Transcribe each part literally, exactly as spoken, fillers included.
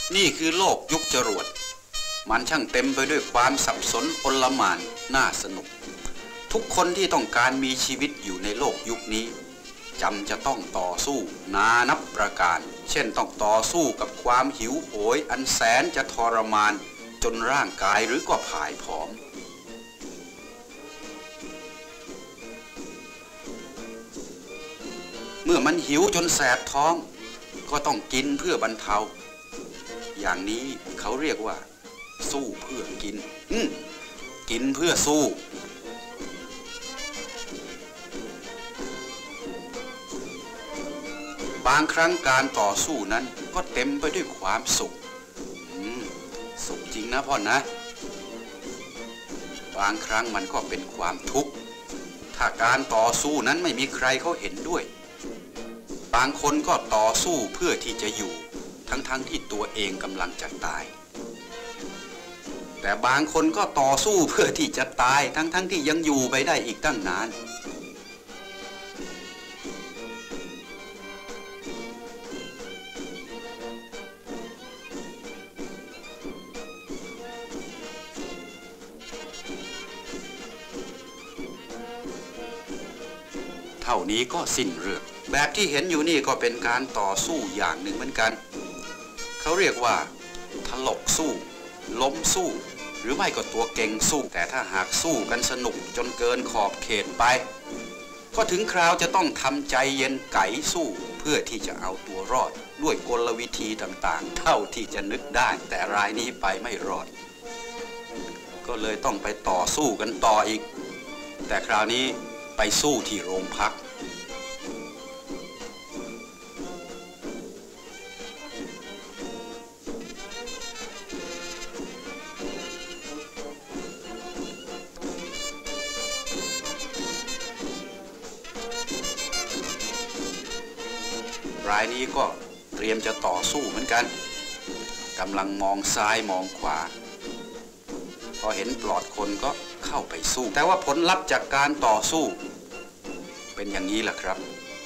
นี่คือโลกยุคจรวดมันช่างเต็มไปด้วยความสับสนโอลหม่านน่าสนุกทุกคนที่ต้องการมีชีวิตอยู่ในโลกยุคนี้จำจะต้องต่อสู้นานับประการเช่นต้องต่อสู้กับความหิวโหยอันแสนจะทรมานจนร่างกายหรือก็ผายผอมเมื่อมันหิวจนแสบท้องก็ต้องกินเพื่อบรรเทาอย่างนี้เขาเรียกว่าสู้เพื่อกินอืมกินเพื่อสู้บางครั้งการต่อสู้นั้นก็เต็มไปด้วยความสุขอืมสุขจริงนะพ่อนะบางครั้งมันก็เป็นความทุกข์ถ้าการต่อสู้นั้นไม่มีใครเขาเห็นด้วยบางคนก็ต่อสู้เพื่อที่จะอยู่ทั้งๆ ท, ที่ตัวเองกำลังจะตายแต่บางคนก็ต่อสู้เพื่อที่จะตายทั้งๆ ท, ที่ยังอยู่ไปได้อีกตั้งนานเท่านี้ก็สิ้นเรื่องแบบที่เห็นอยู่นี่ก็เป็นการต่อสู้อย่างหนึ่งเหมือนกันเขาเรียกว่าถลกสู้ล้มสู้หรือไม่ก็ตัวเก่งสู้แต่ถ้าหากสู้กันสนุกจนเกินขอบเขตไปก็ถึงคราวจะต้องทำใจเย็นไก่สู้เพื่อที่จะเอาตัวรอดด้วยกลวิธีต่างๆเท่าที่จะนึกได้แต่รายนี้ไปไม่รอดก็เลยต้องไปต่อสู้กันต่ออีกแต่คราวนี้ไปสู้ที่โรงพักรายนี้ก็เตรียมจะต่อสู้เหมือนกันกำลังมองซ้ายมองขวาพอเห็นปลอดคนก็เข้าไปสู้แต่ว่าผลลัพธ์จากการต่อสู้เป็นอย่างนี้แหละครับ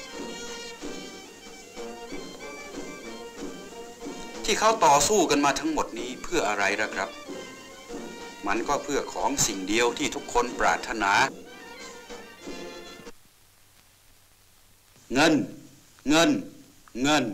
ที่เขาต่อสู้กันมาทั้งหมดนี้เพื่ออะไรล่ะครับมันก็เพื่อของสิ่งเดียวที่ทุกคนปรารถนาเงินเงินเงิน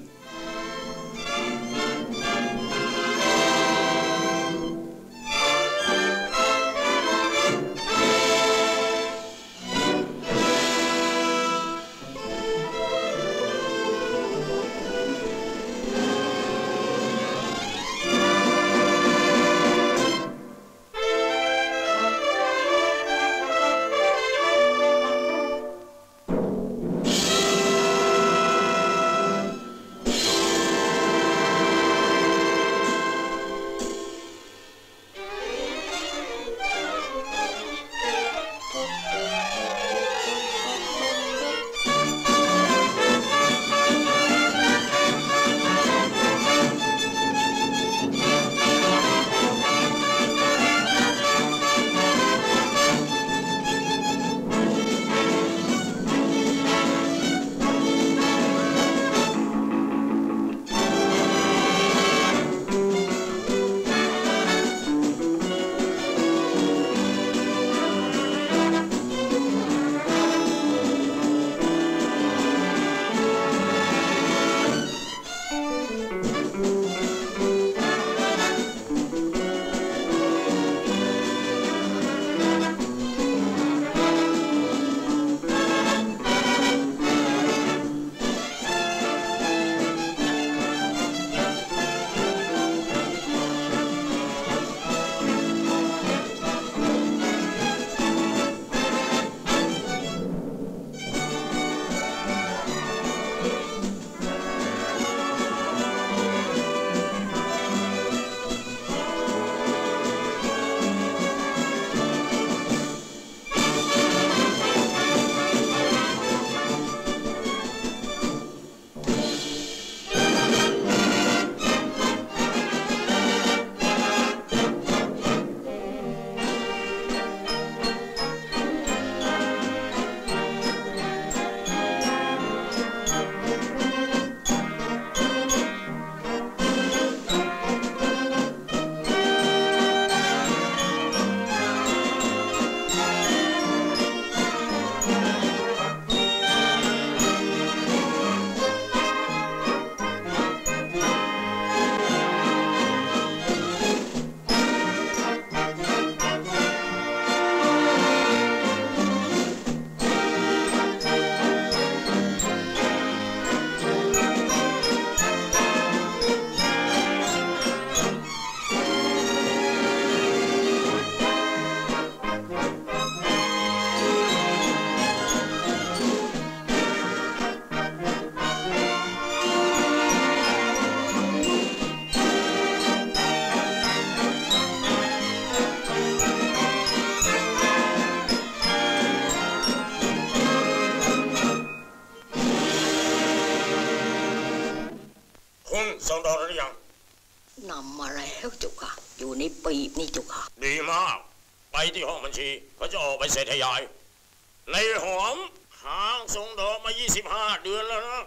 ส่งดอกหรือยังนำมาแล้วเจ้าค่ะอยู่ในปีบนี่เจ้าค่ะดีมากไปที่ห้องบัญชีเขาจะออกไปเสร็จให้ยายในหอมหางส่งดอกมายี่สิบห้าเดือนแล้วนะ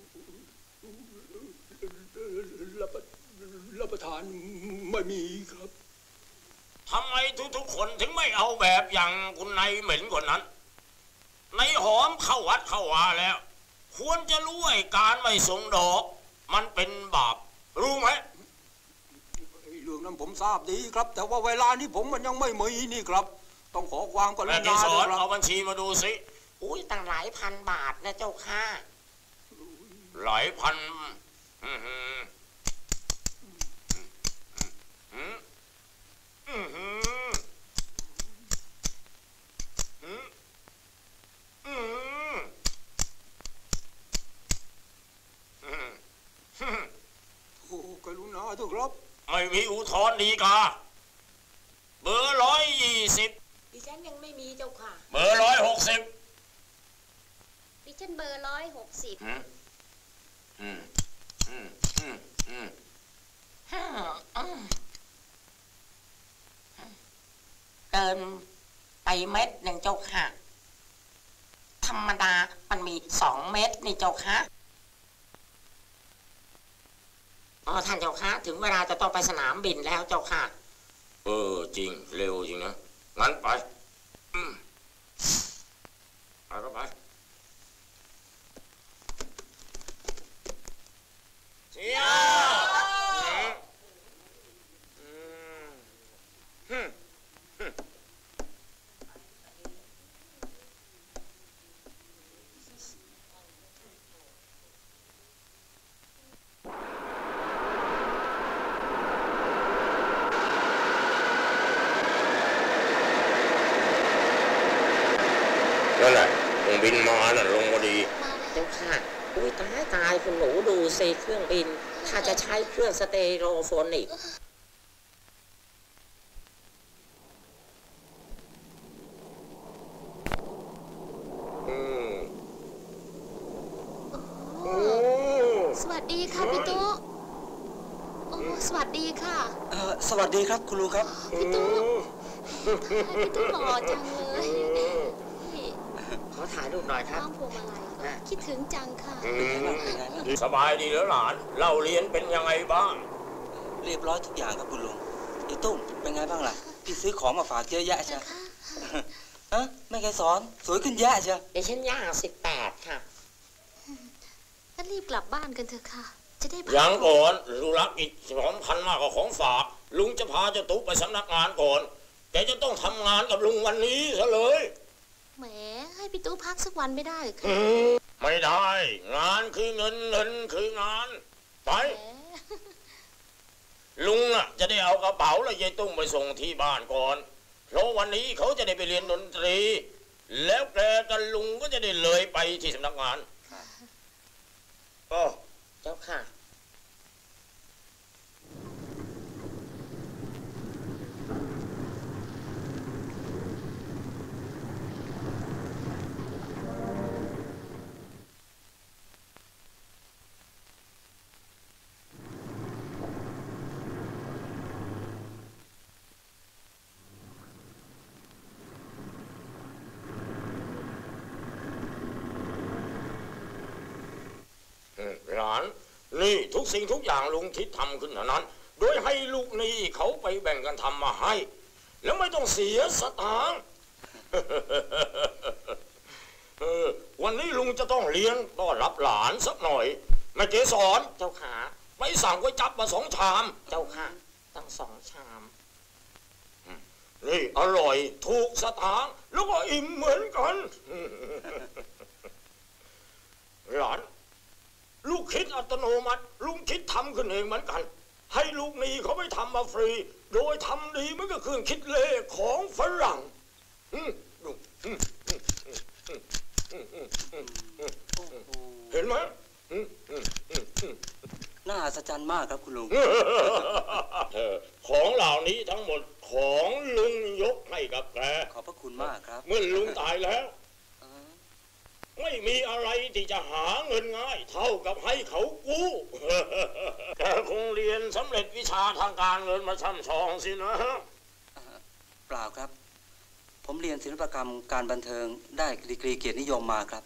รับประทานไม่มีครับทำไมทุกๆคนถึงไม่เอาแบบอย่างคุณนายเหม็นคนนั้นในหอมเข้าวัดเข้าวาแล้วควรจะรู้ไอ้การไม่ส่งดอกมันเป็นบาปรู้ไหมเรื่องนั้นผมทราบดีครับแต่ว่าเวลานี้ผมมันยังไม่มีนี่ครับต้องขอความกรุณาด้วยครับเอาบัญชีมาดูสิอุ้ยตั้งหลายพันบาทนะเจ้าค่ะหลายพันโอ้กรุณาด้วยครับไม่มีอุทธรณ์ดีกาเบอร์ร้อยยี่สิบดิฉันยังไม่มีเจ้าค่ะเบอร์ร้อยหกสิบดิฉันเบอร์ร้อยหกสิบอืมอืมอืมอืมอืมเกินไปเม็ดหนึ่งเจ้าค่ะธรรมดามันมีสองเม็ดนี่เจ้าค่ะอ๋อท่านเจ้าค่ะถึงเวลาจะต้องไปสนามบินแล้วเจ้าค่ะเออจริงเร็วจริงนะงั้นไปอืมไปก็ไปเชียนั่นแหละเครื่องบินมาน่ะลงพอดีเจ้าค่ะอุ้ยตายตายคุณหนูดูสิเครื่องบินถ้าจะใช้เครื่องสเตอริโอโฟนิกสวัสดีค่ะพี่ตุ๊กโอ้สวัสดีค่ะเออสวัสดีครับคุณลุงครับพี่ตุ๊กพี่ตุ๊กหล่อจังเลยขอถ่ายรูปหน่อยครับพวงมาลัยคิดถึงจังค่ะสบายดีแล้วหลานเล่าเรียนเป็นยังไงบ้างเรียบร้อยทุกอย่างครับคุณลุงไอ้ตุ้มเป็นไงบ้างล่ะพี่ซื้อของมาฝากเยอะแยะใช่ฮะไม่เคยสอนสวยขึ้นแยะใช่เดี๋ยวฉันย่างสิบแปดค่ะก็รีบกลับบ้านกันเถอะค่ะจะได้ยังก่อนลูกรักอีกสองพันมากกว่าของฝากลุงจะพาเจ้าตุ๊กไปสำนักงานก่อนแต่จะต้องทำงานกับลุงวันนี้ซะเลยแหมให้พี่ตู้พักสักวันไม่ได้ค่ะไม่ได้งานคือเงินเงินคืองานไปลุงน่ะจะได้เอากระเป๋าและยายตุ้งไปส่งที่บ้านก่อนเพราะวันนี้เขาจะได้ไปเรียนดนตรีแล้วแกกับลุงก็จะได้เลยไปที่สำนักงานก็เจ้าค่ะหลานนี่ทุกสิ่งทุกอย่างลุงคิดทำขึ้นเท่านั้นโดยให้ลูกนี่เขาไปแบ่งกันทำมาให้แล้วไม่ต้องเสียสตางค์วันนี้ลุงจะต้องเลี้ยงต้อนรับหลานสักหน่อยแม่เกสรเจ้าขาไม่สั่งก๋วยจั๊บมาสองชามเจ้าค่ะตั้งสองชามนี่อร่อยถูกสตางค์แล้วก็อิ่มเหมือนกันหลานลูกคิดอัตโนมัติลุงคิดทำขึ้นเองเหมือนกันให้ลูกนี้เขาไม่ทำมาฟรีโดยทำดีมันก็เครื่องคิดเลขของฝรั่งเห็นไหมน่าอัศจรรย์มากครับคุณลุงของเหล่านี้ทั้งหมดของลุงยกให้กับแกขอบพระคุณมากครับเมื่อลุงตายแล้วไม่มีอะไรที่จะหาเงินง่ายเท่ากับให้เขากู้แกคงเรียนสำเร็จวิชาทางการเงินมาช่ำชองสินะเปล่าครับผมเรียนศิลปกรรมการบันเทิงได้ดีกรีเกียรตินิยมมาครับ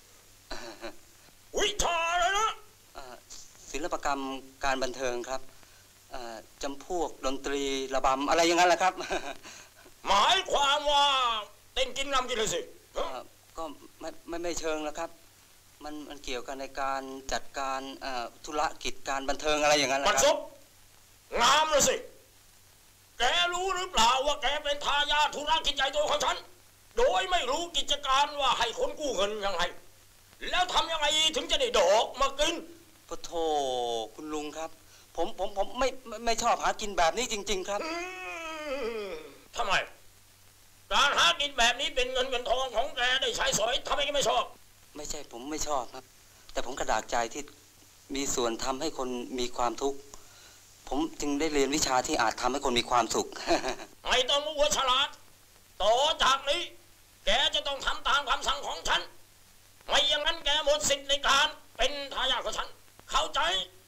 วิชาเลยนะศิลปกรรมการบันเทิงครับจำพวกดนตรีระบำอะไรอย่างนั้นแหละครับหมายความว่าเต้นกินน้ำกินเลยสิก็ไม่ไม่ไม่เชิงแล้วครับมันมันเกี่ยวกันในการจัดการธุรกิจการบันเทิงอะไรอย่างนั้นแหละครับมันซบงามเลยสิแกรู้หรือเปล่าว่าแกเป็นทายาทธุรกิจใหญ่โตของฉันโดยไม่รู้กิจการว่าให้คนกู้เงินยังไงแล้วทำยังไงถึงจะได้ดอกมากินพระโธคุณลุงครับผมผมผมไม่ไม่ชอบหากินแบบนี้จริงๆครับทำไมการหากินแบบนี้เป็นเงินเงินทองของแกได้ใช้สอยทำไมแกไม่ชอบไม่ใช่ผมไม่ชอบครับแต่ผมกระดากใจที่มีส่วนทำให้คนมีความทุกข์ผมจึงได้เรียนวิชาที่อาจทำให้คนมีความสุขไม่ต้องมัวฉลาดต่อจากนี้แกจะต้องทำตามคำสั่งของฉันไม่อย่างนั้นแกหมดสิทธิ์ในการเป็นทายาทของฉันเข้าใจ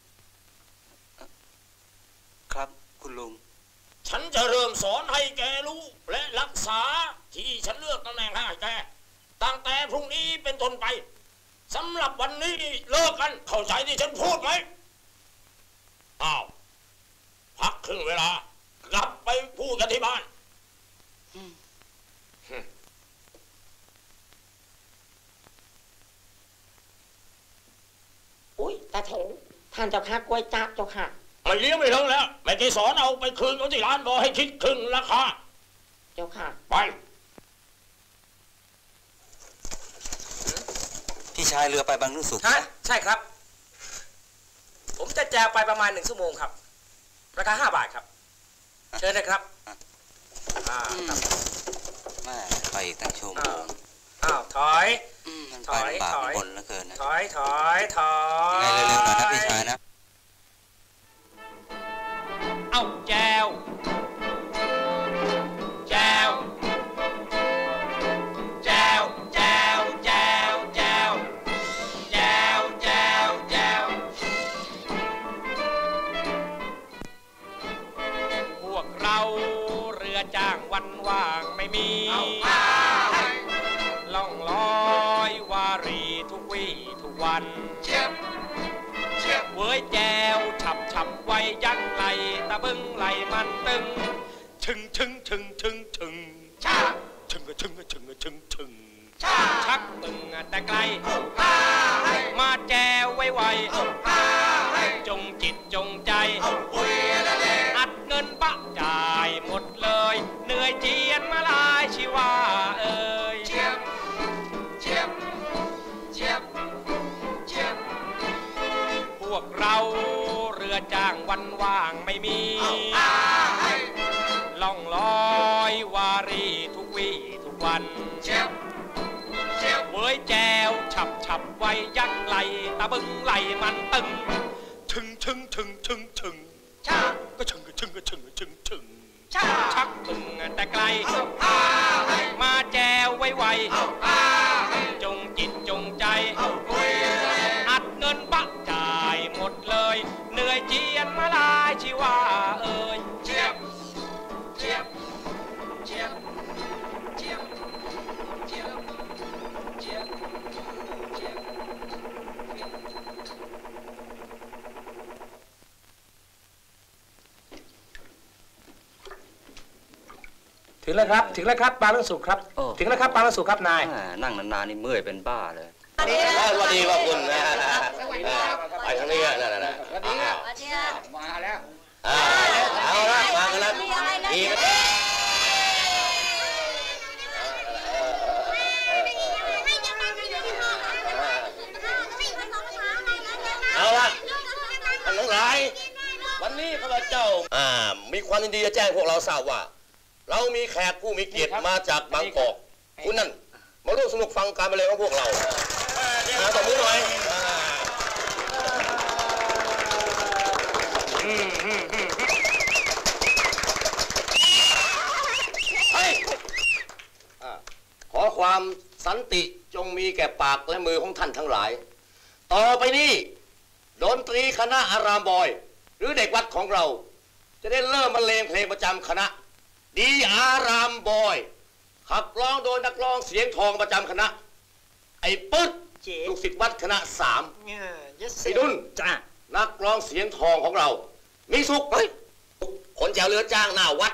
ครับคุณลุงฉันจะเริ่มสอนให้แกรู้และรักษาที่ฉันเลือกตำแหน่งให้แกตั้งแต่พรุ่งนี้เป็นต้นไปสำหรับวันนี้เลิกกันเข้าใจที่ฉันพูดไหมอ้าวพักครึ่งเวลากลับไปพูดกันที่บ้านอุ้ยตาเถงท่านเจ้าค่ะกล้วยจับเจ้าค่ะไม่เลี้ยงไม่ลงแล้วแม่เกสรเอาไปคืนเขาที่ร้านบอกให้คิดครึ่งราคาเจ้าค่ะไปพี่ชายเรือไปบางนุ่สุขฮะใช่ครับผมจะแจวไปประมาณหนึ่งชั่วโมงครับราคาห้าบาทครับเชิญนะครับอ่าแม่ไปอีกตั้งชั่วโมงอ้าวถอยถอยถอยบนแล้วเกินนะถอยถอยถอยยังไงเร็วๆหน่อยนะพี่ชายนะเอ้าแจวแจวแจวแจวแจวแจวแจวแจวแจวพวกเราเรือจ้างวันว่างไม่มีล่องลอยวารีทุกวี่ทุกวันเว้ยแจวฉับฉับไว้ยันไหลตะบึงไหลมันตึงถึงถึงถึงถึงถึงชาถึงก็ถึงก็ถึงก็ถึงถึงชาชักตึงแต่ไกลมาแจวไวไวจงจิตจงใจอัดเงินปะจ่ายหมดเลยเหนื่อยเจียนมาลายชีวาเอ่ยเจียบเจียบเจียบเจียบพวกเราเรือจ้างวันว่างไม่มีล่องลอยวารีทุกวี่ทุกวันเว้ยแจวฉับฉับไว้ยักไหลตะบึงไหลมันตึงถึงถึงถึงถึงถึงก็ถึงก็ถึงก็ถึงก็ถึงถึงชักตึงแต่ไกลมาแจวไวไวจงจิตจงใจอัดเงินปะจ่ายหมดเลยเหนื่อยเจียนมาลายชีวาเอ่ยเจียบเจียบเจียบเจียบเจียบเจียบเจียบถึงแล้วครับถึงแล้วครับปางลังสุขครับถึงแล้วครับปางลังสุขครับนายนั่งนานๆนี่เมื่อยเป็นบ้าเลยสวัสดีว่าคุณนะไปทางนี้นั่นน่ะมาแล้วเอาละมากันแล้วดีไหมเอาละท่านทั้งหลายวันนี้ข้าพเจ้าอ่ามีความยินดีจะแจ้งพวกเราทราบว่าเรามีแขกผู้มีเกียรติมาจากบางกอกคุณนั่นมาร่วมสนุกฟังการบรรเลงของพวกเรามาตบมือหน่อยขอความสสันติจงมีแก่ปากและมือของท่านทั้งหลายต่อไปนี้ดนตรีคณะอารามบอยหรือเด็กวัดของเราจะได้เริ่มบรรเลงเพลงประจำคณะดีอารามบอยขับร้องโดยนักร้องเสียงทองประจำคณะไอ้ปึ๊ดลูกศิษย์วัดคณะสามไอ้ดุลนักร้องเสียงทองของเรามีสุขเฮ้ยคนแจวเรือจ้างหน้าวัด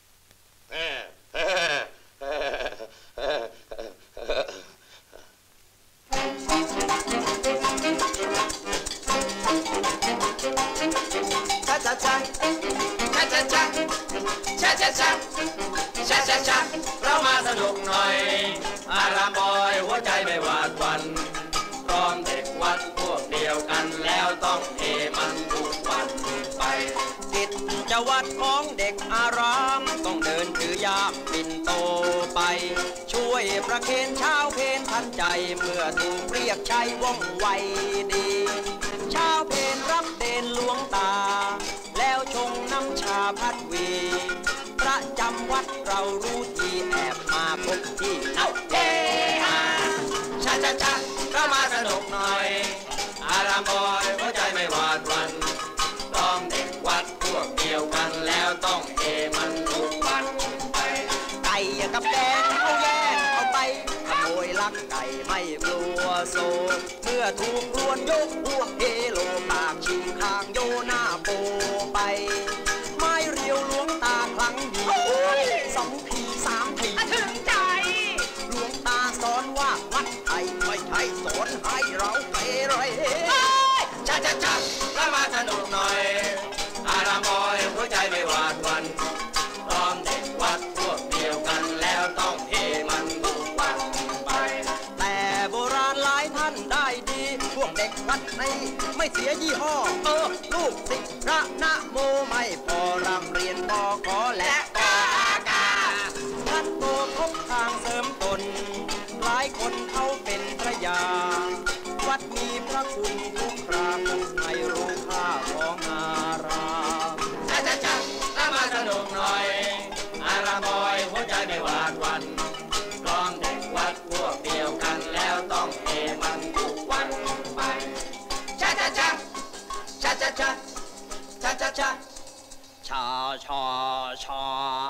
ช้าช้าช้าช้าช้าช้าช้าช้าช้าช้าช้าช้าเรามาสนุกหน่อยอารามบอยหัวใจไม่หวาดหวั่นพร้อมเด็กวัดพวกเดียวกันแล้วต้องเฮมันทุกวันไปกิจวัตรของเด็กอารามต้องเดินถือยามปิ่นโตไปช่วยประเคนเช้าเพนทันใจเมื่อถูกเรียกใช้ว่องไวดีเช้าเพนรับเดนหลวงตาแล้วชงน้ำชาพัดวีประจำวัดเรารู้ที่แอบมาพบที่เอาเฮฮาชาชาชาเรามาสนุกหน่อยอารามบอยหัวใจไม่หวาดหวั่นพร้อมเด็กวัดพวกเดียวกันแล้วต้องเฮมันทุกวันไปไก่กับแกงเอาแย่งเอาไปขโมยลักไก่ไม่กลัวโซเมื่อถูกรวนยกพวกเฮโลปากชิงข้างโยหน้าโปไปไม้เรียวหลวงตาครั้งเดียวสองทีสามทีถึงใจหลวงตาสอนว่าวัดไทยไม่ใช่สอนให้เราเปรยช้าช้าช้าเรามาสนุกหน่อยอารามบอยหัวใจไม่หวาดหวั่นพร้อมเด็กวัดพวกเดียวกันแล้วต้องเฮมันทุกวันไปแต่โบราณหลายท่านได้ดีพวกเด็กวัดนี้ไม่เสียยี่ห้อเออลูกศิษย์พระนะโมไม่พอรำเรียนปอขอและกากาท่านโตพบทางเสริมตนหลายคนเขาเป็นพระยาวัดมีพระคุณทุกคราให้รู้ค่าของอารามช้าช้าช้าถ้ามาสนุกหน่อยอารามบอยหัวใจไม่หวาดหวั่นพร้อมเด็กวัดพวกเดียวกันแล้วต้องเฮมันทุกวันไปช้าช้าช้าช้าช้าช้าช้าช้าช้าชาชาชา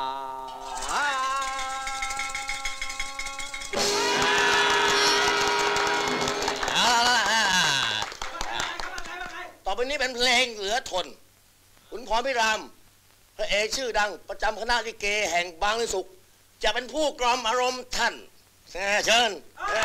ต่อไปนี้เป็นเพลงเหลือทนขุนพรพิรามพระเอกชื่อดังประจำคณะลิเกแห่งบางวิสุขจะเป็นผู้กล่อมอารมณ์ท่านเชิญ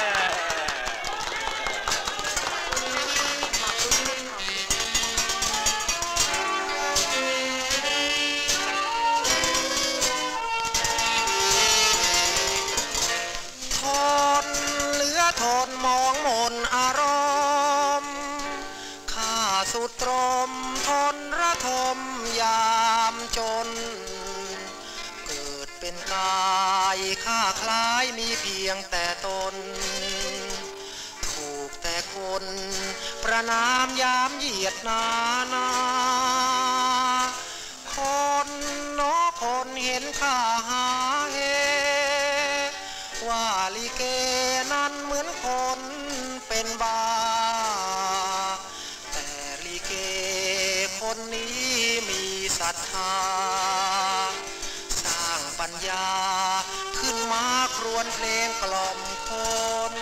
ทนเหลือทนมองมนอารมณ์ข้าสุดตรมทนระทมยามจนเกิดเป็นกายข้าคล้ายมีเพียงแต่ตนถูกแต่คนประนามยามเหยียดนานาคนเนาะคนเห็นข้าหาเฮว่าลิเกนั้นเหมือนคนเป็นบ้าแต่ลิเกคนนี้มีศรัทธาสร้างปัญญาขึ้นมาครวญเพลงกล่อมคน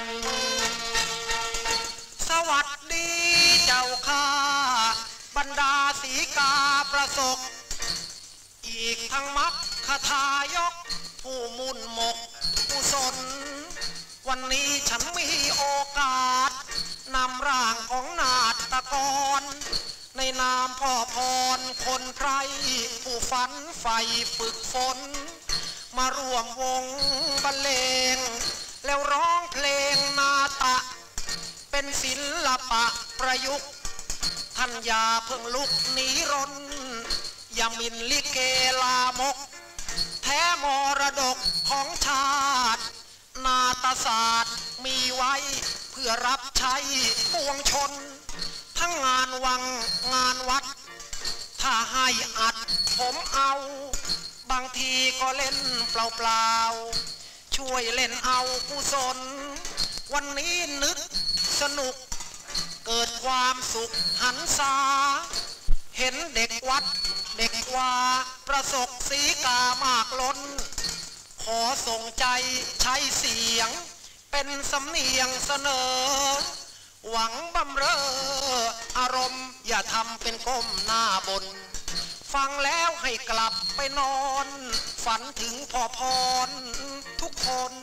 สวัสดีเจ้าข้าบรรดาสีกาประสบอีกทั้งมัคคทายกผู้มุ่นหมกผู้สนวันนี้ฉันมีโอกาสนำร่างของนาฏกรในนามพ่อพรคนไพรผู้ฝันใฝ่ฝึกฝนมาร่วมวงบรรเลงแล้วร้องเพลงนาฏะเป็นศิลปะประยุกต์ท่านอย่าเพิ่งลุกหนีรนอย่าหมิ่นลิเกลามกแท้มรดกของชาตินาฏศาสตร์มีไว้เพื่อรับใช้ปวงชนทั้งงานวังงานวัดถ้าให้อัดผมเอาบางทีก็เล่นเปล่าๆช่วยเล่นเอากุศลวันนี้นึกสนุกเกิดความสุขหันษาเห็นเด็กวัดเด็กว่าประสบสีกามากล้นขอส่งใจใช้เสียงเป็นสำเนียงเสนอหวังบำเรออารมณ์อย่าทำเป็นก้มหน้าบนฟังแล้วให้กลับไปนอนฝันถึงพ่อพรทุกคน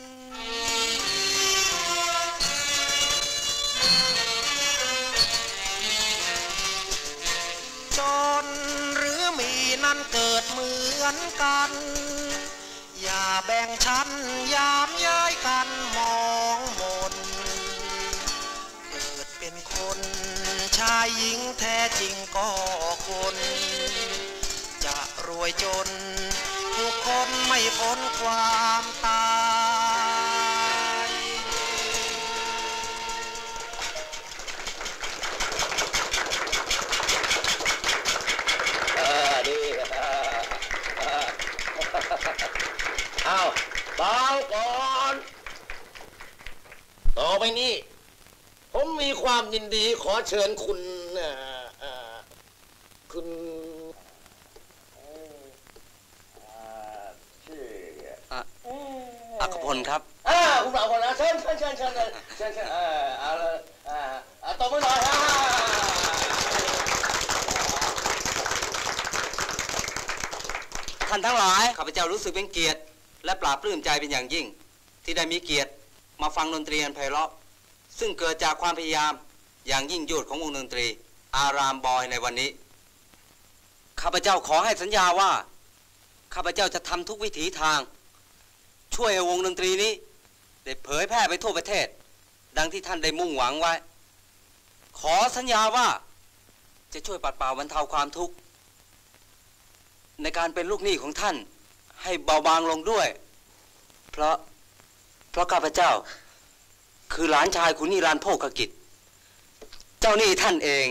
จนหรือมีนั้นเกิดเหมือนกันอย่าแบ่งชั้นยามย้ายกันมองมนเกิดเป็นคนชายหญิงแท้จริงก็คนจะรวยจนทุกคนไม่พ้นความตายเออดีเอาเบาก่อนต่อไปนี้ผมมีความยินดีขอเชิญคุณคุณชื่ออัครพลครับอ่าคุณอัครพลนะเชิญเชิญเชิญเชิญเชิญเชิญเชิญเออเอาเลยอ่าอ่าต่อไปหน่อยฮะท่านทั้งหลายข้าพเจ้ารู้สึกเป็นเกียรติและปลาบปลื้มใจเป็นอย่างยิ่งที่ได้มีเกียรติมาฟังดนตรีอันไพเราะซึ่งเกิดจากความพยายามอย่างยิ่งยวดของวงดนตรีอารามบอยในวันนี้ข้าพเจ้าขอให้สัญญาว่าข้าพเจ้าจะทำทุกวิถีทางช่วยให้วงดนตรีนี้ได้เผยแพร่ไปทั่วประเทศดังที่ท่านได้มุ่งหวังไว้ขอสัญญาว่าจะช่วยปัดเป่าบรรเทาความทุกข์ในการเป็นลูกหนี้ของท่านให้เบาบางลงด้วยเพราะเพราะข้าพเจ้าคือหลานชายขุนนิรันดร์โภคกิจเจ้าหนี้ท่านเอง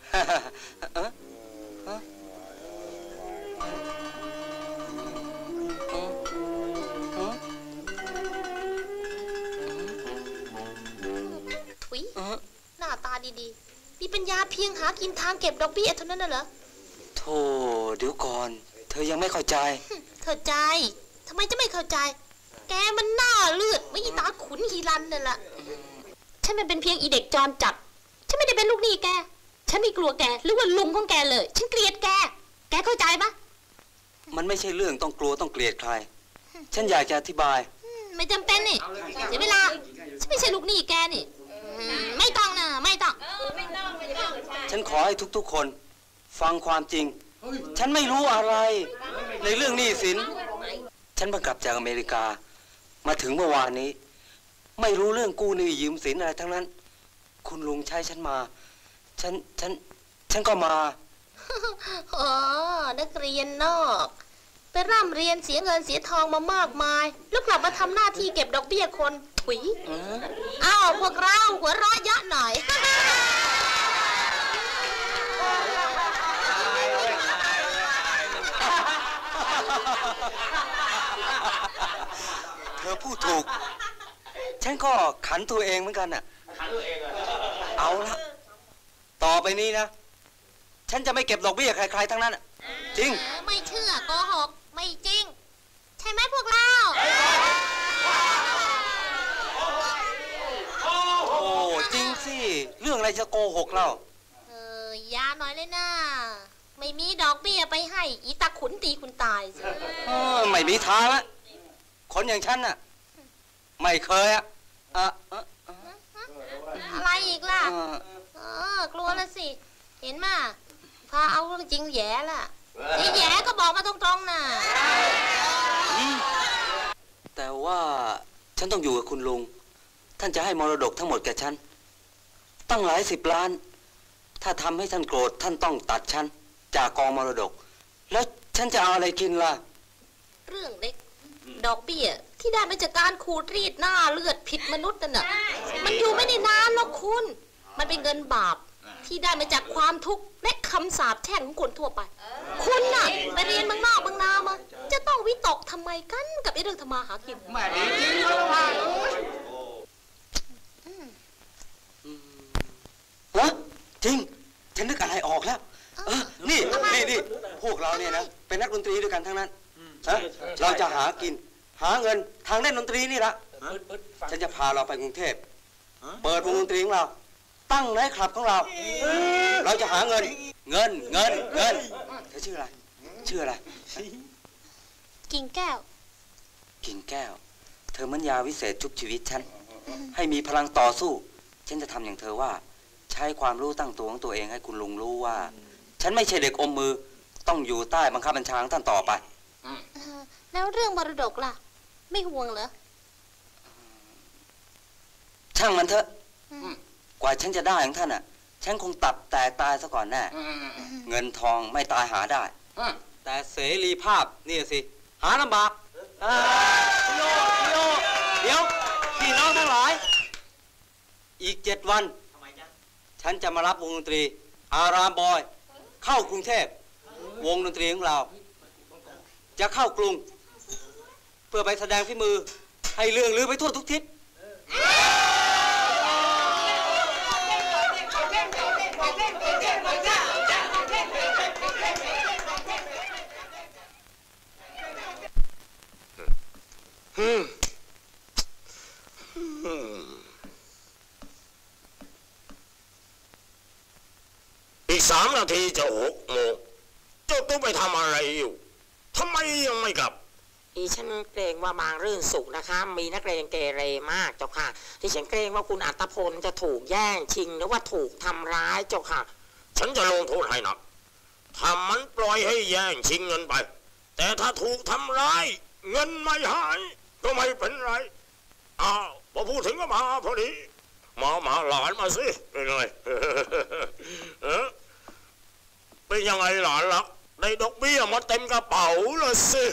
ถุยหน้าตาดีๆมีปัญญาเพียงหากินทางเก็บดอกเบี้ยเท่านั้นน่ะเหรอโธ่เดี๋ยวก่อนเธอยังไม่เข้าใจเข้าใจทำไมจะไม่เข้าใจแกมันหน้าเลือดไม่ตาขุนฮีรันนั่นแหละฉันมันเป็นเพียงอีเด็กจรจัดฉันไม่ได้เป็นลูกหนี้แกฉันไม่กลัวแกหรือว่าลุงของแกเลยฉันเกลียดแกแกเข้าใจปะมันไม่ใช่เรื่องต้องกลัวต้องเกลียดใครฉันอยากจะอธิบายไม่จำเป็นนี่เสียเวลาฉันไม่ใช่ลูกหนี้แกนี่ไม่ต้องนะไม่ต้องฉันขอให้ทุกๆคนฟังความจริงฉันไม่รู้อะไรในเรื่องหนี้สินฉันเพิ่งกลับจากอเมริกามาถึงเมื่อวานนี้ไม่รู้เรื่องกู้หนี้ยืมสินอะไรทั้งนั้นคุณลุงใช้ฉันมาฉันฉันฉันก็มาอ๋อนักเรียนนอกไปร่ำเรียนเสียเงินเสียทองมามากมายแล้วกลับมาทำหน้าที่เก็บดอกเบี้ยคนถุยอ้าวพวกเราหัวเราะเยาะหน่อยเธอพูดถูกฉันก็ขันตัวเองเหมือนกันน่ะขันตัวเองเอาละต่อไปนี้นะฉันจะไม่เก็บดอกเบี้ยใครๆทั้งนั้นจริงไม่เชื่อโกหกไม่จริงใช่ไหมพวกเราโอ้จริงสิเรื่องอะไรจะโกหกเราเออยาหน่อยเลยนะไม่มีดอกเบี้ยไปให้อีตาขุนตีคุณตายสิเออไม่มีทางละคนอย่างฉันน่ะไม่เคยอะอะไรอีกล่ะเออกลัวละสิเห็นมาพาเอาเรื่องจริงแย่ละแย่ก็บอกมาตรงๆน่ะแต่ว่าฉันต้องอยู่กับคุณลุงท่านจะให้มรดกทั้งหมดแก่ฉันตั้งหลายสิบล้านถ้าทำให้ท่านโกรธท่านต้องตัดฉันจากกองมรดกแล้วฉันจะเอาอะไรกินล่ะเรื่องเล็กดอกเบี้ยที่ได้มาจากการขูดรีดหน้าเลือดผิดมนุษย์นั่นน่ะมันอยู่ไม่ได้นานหรอกคุณมันเป็นเงินบาปที่ได้มาจากความทุกข์และคำสาปแช่งของคนทั่วไปคุณน่ะไปเรียนเมืองนอกเมืองนามาจะต้องวิตกทำไมกันกับไอ้เรื่องทำมาหากินแม่ดีจริงเลยว่าฮะจริงฉันนึกอะไรออกแล้วเออนี่นี่นี่พวกเราเนี่ยนะเป็นนักดนตรีด้วยกันทั้งนั้นนะเราจะหากินหาเงินทางเล่นดนตรีนี่ละฉันจะพาเราไปกรุงเทพเปิดวงดนตรีของเราตั้งไนท์คลับของเราเราจะหาเงินเงินเงินเงินเธอชื่ออะไรชื่ออะไรกิ่งแก้วกิ่งแก้วเธอเหมือนยาวิเศษชุบชีวิตฉันให้มีพลังต่อสู้ฉันจะทำอย่างเธอว่าใช้ความรู้ตั้งตัวของตัวเองให้คุณลุงรู้ว่าฉันไม่ใช่เด็กอมมือต้องอยู่ใต้บังคับบัญชาของท่านต่อไปแล้วเรื่องมรดกล่ะไม่ห่วงเหรอช่างมันเถอะกว่าฉันจะได้ของท่านอ่ะฉันคงตับแตกตายซะก่อนแน่เงินทองไม่ตายหาได้แต่เสรีภาพนี่สิหาลำบากพี่โยพี่โยเดี๋ยวพี่น้องทั้งหลายอีกเจ็ดวันฉันจะมารับวงดนตรีอารามบอยเข้ากรุงเทพวงดนตรีของเราจะเข้ากรุงเพื่อไปแสดงฝีมือให้เรื่องลือไปทั่วทุกทิศอีกสามนาทีจะหกโมงเจ้าตู้ไปทำอะไรอยู่ทำไมยังไม่กลับอีฉันเกรงว่าบางรื่นสุขนะคะมีนักเรียนเกเรมากเจ้าค่ะที่ฉันเกรงว่าคุณอัตพลจะถูกแย่งชิงหรือว่าถูกทำร้ายเจ้าค่ะฉันจะลงโทษให้หนักถ้ามันปล่อยให้แย่งชิงเงินไปแต่ถ้าถูกทำร้ายเงินไม่หายก็ไม่เป็นไรอ้าวพอพูดถึงก็มาพอดีมามาหลานมาสิเป็นไงเออเป็นยังไงหลานรักได้ดอกเบี้ยมาเต็มกระเป๋าเลยสิ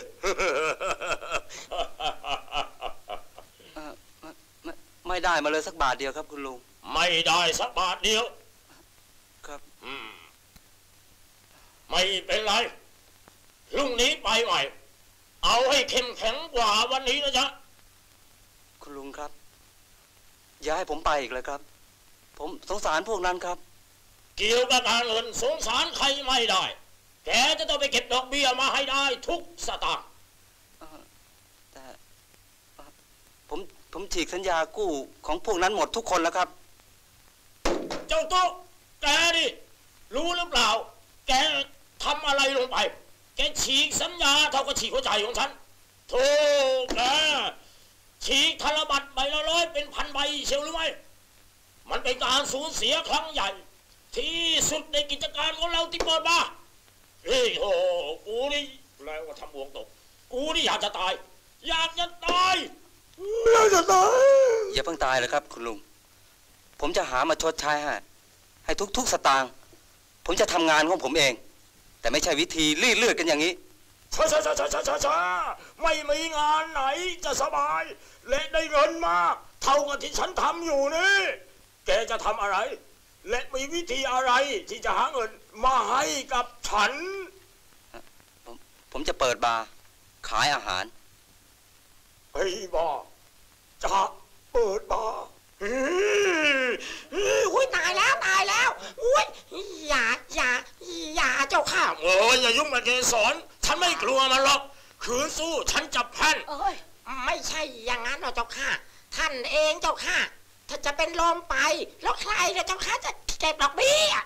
ไม่ได้มาเลยสักบาทเดียวครับคุณลุงไม่ได้สักบาทเดียวครับอืมไม่เป็นไรพรุ่งนี้ไปใหม่เอาให้เข้มแข็งกว่าวันนี้นะจ๊ะคุณลุงครับอย่าให้ผมไปอีกเลยครับผมสงสารพวกนั้นครับเกี่ยวกับการเงินสงสารใครไม่ได้แกจะต้องไปเก็บดอกเบี้ยมาให้ได้ทุกสตางค์แต่ผมผมฉีกสัญญากู้ของพวกนั้นหมดทุกคนแล้วครับเจ้าโต๊ะแกดิรู้หรือเปล่าแกทำอะไรลงไปแกฉีกสัญญาเท่ากับฉีกหัวใจของฉันโธ่แกฉีกธนบัตรใบละร้อยเป็นพันใบเชียวหรือไม่มันเป็นการสูญเสียครั้งใหญ่ที่สุดในกิจการของเราที่เปิดมาเฮ้ยโอ้กูนี่แล้วว่าทำวงตกกูนี่อยากจะตายอยากจะตายอยากจะตายอย่าเพิ่งตายเลยครับคุณลุงผมจะหามาชดใช้ให้ให้ทุกๆสตางค์ผมจะทำงานของผมเองแต่ไม่ใช่วิธีรีดเลือดกันอย่างนี้ช้าช้าช้าช้าช้าช้าไม่มีงานไหนจะสบายและได้เงินมากเท่ากับที่ฉันทำอยู่นี่แกจะทำอะไรและมีวิธีอะไรที่จะหาเงินมาให้กับฉันผมผมจะเปิดบาร์ขายอาหารเฮ้ยบาร์จะเปิดบาร์อุ้ยตายแล้วตายแล้วอุ้ยอย่าอย่าอย่าเจ้าข้าโอ้ยอย่ายุ่งกับเกสรฉันไม่กลัวมันหรอกขืนสู้ฉันจะแพ้ไม่ใช่อย่างนั้นหรอกเจ้าข้าท่านเองเจ้าข้าถ้าจะเป็นลมไปแล้วใครเนี่ยเจ้าข้าจะเก็บดอกเบี้ย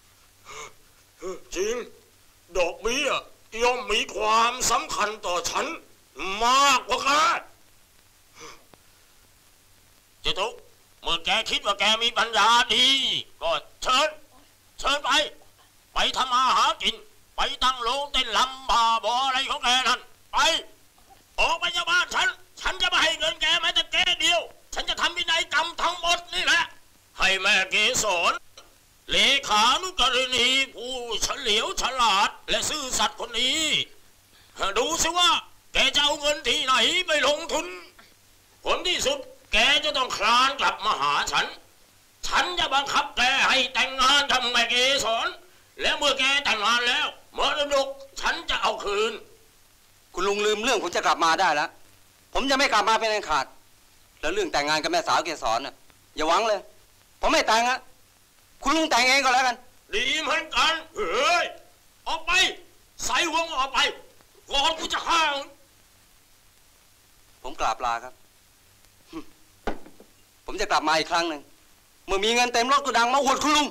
จริงดอกเบี้ยย่อมมีความสำคัญต่อฉันมากกว่าแกเจ้าตุ๊กเมื่อแกคิดว่าแกมีปัญญาดีก็เชิญเชิญไปไปทำมาหากินไปตั้งโรงเต้นลำบาบออะไรของแกนั่นไปออกไปจากบ้านฉันฉันจะไม่ให้เงินแกแม้แต่แกเดียวฉันจะทำพินัยกรรมทั้งหมดนี่แหละให้แม่เกสรเลขานุกรณีผู้เฉลียวฉลาดและซื่อสัตย์คนนี้ดูสิว่าแกจะเอาเงินที่ไหนไปลงทุนผลที่สุดแกจะต้องคลานกลับมาหาฉันฉันจะบังคับแกให้แต่งงานกับแม่เกสรและเมื่อแกแต่งงานแล้วมรดกฉันจะเอาคืนคุณลุงลืมเรื่องผมจะกลับมาได้แล้วผมจะไม่กลับมาเป็นอันขาดแล้วเรื่องแต่งงานกับแม่สาวเกสรน่ะอย่าหวังเลยผมไม่แต่งอะคุณลุงแต่งเองก็แล้วกันดีเหมือนกันเฮ้ยออกไปใส่หัวออกไปก่อนกูจะฆ่าผมกราบลาครับผมจะกลับมาอีกครั้งหนึ่งเมื่อมีเงินเต็มรถกูดังมาอวดคุณลุง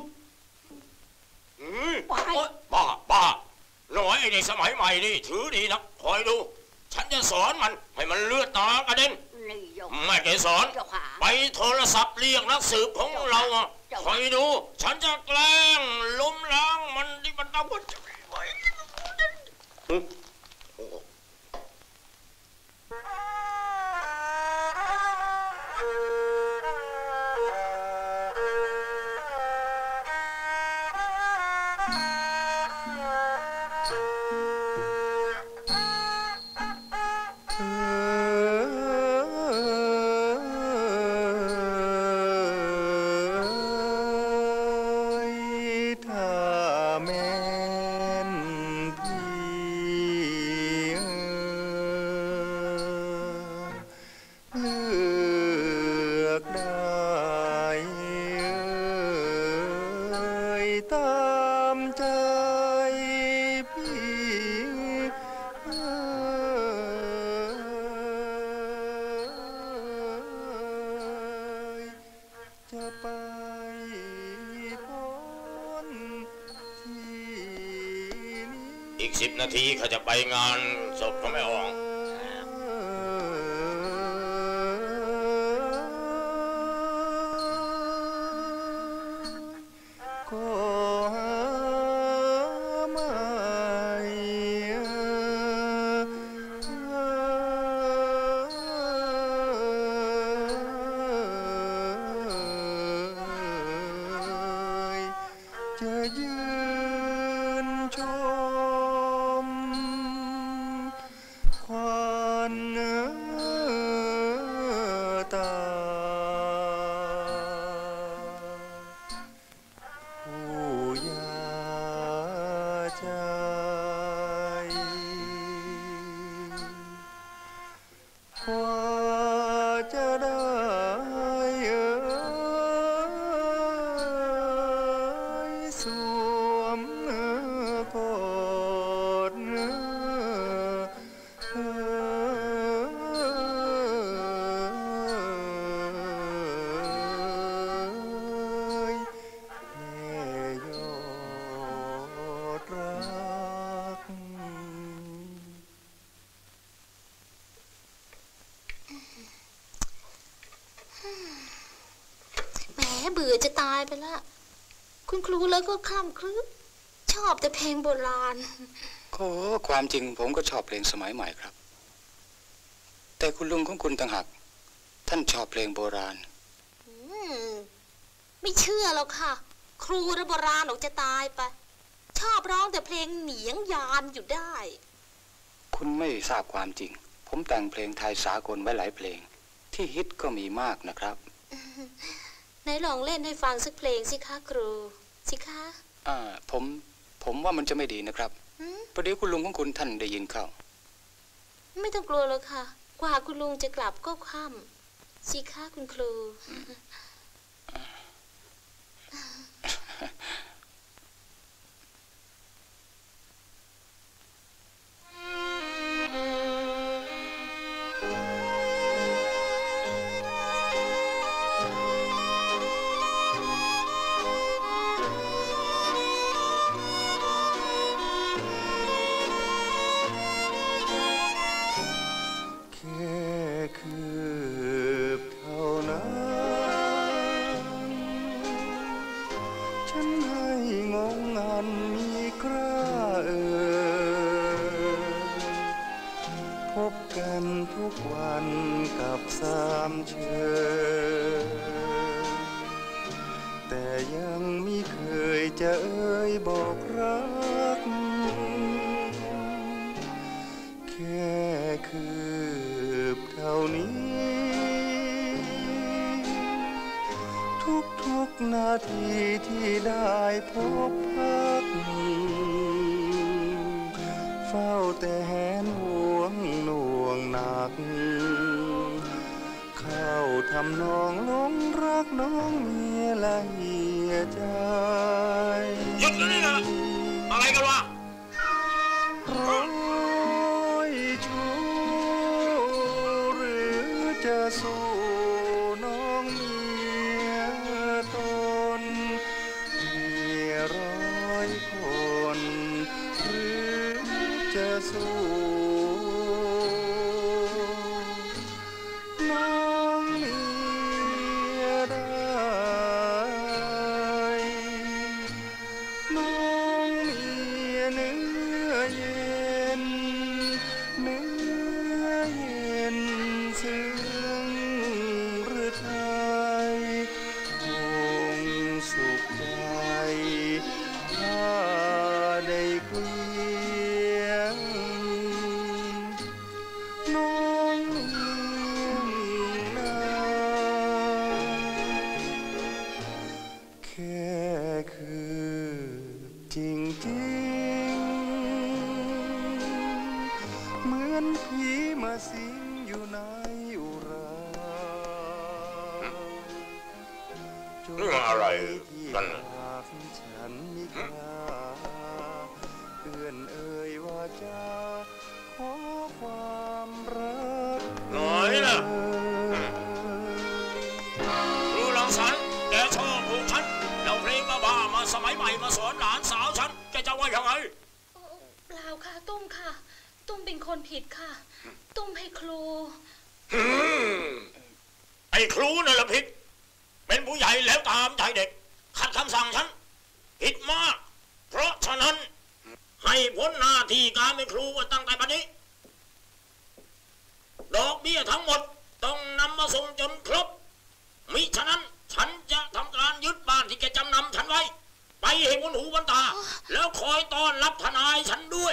บ้าบ้าน้อยไอ้เด็กสมัยใหม่นี่ถือดีนะคอยดูฉันจะสอนมันให้มันเลือดตากระเด็นไม่ได้สอนไปโทรศัพท์เรียกนักสืบของเราคอยดูฉันจะแกล้งล้มล้างมันที่มันทำกันจะไม่ไหวอีกสิบนาทีเขาจะไปงานศพเขาไม่ออกเบื่อจะตายไปละคุณครูแล้วก็คล่ำครึชอบแต่เพลงโบราณก็ความจริงผมก็ชอบเพลงสมัยใหม่ครับแต่คุณลุงของคุณต่างหากท่านชอบเพลงโบราณไม่เชื่อหรอกค่ะครูระโบราณออกจะตายไปชอบร้องแต่เพลงเหนียงยานอยู่ได้คุณไม่ทราบความจริงผมแต่งเพลงไทยสากลไว้หลายเพลงที่ฮิตก็มีมากนะครับไหนลองเล่นให้ฟังสักเพลงสิคะครูสิคะอ่าผมผมว่ามันจะไม่ดีนะครับประเดี๋ยวคุณลุงของคุณท่านได้ยินเข้าไม่ต้องกลัวหรอกค่ะกว่าคุณลุงจะกลับก็ค่ำสิคะคุณครูนาทีที่ได้พบพักเฝ้าแต่แหนห่วงหน่วงหนักเข้าทำนองหลงรักน้องเมียละเหียใจหยุดเลยนะอะไรกันวะร้อยชู้หรือจะสู้น้องเมียตนมีร้อยคนหรือจะสู้น้องเมียได้น้องเมียเนื้อเย็นเนื้อเย็นซึ้งหรือไทยคงสุขใจถ้าได้เกลียงน้องเมียนาแค่คือจริงจริงเหมือนผีมาสิงอยู่ในอุราเรื่องอะไรกันฉันมิกล้าเอื้อนเอ่ยว่าจะขอความรักน้อยนะรู้ลังสรรค์แกชอบลูกฉันเราเพลงบ้าๆมาสมัยใหม่มาสอนหลานสาวฉันแกจะว่ายังไงเปล่าค่ะตุ้มค่ะ ตุ้มเป็นคนผิดค่ะ ตุ้มให้ครูอืมไอ้ครูนั่นแหละผิดเป็นผู้ใหญ่แล้วตามใจเด็กขัดคำสั่งฉันผิดมากเพราะฉะนั้นให้พ้นหน้าที่การเป็นครูตั้งแต่บัดนี้ดอกเบี้ยทั้งหมดต้องนำมาส่งจนครบมิฉะนั้นฉันจะทำการยึดบ้านที่แกจำนำฉันไว้ไปให้บนหูบนตาแล้วคอยต้อนรับทนายฉันด้วย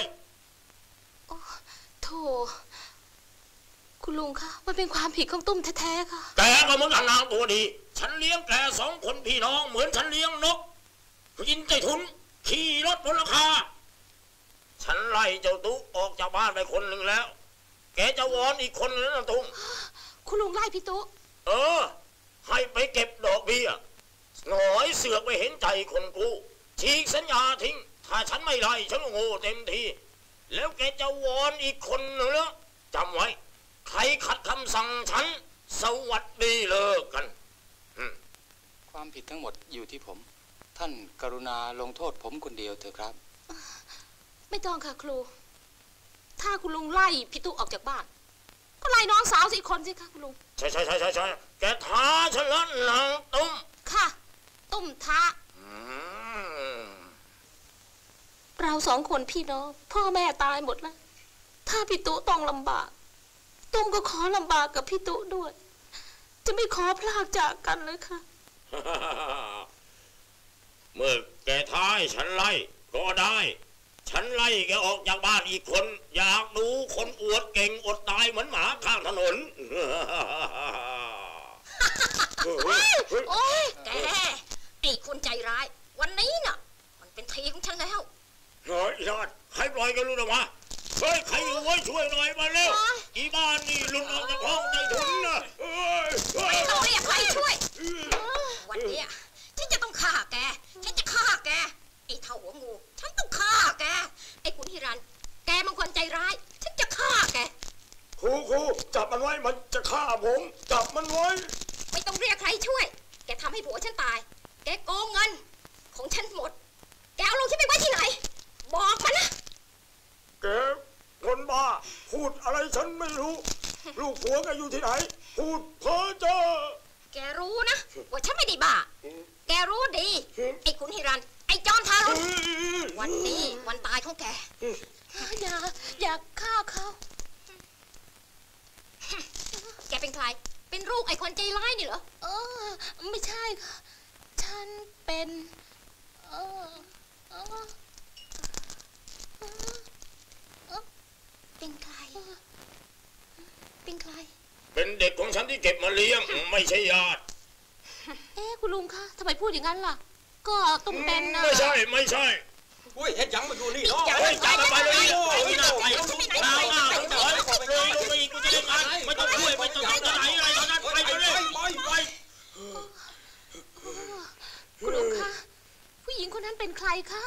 โธ่คุณลุงคะมันเป็นความผิดของตุ้มแท้ๆค่ะแกก็เหมือนนางตัวดีฉันเลี้ยงแกสองคนพี่น้องเหมือนฉันเลี้ยงนกกินไก่ทุนขี่รถบนราคาฉันไล่เจ้าตุ๊ออกจากบ้านไปคนหนึ่งแล้วแกจะวอนอีกคนนึงนะตุ้มคุณลุงไล่พี่ตุ๊เออให้ไปเก็บดอกเบี้ยหน่อยเสือกไปเห็นใจคนกูฉีกสัญญาทิ้งถ้าฉันไม่ไล่ฉันโง่เต็มทีแล้วแกจะวอนอีกคนหนึ่งแล้วจำไว้ใครขัดคำสั่งฉันสวัสดีเลิกกันความผิดทั้งหมดอยู่ที่ผมท่านกรุณาลงโทษผมคนเดียวเถอะครับไม่ต้องค่ะครูถ้าคุณลุงไล่พี่ตุ๊ออกจากบ้านก็ไล่น้องสาวสิคนสิคะคุณลุงใช่ใช่ใช่ใช่ใช่แกท้าฉันแล้วนางตุ้มค่ะตุ้มท้าเราสองคนพี่น้องพ่อแม่ตายหมดแล้วถ้าพี่ตุ๊ต้องลำบากตุ้มก็ขอลำบากกับพี่ตุ๊ด้วยจะไม่ขอพลากจากกันเลยค่ะเมื่อแกท้าให้ฉันไล่ก็ได้ฉันไล่แกออกจากบ้านอีกคนอยากดูคนอวดเก่งอดตายเหมือนหมาข้างถนนโอ้ยแกไอ้คนใจร้ายวันนี้น่ะมันเป็นทีของฉันแล้วเฮ้ยยอดใครปล่อยกันรู้หรอวะเฮ้ยใครอยู่ไว้ช่วยหน่อยมาเร็วอีบ้านนี่หลุดออกจากห้องใจทุนนะไม่ต้องเรียกใครช่วยวันนี้ฉันจะต้องฆ่าแกฉันจะฆ่าแกไอ้เท่าหัวงูฉันต้องฆ่าแกไอ้ขุนฮิรันแกมันคนใจร้ายฉันจะฆ่าแกครูครูจับมันไว้มันจะฆ่าผมจับมันไว้ไม่ต้องเรียกใครช่วยแกทำให้ผัวฉันตายแกโกงเงินของฉันหมดแกเอาลงฉันไปไว้ที่ไหนบอกมานะแกคนบ้าพูดอะไรฉันไม่รู้ลูกผัวแกอยู่ที่ไหนพูดเพ้อเจ้อแกรู้นะว่าฉันไม่ได้บ้าแกรู้ดีไอ้ขุนฮิรันไอ้จอมทารุณวันนี้วันตายของแกอย่าอย่าฆ่าเขาแกเป็นใครเป็นลูกไอ้คนใจร้ายนี่เหรอเออไม่ใช่ค่ะฉันเป็นเออเออเป็นใครเป็นใครเป็นเด็กของฉันที่เก็บมาเลี้ยงไม่ใช่ญาติเอ๊ะคุณลุงคะทำไมพูดอย่างนั้นล่ะก็ต้องเป็นนะไม่ใช่ไม่ใช่อุ้ยเฮ็ดยังมาดูนี่เนาะเฮ้ยจับมันไปเลยไม่น่าไปดาวหน้าต้องถอยเลยลงไปอีกกูจะได้งานไม่ต้องช่วยไม่ต้องทำอะไรอะไรทั้งนั้นไปเลยไปไปคุณลุงคะผู้หญิงคนนั้นเป็นใครคะ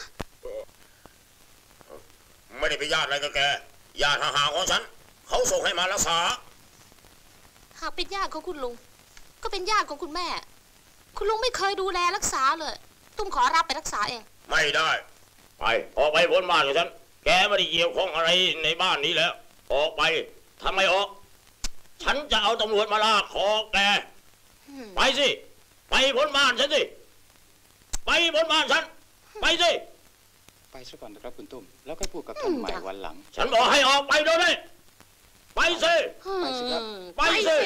ไม่ได้เป็นญาติอะไรกับแกญาติห่างๆของฉันเขาส่งให้มารักษาหากเป็นญาติของคุณลุงก็เป็นญาติของคุณแม่คุณลุงไม่เคยดูแลรักษาเลยตุ้มขอรับไปรักษาเองไม่ได้ไปออกไปพ้นบ้านของฉันแกไม่ได้เกี่ยวข้องอะไรในบ้านนี้แล้วออกไปทำไมออกฉันจะเอาตำรวจมาลากคอแกไปสิไปพ้นบ้านฉันสิไปพ้นบ้านฉันไปสิไปซะก่อนนะครับคุณตุ้มแล้วก็พูดกับท่านใหม่วันหลังฉันบอกให้ออกไปเดี๋ยวนี้ไปสิไปสิครับไปสิ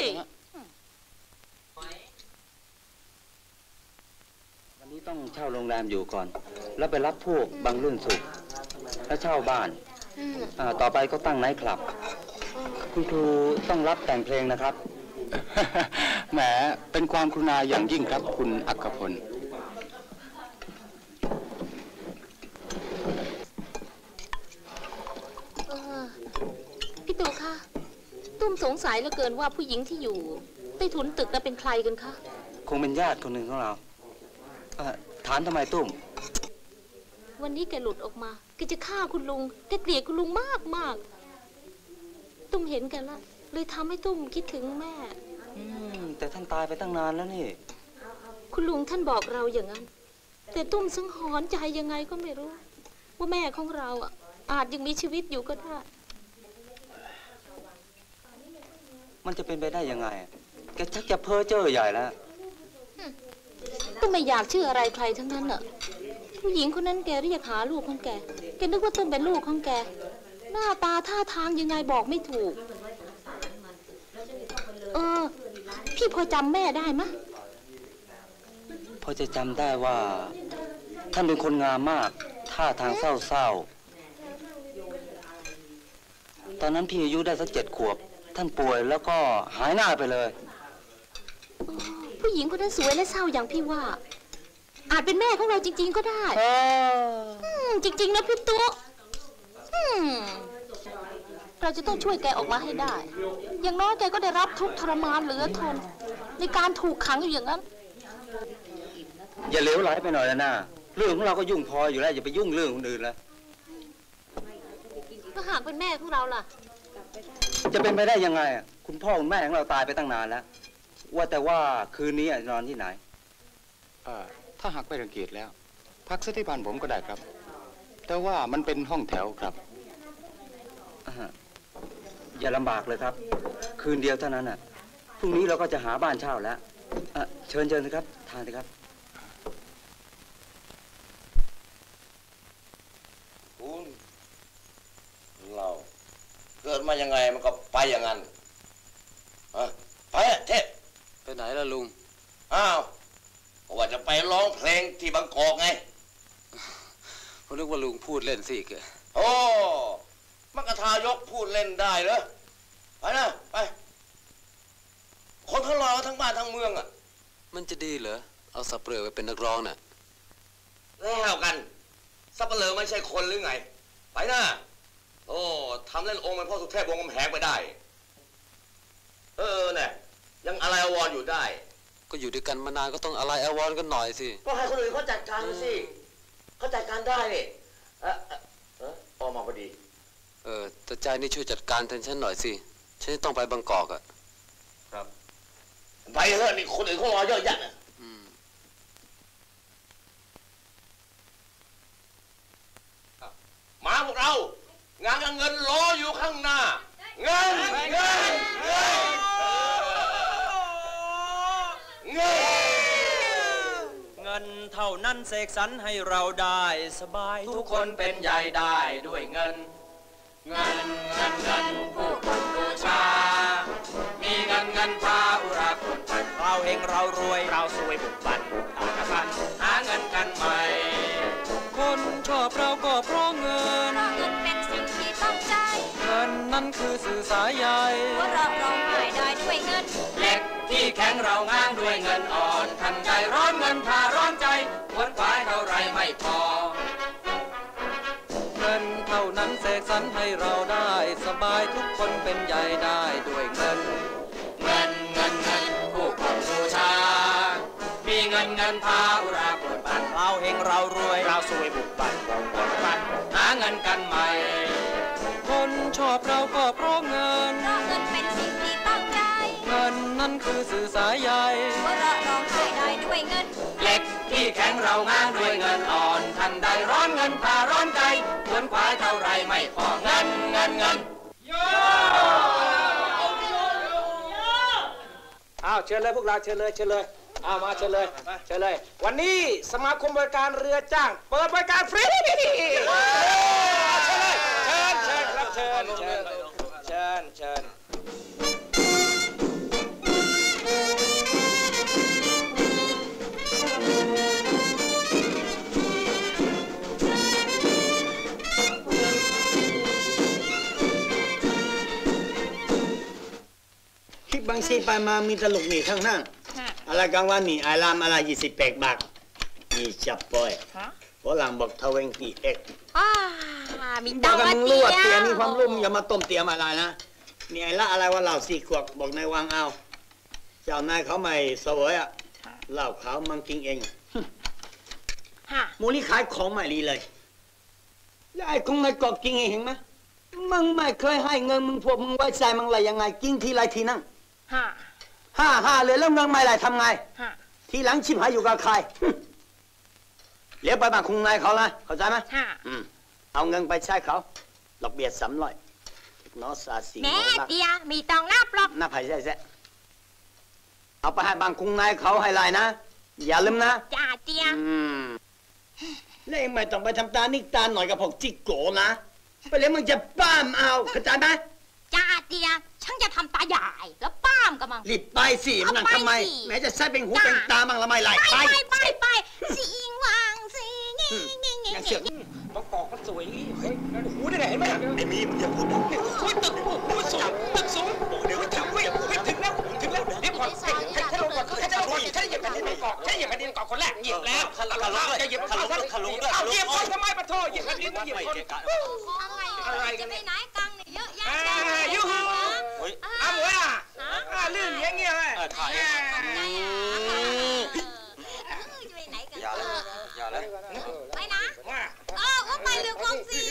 วันนี้ต้องเช่าโรงแรมอยู่ก่อนแล้วไปรับพวกบางรุ่นสุขแล้วเช่าบ้านต่อไปก็ตั้งไนท์คลับคุณครูต้องรับแต่งเพลงนะครับแหมเป็นความกรุณาอย่างยิ่งครับคุณอัครพลพี่ตู่คะตุ้มสงสัยเหลือเกินว่าผู้หญิงที่อยู่ใต้ถุนตึกนั้นเป็นใครกันคะคงเป็นญาติคนหนึ่งของเราถามทำไมตุ้มวันนี้แกหลุดออกมาแกจะฆ่าคุณลุงแกเกลียดคุณลุงมากมากตุ้มเห็นกันละเลยทำให้ตุ้มคิดถึงแม่แต่ท่านตายไปตั้งนานแล้วนี่คุณลุงท่านบอกเราอย่างนั้นแต่ตุ้มสังหรณ์ใจยังไงก็ไม่รู้ว่าแม่ของเราอ่ะอาจยังมีชีวิตอยู่ก็ได้มันจะเป็นไปได้ยังไงแกชักจะเพ้อเจ้อใหญ่แล้วตุ้มไม่อยากเชื่ออะไรใครทั้งนั้นอ่ะผู้หญิงคนนั้นแกเรียกหาลูกของแกแกนึกว่าตุ้มเป็นลูกของแกหน้าตาท่าทางยังไงบอกไม่ถูกเออพี่พอจำแม่ได้มะพอจะจำได้ว่าท่านเป็นคนงามมากท่าทางเศร้าๆตอนนั้นพี่อายุได้สักเจ็ดขวบท่านป่วยแล้วก็หายหน้าไปเลยผู้หญิงคนนั้นสวยและเศร้าอย่างพี่ว่าอาจเป็นแม่ของเราจริงๆก็ได้จริงๆนะพี่ตุ๊กเราจะต้องช่วยแกออกมาให้ได้อย่างน้อยแกก็ได้รับทุกข์ทรมานเหลือทนในการถูกขังอยู่อย่างนั้นอย่าเลวไหลไปหน่อยนะเรื่องของเราก็ยุ่งพออยู่แล้วอย่าไปยุ่งเรื่องคนอื่นแล้วถ้าหากเป็นแม่ของเราล่ะจะเป็นไปได้ยังไงคุณพ่อคุณแม่ของเราตายไปตั้งนานแล้วว่าแต่ว่าคืนนี้นอนที่ไหนถ้าหากไม่รังเกียจแล้วพักสักที่บ้านผมก็ได้ครับแต่ว่ามันเป็นห้องแถวครับอย่าลำบากเลยครับคืนเดียวเท่านั้นน่ะพรุ่งนี้เราก็จะหาบ้านเช่าแล้วเชิญเชิญนะครับทานสิครับคุณเราเกิดมายังไงมันก็ไปอย่างนั้นไปเทพไปไหนล่ะลุงอ้าวว่าจะไปร้องเพลงที่บางกอกไงผมนึกว่าลุงพูดเล่นสิแกโอ้มักกะทายกพูดเล่นได้เหรอไปนะไปคนทั้งรอทั้งบ้านทั้งเมืองอ่ะมันจะดีเหรอเอาสับเปลือกไปเป็นนักร้องน่ะแล้วกันสับเปลือกไม่ใช่คนหรือไงไปนะโอ้ทำเล่นองค์เป็นพ่อสุเทพวงศ์กำแหงไปได้เออเนี่ยยังอะไรอวรอยู่ได้ก็อยู่ด้วยกันมานานก็ต้องอะไรอวรกันหน่อยสิก็ให้คนอื่นเขาจัดการสิเขาจัดการได้นี่เออเออออกมาพอดีเออแต่ใจนี่ช่วยจัดการแทนฉันหน่อยสิฉันต้องไปบางกอกอ่ะครับไปเถอะนี่คนอื่นเขารอเยอะแยะนะมาพวกเรางานเงินรออยู่ข้างหน้าเงินเงินเงินเงินเงินเท่านั้นเสกสรรให้เราได้สบายทุกคนเป็นใหญ่ได้ด้วยเงินเงินเงินเงินผู้คนบูชามีเงินเงินพาอุราคนพันเราเฮงเรารวยเราสวยบุกบันธนาคารหาเงินกันใหม่คนชอบเราก็เพราะเงินเพราะเงินเป็นสิ่งที่ต้องใจเงินนั้นคือสื่อสายใยว่าเราร้องไห้ได้ด้วยเงินเหล็กที่แข็งเราง้างด้วยเงินอ่อนทันใจร้อนเงินพาร้อนใจวนขวายเท่าไรไม่พอเงินเท่านั้นเสกสรรให้เราได้สบายทุกคนเป็นใหญ่ได้ด้วยเงินเงินเงินเงินผู้คนบูชามีเงินเงินพาอุราปวดไปเฮงเรารวยเราสวยบุกบันบุกบันหาเงินกันใหม่คนชอบเราก็เพราะเงินเพราะเงินเป็นสิ่งที่ตั้งใจเงินนั้นคือสื่อสายใยหัวเราะร้องไห้ได้ด้วยเงินเหล็กที่แข็งเรางานด้วยเงินอ่อนทันใดร้อนเงินผ่าร้อนใจเหมือนควายเท่าไรไม่พอเงินเงินเงินอ้าวเชิญเลยพวกเราเชิญเลยเชิญเลยอ้าวมาเชิญเลยเชิญเลย วันนี้สมาคมบริการเรือจ้างเปิดบริการฟรีเชิญเลยเชิญเชิญครับเชิญเชิญเชิญเชิญคิดบางซีไปมามีตลกหนีข้างหน้าอะไรกลางวันนี่อารามอะไรยี่สิบแปดบาทมีจับปอยฝรั่งบอกทเวนตี้เอ็กอ่ามีบตัอกงค์กันมามึงเตีรู้ยว่าเตียมีวความรู้มึงอย่ามาต้มเตียมอะไรนะนี่ไอ้ละอะไรว่าเหล่าสี่ขวบบอกนายวางเอาเจ้านายเขาไม่เสวยอ่ะเหล้าขาวมันกินเองมูลี่ขายของใหม่ลีเลยแล้วไอ้คงในเกาะกินเองเห็นไหมมึงไม่เคยให้เงินมึงพวกมึงไว้ใจมึงอะไรยังไงกินทีไรทีนั่งห้าห้าเลยแล้วเงินไม่ไรทำไงทีหลังชิบหายอยู่กับใครเลี้ยวไปบ้านคุณนายเขาเลยเข้าใจไหมอืมเอาเงินไปใช้เขาดอกเบี้ยสามร้อยน้อสาสีแม่เตียมีตังค์นับหรอกนับให้ใช่ใช่เอาไปให้บ้านคุณนายเขาให้ไรนะอย่าลืมนะจ้าเตียอืมแล้วเองไม่ต้องไปทำตานิกตาหน่อยกับพวกจิกโกนะไปเลยมึงจะป้ามเอาเข้าใจไหมจ้าเตียฉันจะทำตาใหญ่แล้วป้ามกับมังรีบไปสิมันนั่งทำไมแม้จะใช้เป็นหูเป็นตาบ้างละไม่ไรไปไปไปไปไปสิงวางสิเงี้ยเงี้ยเงี้ยอย่างเสียงบางกอกมันสวยเฮ้ยหูได้ไงเห็นไหมไอ้มีมึงอย่าพูดดังโอ้ยตึกหูสูงตึกสูงเดี๋ยวถึงเว้ยถึงแล้วถึงแล้วเดี๋ยวก่อนให้ให้ลงก่อนให้เจ้าลงก่อนถ้าเหยียบแผ่นดินก่อนถ้าเหยียบแผ่นดินก่อนคนแรกเหยียบแล้วจะเหยียบเขาเขาลงด้วยเอาเหยียบคนทำไมปะโทเหยียบแผ่นดินเหยียบคนอะไรกันไปไหนกังเนี่ยเยอะแยะยูฮูอ้าวอ่ะลื่นอย่างเงี้ยเลยถ่ายอย่าเลยอย่าเลยไปนะเออว่าไปเรือคลองสี่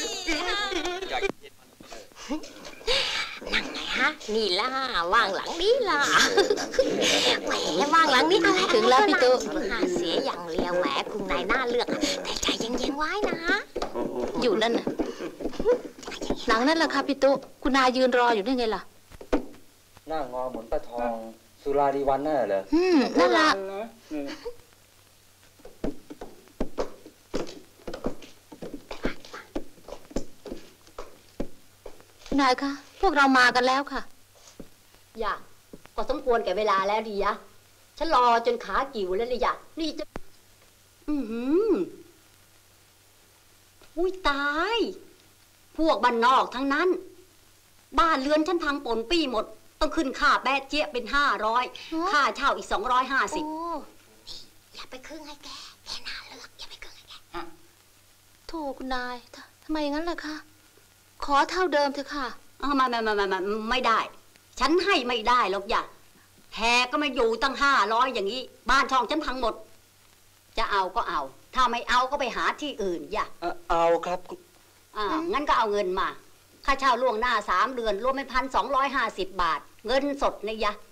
นั่งไงฮะนี่ล่ะว่างหลังนี้ล่ะแหมว่างหลังนี้อะไรถึงแล้วพี่ตุ๊หาเสียอย่างเลียวแหมคุณนายน่าเลือกแต่ใจเย็นๆไว้นะอยู่นั่นน่ะหลังนั่นแหละค่ะพี่ตุ๊คุณนายยืนรออยู่ได้ไงล่ะหน้างอเหมือนป้าทองสุราดีวันน่ะเหรออืมนั่นล่ะนายคะพวกเรามากันแล้วค่ะอย่าก็สมควรแก่เวลาแล้วดียะฉันรอจนขากิ่วแล้วเลยอย่านี่จะอือหืออุ้ยตายพวกบ้านนอกทั้งนั้นบ้านเรือนฉันพังปนปี้หมดต้องขึ้นค่าแป๊ะเจี๊ยเป็นห้าร้อยค่าเช่าอีกสองร้อยห้าสิบอย่าไปครึ่งให้แกแกน่าเลือกอย่าไปครึ่งให้แกโธ่คุณนายทำไมอย่างนั้นล่ะคะขอเท่าเดิมเถอะค่ะอ้าวไม่ไม่ไม่ไม่ไม่ได้ฉันให้ไม่ได้หรอกอย่าแพก็มาอยู่ตั้งห้าร้อยอย่างนี้บ้านช่องฉันพังหมดจะเอาก็เอาถ้าไม่เอาก็ไปหาที่อื่นอย่าเอาครับอ่างั้นก็เอาเงินมาค่าเช่าล่วงหน้าสามเดือนรวมเป็นพันสองร้อยห้าสิบบาทเงินสดนะยะ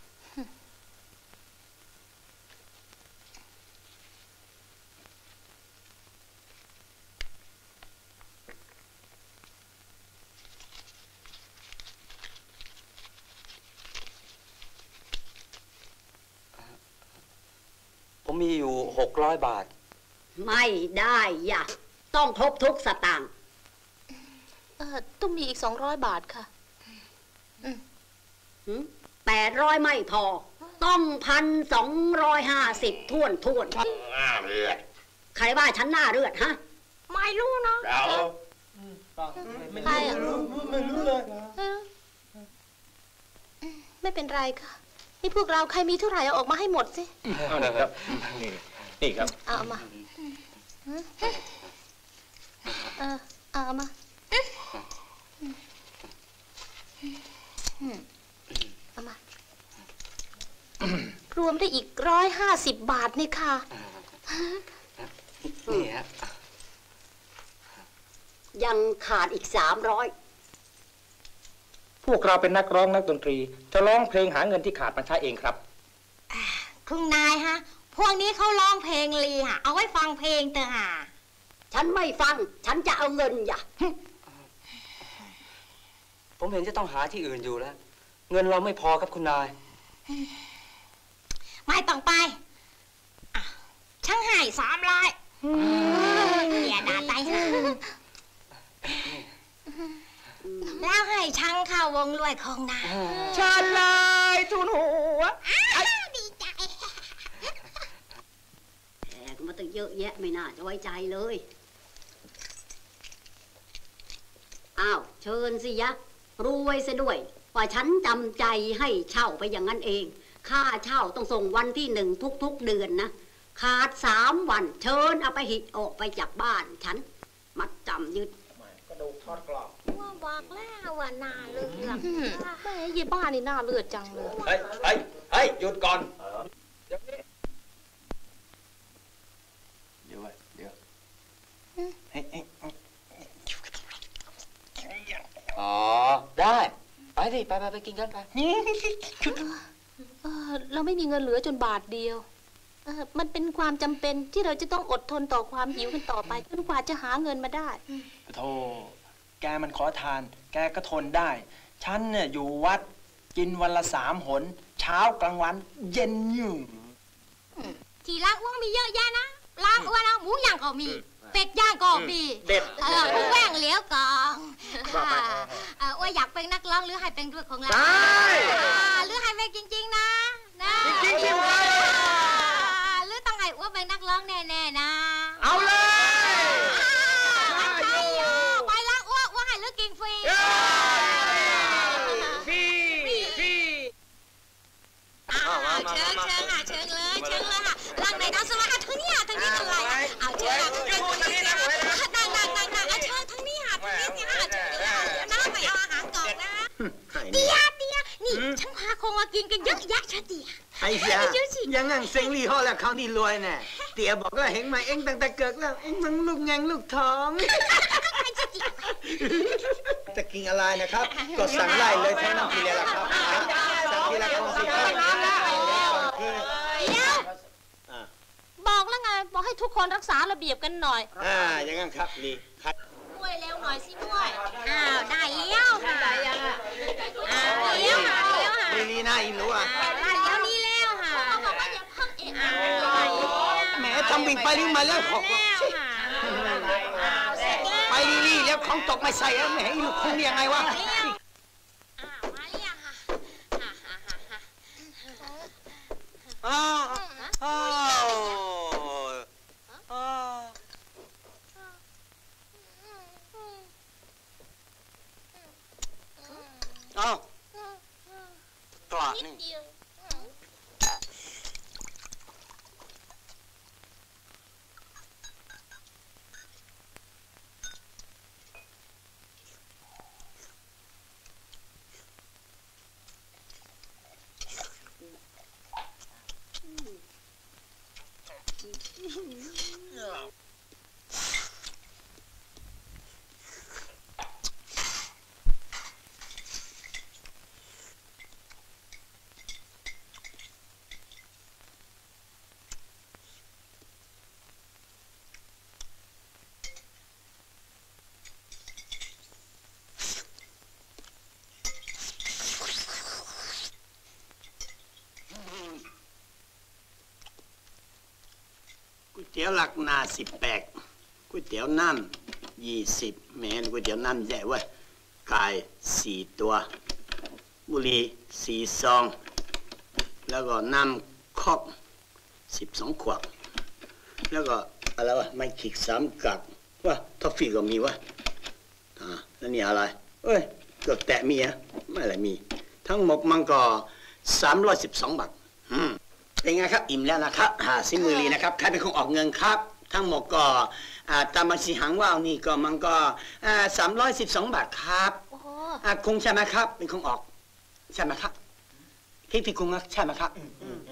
ผมมีอยู่หกร้อยบาทไม่ได้อย่าต้องครบทุกสตางค์เออต้องมีอีกสองร้อยบาทค่ะแปดร้อยไม่พอต้องพันสองร้อยห้าสิบท่วนท่วนหน้าเลือดใครว่าฉันหน้าเลือดฮะไม่รู้นะเราใครอ่ะไม่รู้เลยไม่เป็นไรค่ะนี่พวกเราใครมีเท่าไหร่เอาออกมาให้หมดสินี่ครับนี่ครับเอามาเออเอามาเอามารวมได้อีกร้อยห้าสิบบาทนี่ค่ะนี่ฮะยังขาดอีกสามร้อยพวกเราเป็นนักร้องนักดนตรีจะร้องเพลงหาเงินที่ขาดมาใช้เองครับคุณนายฮะพวกนี้เขาร้องเพลงลีฮะเอาไว้ฟังเพลงเถอะฮะฉันไม่ฟังฉันจะเอาเงินอย่าผมเห็นจะต้องหาที่อื่นอยู่แล้วเงินเราไม่พอครับคุณนายไม่ต้องไปช่างให้สามร้อยอย่าด่าใจนะแล้วให้ช่างเข้าวงรวยของนายเชิญเลยทุนหัวดีใจแหมมาตั้งเยอะแยะไม่น่าจะไว้ใจเลยอ้าวเชิญสิยะรวยซะด้วยว่าฉันจำใจให้เช่าไปอย่างนั้นเองค่าเช่าต้องส่งวันที่หนึ่งทุกๆเดือนนะขาดสามวันเชิญเอาไปหิออกไปจากบ้านฉันมัดจำยึดกระดูกทอดกรอบว่าบอกแล้วว่าน่าเลือดแม่ยี่บ้านี่น่าเลือดจังเลยเฮ้ยเฮ้ยเฮ้ยหยุดก่อนเดี๋ยวเดี๋ยวเฮ้ยอ๋อได้ไปดิไปไปไปกินกันไปเออเราไม่มีเงินเหลือจนบาทเดียวเออมันเป็นความจำเป็นที่เราจะต้องอดทนต่อความหิวกันต่อไปจนกว่าจะหาเงินมาได้โธ่แกมันขอทาน แกก็ทนได้ ฉันเนี่ยอยู่วัดกินวันละสามหน เช้ากลางวันเย็นอยู่ที่ร้านอ้วงมีเยอะแยะนะร้านอ้วนนะหมูย่างก็มีเป็ดย่างก็มีเด็ดเออผู้แหว่งเหลียวกองเอออ้วนอยากเป็นนักร้องหรือให้เป็นด้วยของเราได้หรือให้เป็นจริงๆนะนะจริงๆสิหรือต้องให้อ้วนเป็นนักร้องแน่ๆนะเอาเลยไปแล้วอ้วนอ้วนให้หรือกินฟรีฟรีฟรีเชิญเชิญค่ะเชิญเลยเชิญเลยค่ะร่างไหนน้ำสวัสดิ์ทั้งนี้ค่ะทั้งนี้อะไรเอาเชิญค่ะทั้งนี้นะนั่งนั่งนั่งนั่งเอาเชิญทั้งนี้ค่ะทั้งนี้สิค่ะเชิญเลยน้าไปเอาอาหารก่อนนะเตียเตียนี่ฉันพาคงมากินกันเยอะแยะชะเตียไอ้เสียยังงั้นเซ็งลี่ห่อแล้วเขานี่รวยแน่เตี๋ยบอกว่าเห็นไหมเอ็งตั้งแต่เกิดแล้วเอ็งมันลูกแงงลูกท้องจะกินอะไรนะครับก็สั่งไล่เลยเท่านั้นทีเดียวละครับสั่งทีละคนสิครับเดี๋ยวบอกแล้วไงบอกให้ทุกคนรักษาระเบียบกันหน่อยอ่าอย่างงั้นครับนี่ครับมวยเร็วหน่อยสิมวยอ้าวได้เลี้ยวค่ะได้ยังอ่ะอ้าวเลี้ยวค่ะเลี้ยวค่ะนี่นี่น่าอินรู้อ่ะได้เลี้ยวนี่แล้วค่ะเขาบอกว่าอย่าเพิ่งเอะอะแหมทำบิ่งไปบิ่งมาแล้วหกไปนี่แล้วของตกไม่ใส่แล้วแหมลูกคงยังไงวะอ้าวอ้าวอ้าวอ้าวกลาดนี่ก๋วยเตี๋ยวหลักนาสิบแปดก๋วยเตี๋ยวน้ำยี่สิบแม่นก๋วยเตี๋ยวน้ำใหญ่เว้ยไก่สี่ตัวบุหรี่สี่ซองแล้วก็น้ำคอกสิบสองขวดแล้วก็อะไรวะไม่ขีดสามกัดว่าทอฟฟี่ก็มีวะอ่าแล้วนี่อะไรเอ้ยเกือบแตะมีอะไม่อะไรมี ทั้งหมดมันก็สามร้อยสิบสองบาทอืมเป็นไงครับอิ่มแล้วนะครับหาซิมือลีนะครับใครเป็นคนออกเงินครับ ทั้งหมดก็อ่าตามบัญชีหางว่าวนี่ก็มันก็อ่าสามร้อยสิบสองบาทครับอ่าคงใช่ไหมครับเป็นคนออกใช่ไหมครับพี่พี่คงใช่ไหมครับ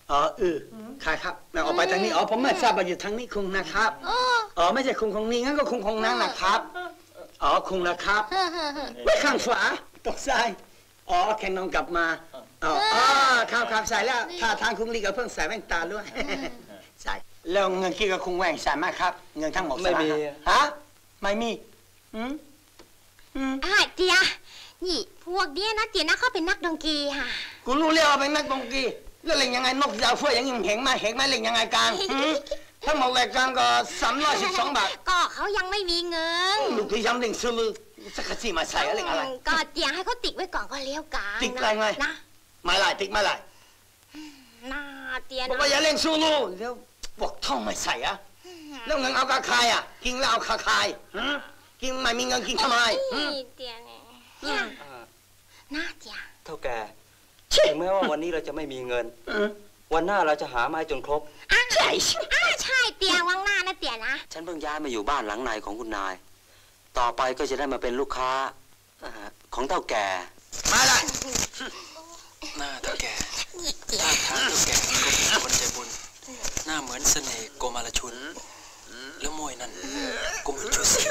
อ๋อเออใครครับแม่ออกไปทางนี้อ๋อผมไม่ทราบว่าอยู่ทางนี้คุงนะครับอ๋อไม่ใช่คุงของนี้งั้นก็คุงของนั้นนะครับอ๋อคุงนะครับไว้ข้างขวาตกใจอ๋อแค่น้องกลับมาอ๋อครับครับใส่แล้วท่าทางคุงลีก็เพิ่งใส่แว่นตาด้วยใส่แล้วเงินกี่กับคุงแหว่งใส่ไหมครับเงินทั้งหมดไม่มีฮะไม่มีอืมอืมอ่าเตียนี่พวกเนี้ยนะเตียนะเขาเป็นนักดนตรีค่ะกูรู้เรียกว่าเป็นนักดนตรีแล้วเล่นยังไงนกยาวเฟื่อยยังเห็นไหมเห็นไหมเล่นยังไงกันทั้งหมดรายการก็สามร้อยสิบสองบาทก็เขายังไม่มีเงินลูกที่ย้ำเล่นซื้อลือสักสี่มาใส่อะไรอะไรก็เตียให้เขาติดไว้ก่อนก็เลี้ยวกันติดอะไรไงนะไม่ไรติดไม่ไรน่าเตียบอกว่าอย่าเล่นซื้อลือแล้วบอกท่องไม่ใส่อะแล้วเงินเอากระคายอะกินแล้วเอาคาคายกินไม่มีเงินกินทำไมเตียเนี่ยน่าเตียเท่าแก่ถึงแม้ว่าวันนี้เราจะไม่มีเงินวันหน้าเราจะหาไม้จนครบใช่ใช่เตียวังหน้านะเตียนะฉันเพิ่งย้ายมาอยู่บ้านหลังในของคุณนายต่อไปก็จะได้มาเป็นลูกค้าของเท่าแก่มาเลยหน้าเท่าแก่ท่าทางเท่าแก่ก็เป็นคนใจบุญหน้าเหมือนเสน่ห์โกมาลชุนแล้วมวยนั่นก็เหมือนชูศรี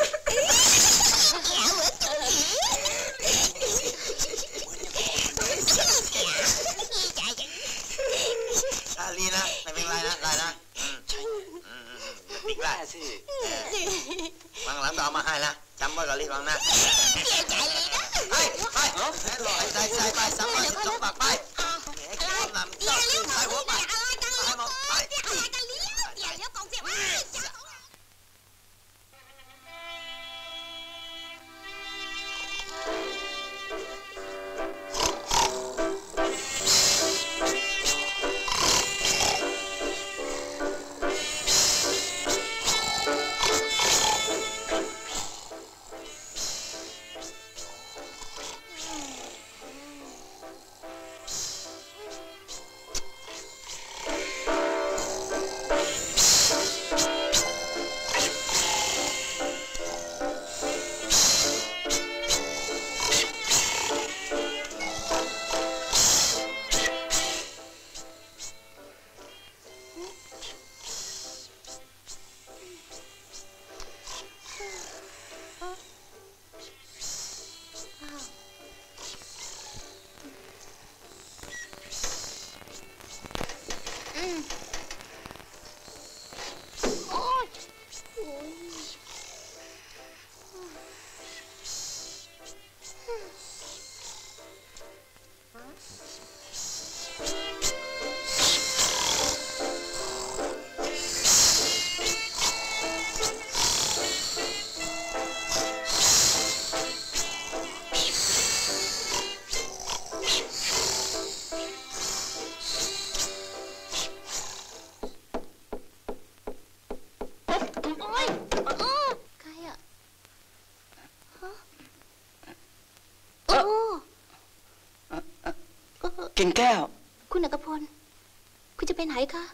อาลีนะไม่เป็นไรนะไรนะใช่ติ๊กแรกสิวางหลังต่อมาให้ละจำไว้กับลีฟังนะไปไปใส่ใส่ไปสามร้อยสิบสองบาทไปลำเจ้าตื้นใส่หัวไปให้หมดไปกิ่งแก้วคุณเอกพลคุณจะไปไหนคะ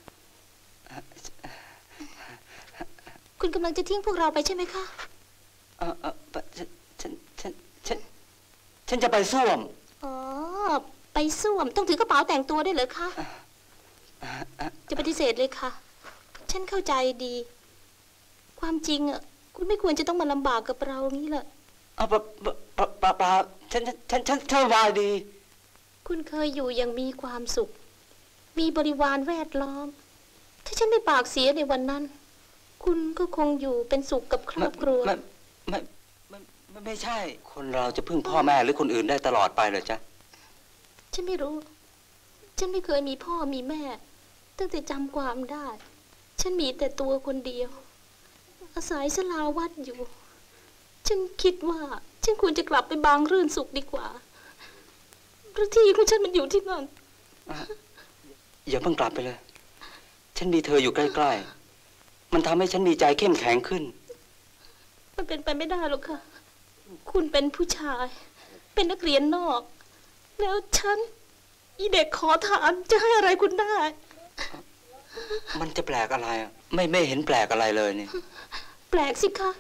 คุณกำลังจะทิ้งพวกเราไปใช่ไหมคะเออเออฉันฉันฉันฉันฉันจะไปส้วมอ๋อไปส้วมต้องถือกระเป๋าแต่งตัวด้วยเหรอคะจะปฏิเสธเลยค่ะฉันเข้าใจดีความจริงอ่ะคุณไม่ควรจะต้องมาลำบากกับเรางี้แหละอ๋อปะปะปะปะฉันฉันฉันสบายดีคุณเคยอยู่อย่างมีความสุขมีบริวารแวดล้อมถ้าฉันไม่ปากเสียในวันนั้นคุณก็คงอยู่เป็นสุขกับครอบครัวไม่ไม่ไม่ไม่ไม่ใช่คนเราจะพึ่งพ่อแม่หรือคนอื่นได้ตลอดไปเหรอจ๊ะฉันไม่รู้ฉันไม่เคยมีพ่อมีแม่ตั้งแต่จำความได้ฉันมีแต่ตัวคนเดียวอาศัยศาลาวัดอยู่ฉันคิดว่าฉันควรจะกลับไปบางรื่นสุขดีกว่าเพราะที่ของฉันมันอยู่ที่นั่นอย่าเพิ่งกลับไปเลยฉันมีเธออยู่ใกล้ๆมันทำให้ฉันมีใจเข้มแข็งขึ้นมันเป็นไปไม่ได้หรอกค่ะคุณเป็นผู้ชายเป็นนักเรียนนอกแล้วฉันอีเด็กขอทานจะให้อะไรคุณได้มันจะแปลกอะไรอ่ะไม่ไม่เห็นแปลกอะไรเลยนี่แปลกสิคะ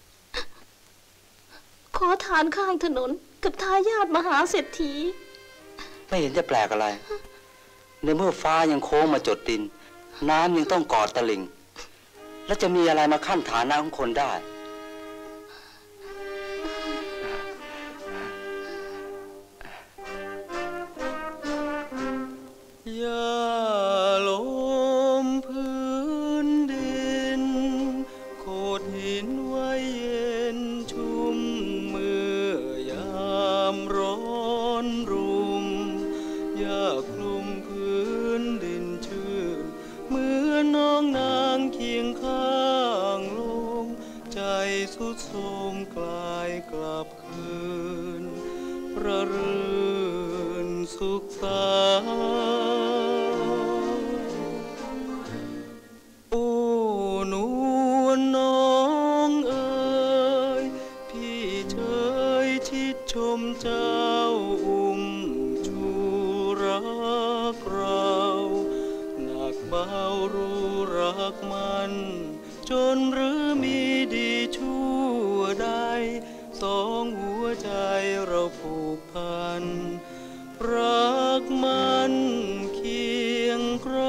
ขอทานข้างถนนกับทายาทมหาเศรษฐีไม่เห็นจะแปลกอะไรในเมื่อฟ้ายังโค้งมาจดดินน้ำยังต้องกอดตะลิ่งแล้วจะมีอะไรมาขั้นฐานะของคนได้อย่าล้มพื้นดินโขดหินไว้เย็นชุ่มเมื่อยามร้อนรุ่มอย่าคลุมพื้นดินชื้นเหมือนน้องนางเคียงข้างลมใจสุดโทรมกลายกลับคืนระรื่นสุขสโอ้นวลน้องเอ๋ยพี่เชยชิดชมเจ้าอุ้มชูรักเราหนักเบารู้รักมันจนหรือมีดีชั่วใดสองหัวใจเราผูกพันรักมันเคียงคร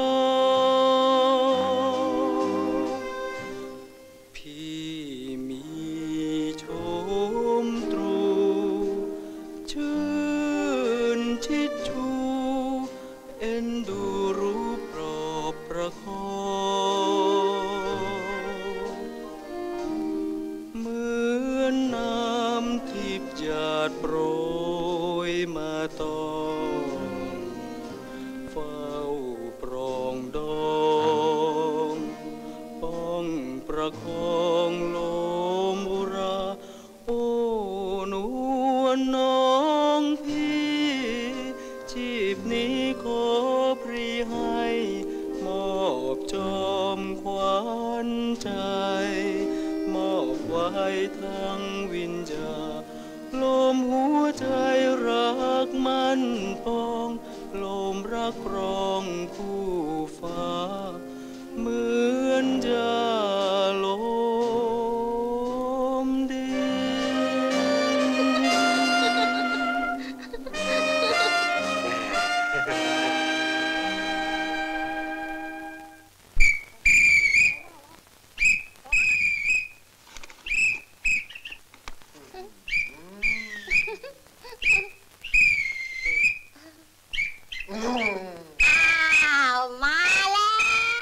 องพี่มีชมตรูชื่นชิดชูเอ็นดูรู้ปลอบประคองเหมือนน้ำทิพย์หยาดโปรยมาตองเฝ้าปรองดองป้องประคองลมอุราโอ้นวลน้องพี่ชีพนี้ขอพรีให้มอบจอมขวัญใจมอบไว้ทั้งวิญญาณลมหัวใจรักมันปองลมรักรองคู่ฟ้าเหมือนจะลมดิอ้าวมาแล้ว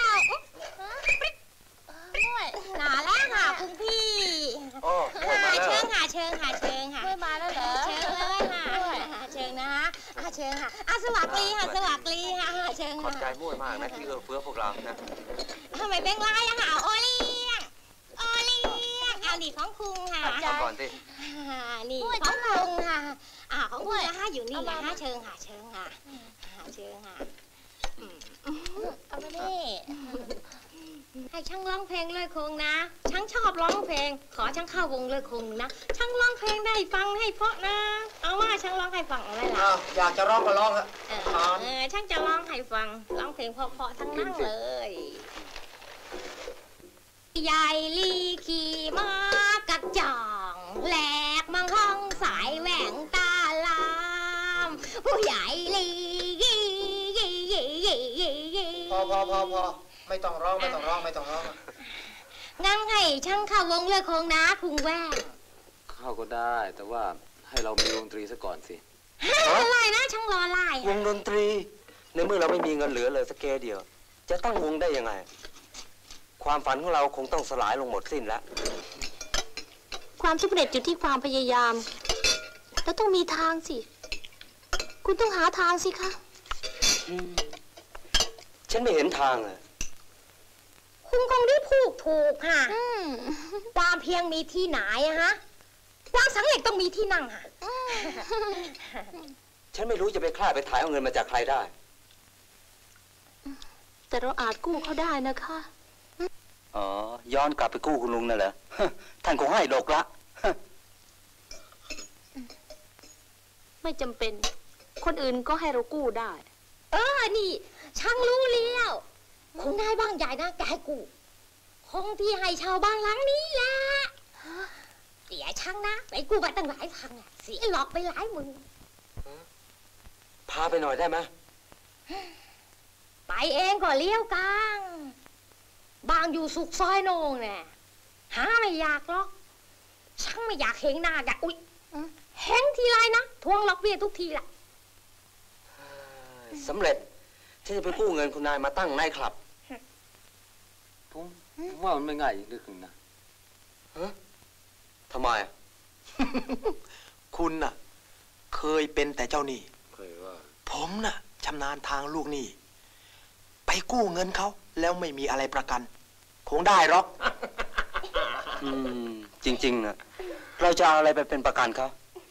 หนาแล้วค่ะคุณพี่เชิญค่ะเชิญค่ะเชิญค่ะมาแล้วเหรอเชิญเลยค่ะเชิญนะคะอ่ะเชิญค่ะอ่ะสวัสดีค่ะสวัสดีค่ะเชิญขอบใจค่ะมุ่ยมากนะที่เอื้อเฟื้อพวกเรานะทำไมเป็นไรอะค่ะโอเลี้ยงโอเลี้ยงเอานี่ของคุณค่ะเอาก่อนสิอ่านี่ของคุณค่ะอ่าของคุณนะคะอยู่นี่นะคะเชิญค่ะเชิญค่ะอ่าเชิญค่ะอืมเอาไปดิให้ช่างร้องเพลงเลยคงนะช่างชอบร้องเพลง ขอช่างเข้าวงเลยคงนะช่างร้องเพลงได้ฟังให้เพราะนะ เอาว่าช่างร้องให้ฟังอะไรล่ะอยากจะร้องก็ร้องฮะเออเออช่างจะร้องให้ฟังร้องเพลงเพราะๆทั้งนั้นเลยยายลีขี่ม้ากระจ่องแหลกมังห้องสายแหว่งตาลามผู้ใหญ่ลียี่ยี่ยี่ยี่ยี่พอพอพอพอไม่ต้องร้องไม่ต้องร้องไม่ต้องร้องงั้นให้ช่างเข้าวงเลยคงนะคุงแว่งเข้าก็ได้แต่ว่าให้เรามีวงดนตรีซะก่อนสิอะไรนะช่างรอไล่วงดนตรีในเมื่อเราไม่มีเงินเหลือเลยสักแกเดียว จะตั้งวงได้ยังไง ความฝันของเราคงต้องสลายลงหมดสิ้นแล้วความสำเร็จอยู่ที่ความพยายาม แล้วต้องมีทางสิ คุณต้องหาทางสิคะฉันไม่เห็นทางเลยคุณคงได้พูดถูกค่ะความเพียงมีที่ไหนอะฮะความสำเร็จต้องมีที่นั่งค่ะฉันไม่รู้จะไปคลาดไปถ่ายเอาเงินมาจากใครได้แต่เราอาจกู้เขาได้นะคะอ๋อ ย้อนกลับไปกู้คุณลุงนั่นเหรอ ท่านคงให้ดอกละไม่จำเป็น คนอื่นก็ให้เรากู้ได้เออ นี่ ช่างรู้เลี้ยวคงได้บ้างใหญ่นะแกให้กูคงที่ให้ชาวบ้านหลังนี้แหละเสียช่างนะไปกูไปตั้งหลายพันเสียหลอกไปหลายหมื่นพาไปหน่อยได้ไหมไปเองก็เลี้ยวกลางบางอยู่สุกซอยโนงแน่หาไม่อยากหรอกช่างไม่อยากเห็นหน้าแกอุ๊ยเห็นทีไรนะทวงล็อกเบี้ยทุกทีแหละสำเร็จที่จะไปกู้เงินคุณนายมาตั้งนายคลับผมผมว่ามันไม่ง่ายอย่างที่คุณนะฮะทำไมคุณน่ะเคยเป็นแต่เจ้าหนี้เคยว่าผมน่ะชำนาญทางลูกหนี้ไปกู้เงินเขาแล้วไม่มีอะไรประกัน คงได้หรอกอืมจริงๆนะเราจะเอาอะไรไปเป็นประกันเขา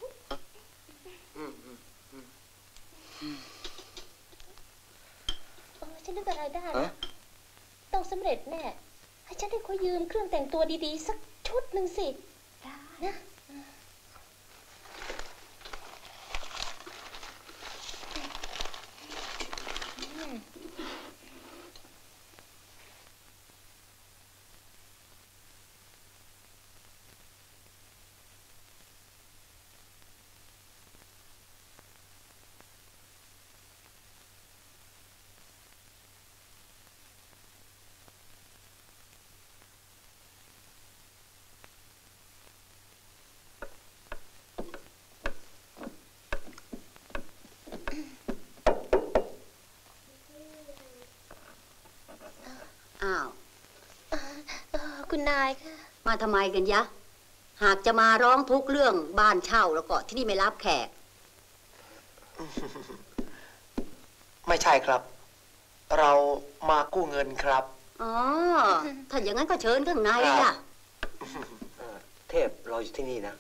ฉันนึกอะไรได้นะต้องสำเร็จแน่ให้ฉันได้ขอยืมเครื่องแต่งตัวดีๆสักชุดหนึ่งสินะอ้าวคุณนายค่ะมาทำไมกันยะหากจะมาร้องทุกข์เรื่องบ้านเช่าแล้วก็ที่นี่ไม่รับแขกไม่ใช่ครับ เรามากู้เงินครับอ๋อถ้าอย่างนั้นก็เชิญข้างในอ่ะเทพรออยู่ที่นี่นะ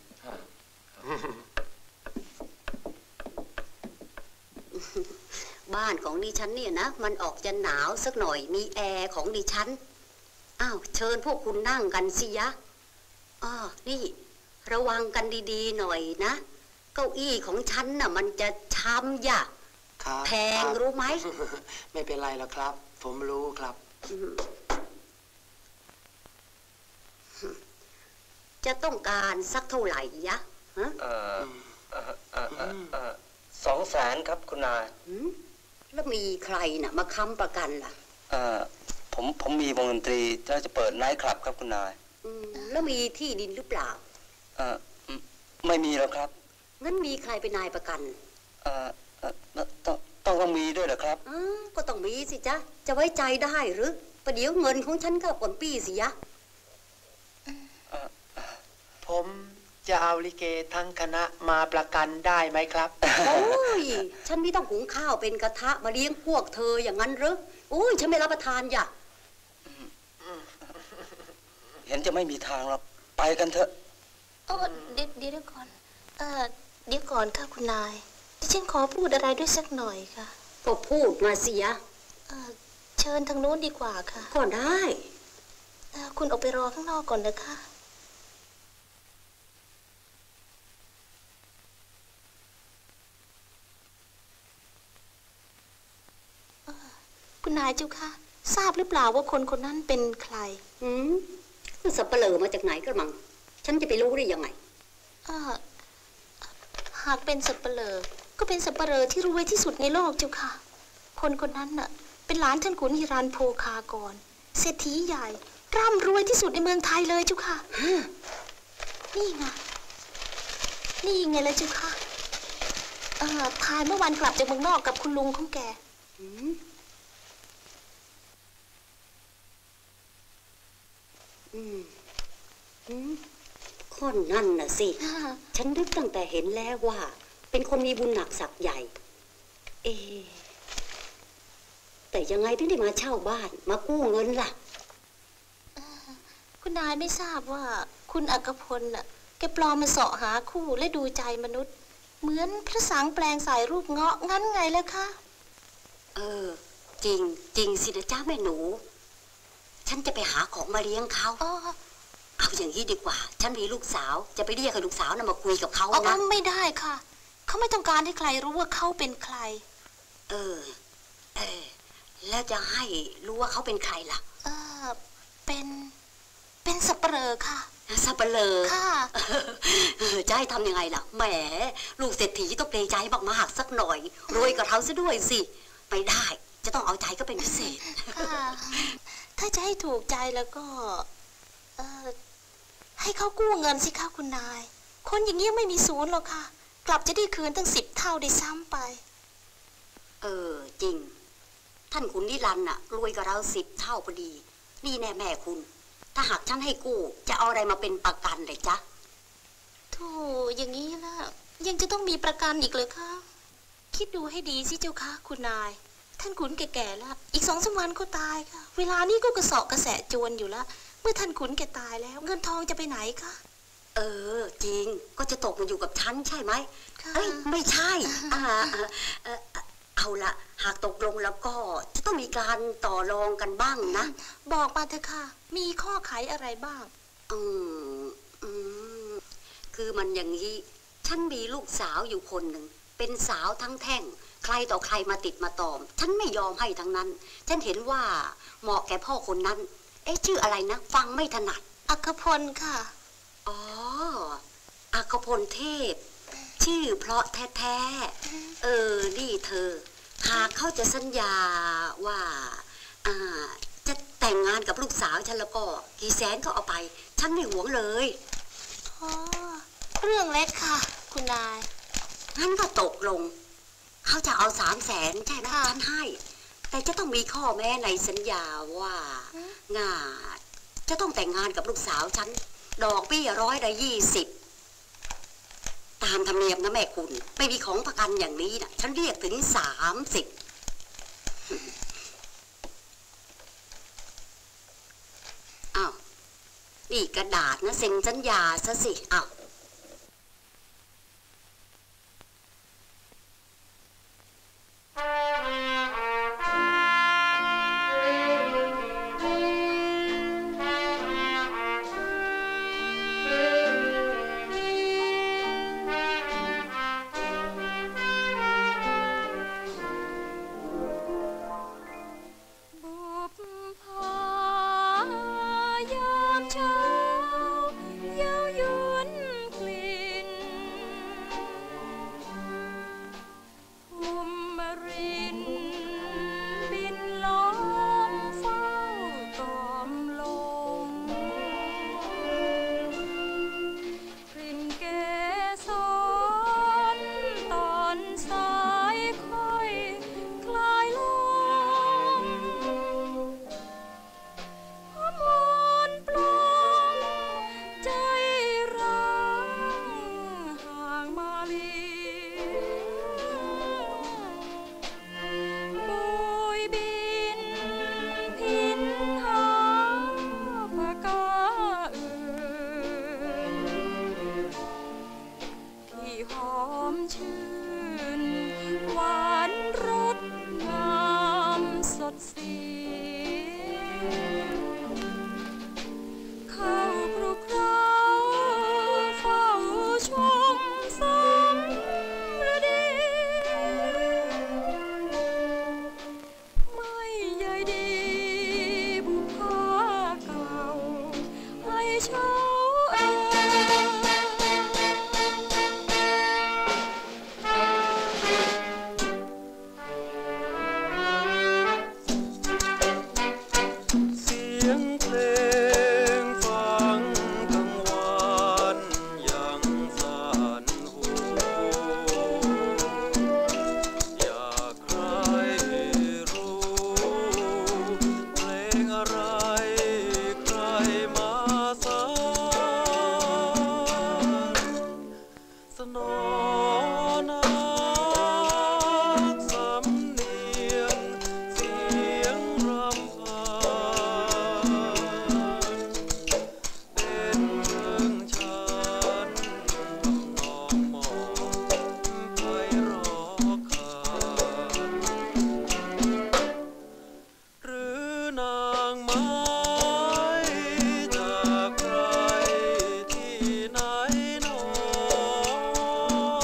บ้านของดิฉันเนี่ยนะมันออกจะหนาวสักหน่อยมีแอร์ของดิฉันอ้าวเชิญพวกคุณนั่งกันสิยะอ้อนี่ระวังกันดีๆหน่อยนะเก้าอี้ของฉันน่ะมันจะช้ำยะแพงรู้ไหมไม่เป็นไรหรอกครับ ผมรู้ครับจะต้องการสักเท่าไหร่ยะฮะเออเออเออเออสองแสนครับคุณนายแล้วมีใครน่ะมาค้ำประกันล่ะเออผมผมมีวงดนตรีที่จะเปิดไนท์คลับครับคุณนายแล้วมีที่ดินหรือเปล่าเออไม่มีแล้วครับงั้นมีใครเป็นนายประกันเออต้องต้องต้องมีด้วยเหรอครับอก็ต้องมีสิจ๊ะจะไว้ใจได้หรือประเดี๋ยวเงินของฉันก็ปนปี้สิยะผมจะเอาลิเกทั้งคณะมาประกันได้ไหมครับโอ้ยฉันไม่ต้องหุงข้าวเป็นกระทะมาเลี้ยงพวกเธออย่างนั้นหรือโอ้ยฉันไม่รับประทานอย่าเห็นจะไม่มีทางหรอกไปกันเถอะเออเดี๋ยวเดี๋ยวก่อนเออเดี๋ยวก่อนค่ะคุณนายดิฉันขอพูดอะไรด้วยสักหน่อยค่ะก็พูดมาสิยะเออเชิญทางโน้นดีกว่าค่ะก็ได้คุณออกไปรอข้างนอกก่อนนะคะคุณนายเจ้าค่ะทราบหรือเปล่าว่าคนคนนั้นเป็นใครอืมสับเปลือมาจากไหนก็มังฉันจะไปรู้ได้ยังไงอ่าหากเป็นสับเปลือก็เป็นสับเปลือที่รวยที่สุดในโลกเจ้าค่ะคนคนนั้นน่ะเป็นหลานท่านขุนฮิรันโภคากรเศรษฐีใหญ่ร่ำรวยที่สุดในเมืองไทยเลยเจ้าค่ะนี่ไงนี่ไงเลยเจ้าค่ะเอ่อพายเมื่อวันกลับจากเมืองนอกกับคุณลุงของแกอืมอืมอืมคนนั่นน่ะสิฉันนึกตั้งแต่เห็นแล้วว่าเป็นคนมีบุญหนักศักดิ์ใหญ่เอแต่ยังไงถึงได้มาเช่าบ้านมากู้เงินล่ะคุณนายไม่ทราบว่าคุณอักพลน่ะแกปลอมมาเสาะหาคู่และดูใจมนุษย์เหมือนพระสังแปลงใส่รูปเงาะงั้นไงล่ะคะเออจริงจริงสินะจ้าแม่หนูฉันจะไปหาของมาเลี้ยงเขาเอาอย่างนี้ดีกว่าฉันมีลูกสาวจะไปเรียกให้ลูกสาวน่ะมาคุยกับเขานะไม่ได้ค่ะเขาไม่ต้องการให้ใครรู้ว่าเขาเป็นใครเออเออแล้วจะให้รู้ว่าเขาเป็นใครล่ะเออเป็นเป็นสับเปลือค่ะสับเปลือค่ะจะให้ทำยังไงล่ะแหมลูกเศรษฐีต้องเกรงใจมากๆสักหน่อยรวยกับเขาซะด้วยสิไม่ได้จะต้องเอาใจก็เป็นพิเศษค่ะถ้าจะให้ถูกใจแล้วก็เออให้เขากู้เงินสิคะคุณนายคนอย่างนี้ไม่มีศูนย์หรอกค่ะกลับจะได้คืนตั้งสิบเท่าได้ซ้ำไปเออจริงท่านขุนนิรันดร์น่ะรวยกับเราสิบเท่าพอดีนี่แน่แม่คุณถ้าหากฉันให้กู้จะเอาอะไรมาเป็นประกันเลยจ๊ะโธ่อย่างนี้ล่ะยังจะต้องมีประกันอีกเลยคะคิดดูให้ดีสิเจ้าค่ะคุณนายท่านขุนแก่ๆแล้วอีกสองสามวันก็ตายค่ะเวลานี้ก็กระเสาะกระแสะจวนอยู่แล้วเมื่อท่านขุนแกตายแล้วเงินทองจะไปไหนคะเออจริงก็จะตกมาอยู่กับฉันใช่ไหมเอ้ยไม่ใช่อ่าเออเอาละหากตกลงแล้วก็จะต้องมีการต่อรองกันบ้างนะบอกมาเถอะค่ะมีข้อขายอะไรบ้างอืมอืมคือมันอย่างนี้ฉันมีลูกสาวอยู่คนหนึ่งเป็นสาวทั้งแท่งใครต่อใครมาติดมาตอมฉันไม่ยอมให้ทั้งนั้นฉันเห็นว่าเหมาะแก่พ่อคนนั้นเอ๊ะชื่ออะไรนะฟังไม่ถนัดอัครพลค่ะอ๋ออัครพลเทพชื่อเพราะแท้ๆเออนี่เธอหากเขาจะสัญญาว่าอ่าจะแต่งงานกับลูกสาวฉันแล้วก็กี่แสนก็เอาไปฉันไม่หวงเลยอ๋อเรื่องเล็กค่ะคุณนายงั้นก็ตกลงเขาจะเอาสามแสนใช่ไหมฉันให้แต่จะต้องมีข้อแม้ในสัญญาว่างาจะต้องแต่งงานกับลูกสาวฉันดอกเบี้ยร้อยละยี่สิบตามธรรมเนียมนะแม่คุณไม่มีของประกันอย่างนี้นะฉันเรียกถึงสามสิบอ้าวนี่กระดาษนะเซ็นสัญญาซะสิอ้าวเ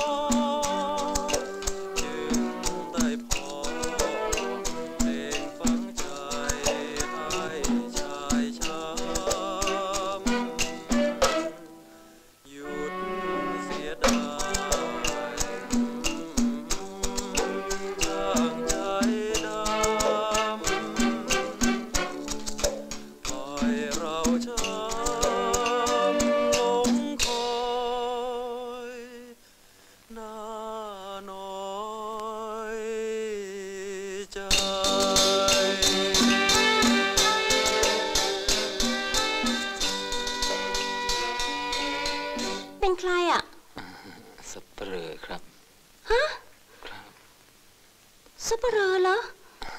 ปเหร่อครับฮะสับปะเหร่อเหรอ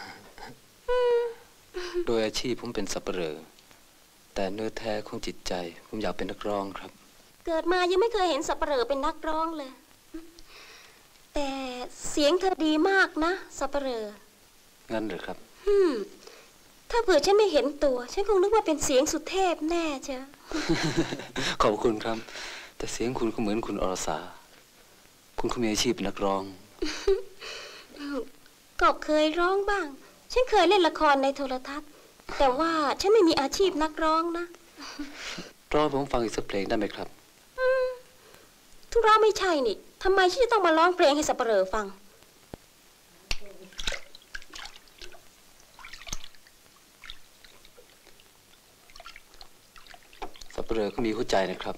โดยอาชีพผมเป็นสับปเหร่อแต่เนื้อแท้ของจิตใจผมอยากเป็นนักร้องครับเกิดมายังไม่เคยเห็นสับปะเหร่อเป็นนักร้องเลยแต่เสียงเธอดีมากนะสับปะเหร่องั้นเหรอครับฮึมถ้าเผื่อฉันไม่เห็นตัวฉันคงนึกว่าเป็นเสียงสุเทพแน่เชียวขอบคุณครับแต่เสียงคุณก็เหมือนคุณอรสาคุณก็มีอาชีพเป็นนักร้องก็เคยร้องบ้างฉันเคยเล่นละครในโทรทัศน์แต่ว่าฉันไม่มีอาชีพนักร้องนะร้องผมฟังอีกสักเพลงได้ไหมครับทุเราไม่ใช่นี่ทำไมฉันจะต้องมาร้องเพลงให้สับปะเหร่อฟังสับปะเหร่อก็มีหัวใจนะครับ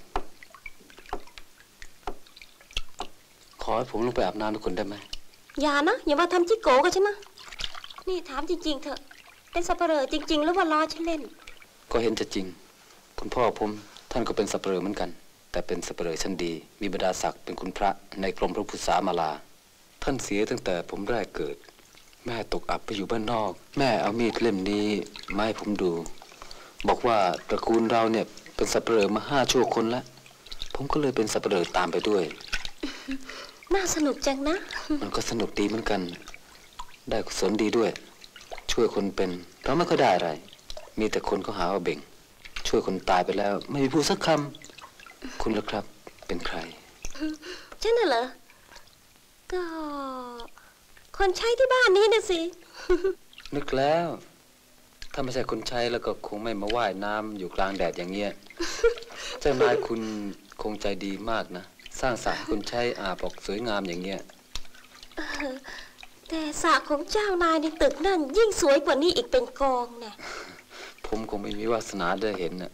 ขอให้ผมลงไปอาบน้ำทุกคนได้ไหมอย่านะอย่ามาทำจิโก้กับฉันนะนี่ถามจริงๆเถอะเป็นสับปะเหร่อจริงๆหรือว่าล้อฉันเล่นก็เห็นจะจริงคุณพ่อผมท่านก็เป็นสับปะเหร่อเหมือนกันแต่เป็นสับปะเหร่อชั้นดีมีบรรดาศักดิ์เป็นคุณพระในกรมพระพุทธศามาลาท่านเสียตั้งแต่ผมแรกเกิดแม่ตกอับไปอยู่บ้านนอกแม่เอามีดเล่มนี้มาให้ผมดูบอกว่าตระกูลเราเนี่ยเป็นสับปะเหร่อมาห้าชั่วคนแล้วผมก็เลยเป็นสับปะเหร่อตามไปด้วยน่าสนุกจังนะมันก็สนุกดีเหมือนกันได้กุศลดีด้วยช่วยคนเป็นเราไม่ค่อยได้อะไรมีแต่คนเขาหาว่าเบ่งช่วยคนตายไปแล้วไม่มีพูดสักคำคุณล่ะครับเป็นใครฉันน่ะเหรอก็คนใช้ที่บ้านนี้นะสินึกแล้วถ้าไม่ใช่คนใช้แล้วก็คงไม่มาว่ายน้ำอยู่กลางแดดอย่างเงี้ยเจ้านายคุณคงใจดีมากนะสร้างสระคุณใช้อาบออกสวยงามอย่างเงี้ยแต่สระของเจ้านายในตึกนั่นยิ่งสวยกว่านี้อีกเป็นกองนะผมคงไม่มีวาสนาได้เห็นน่ะ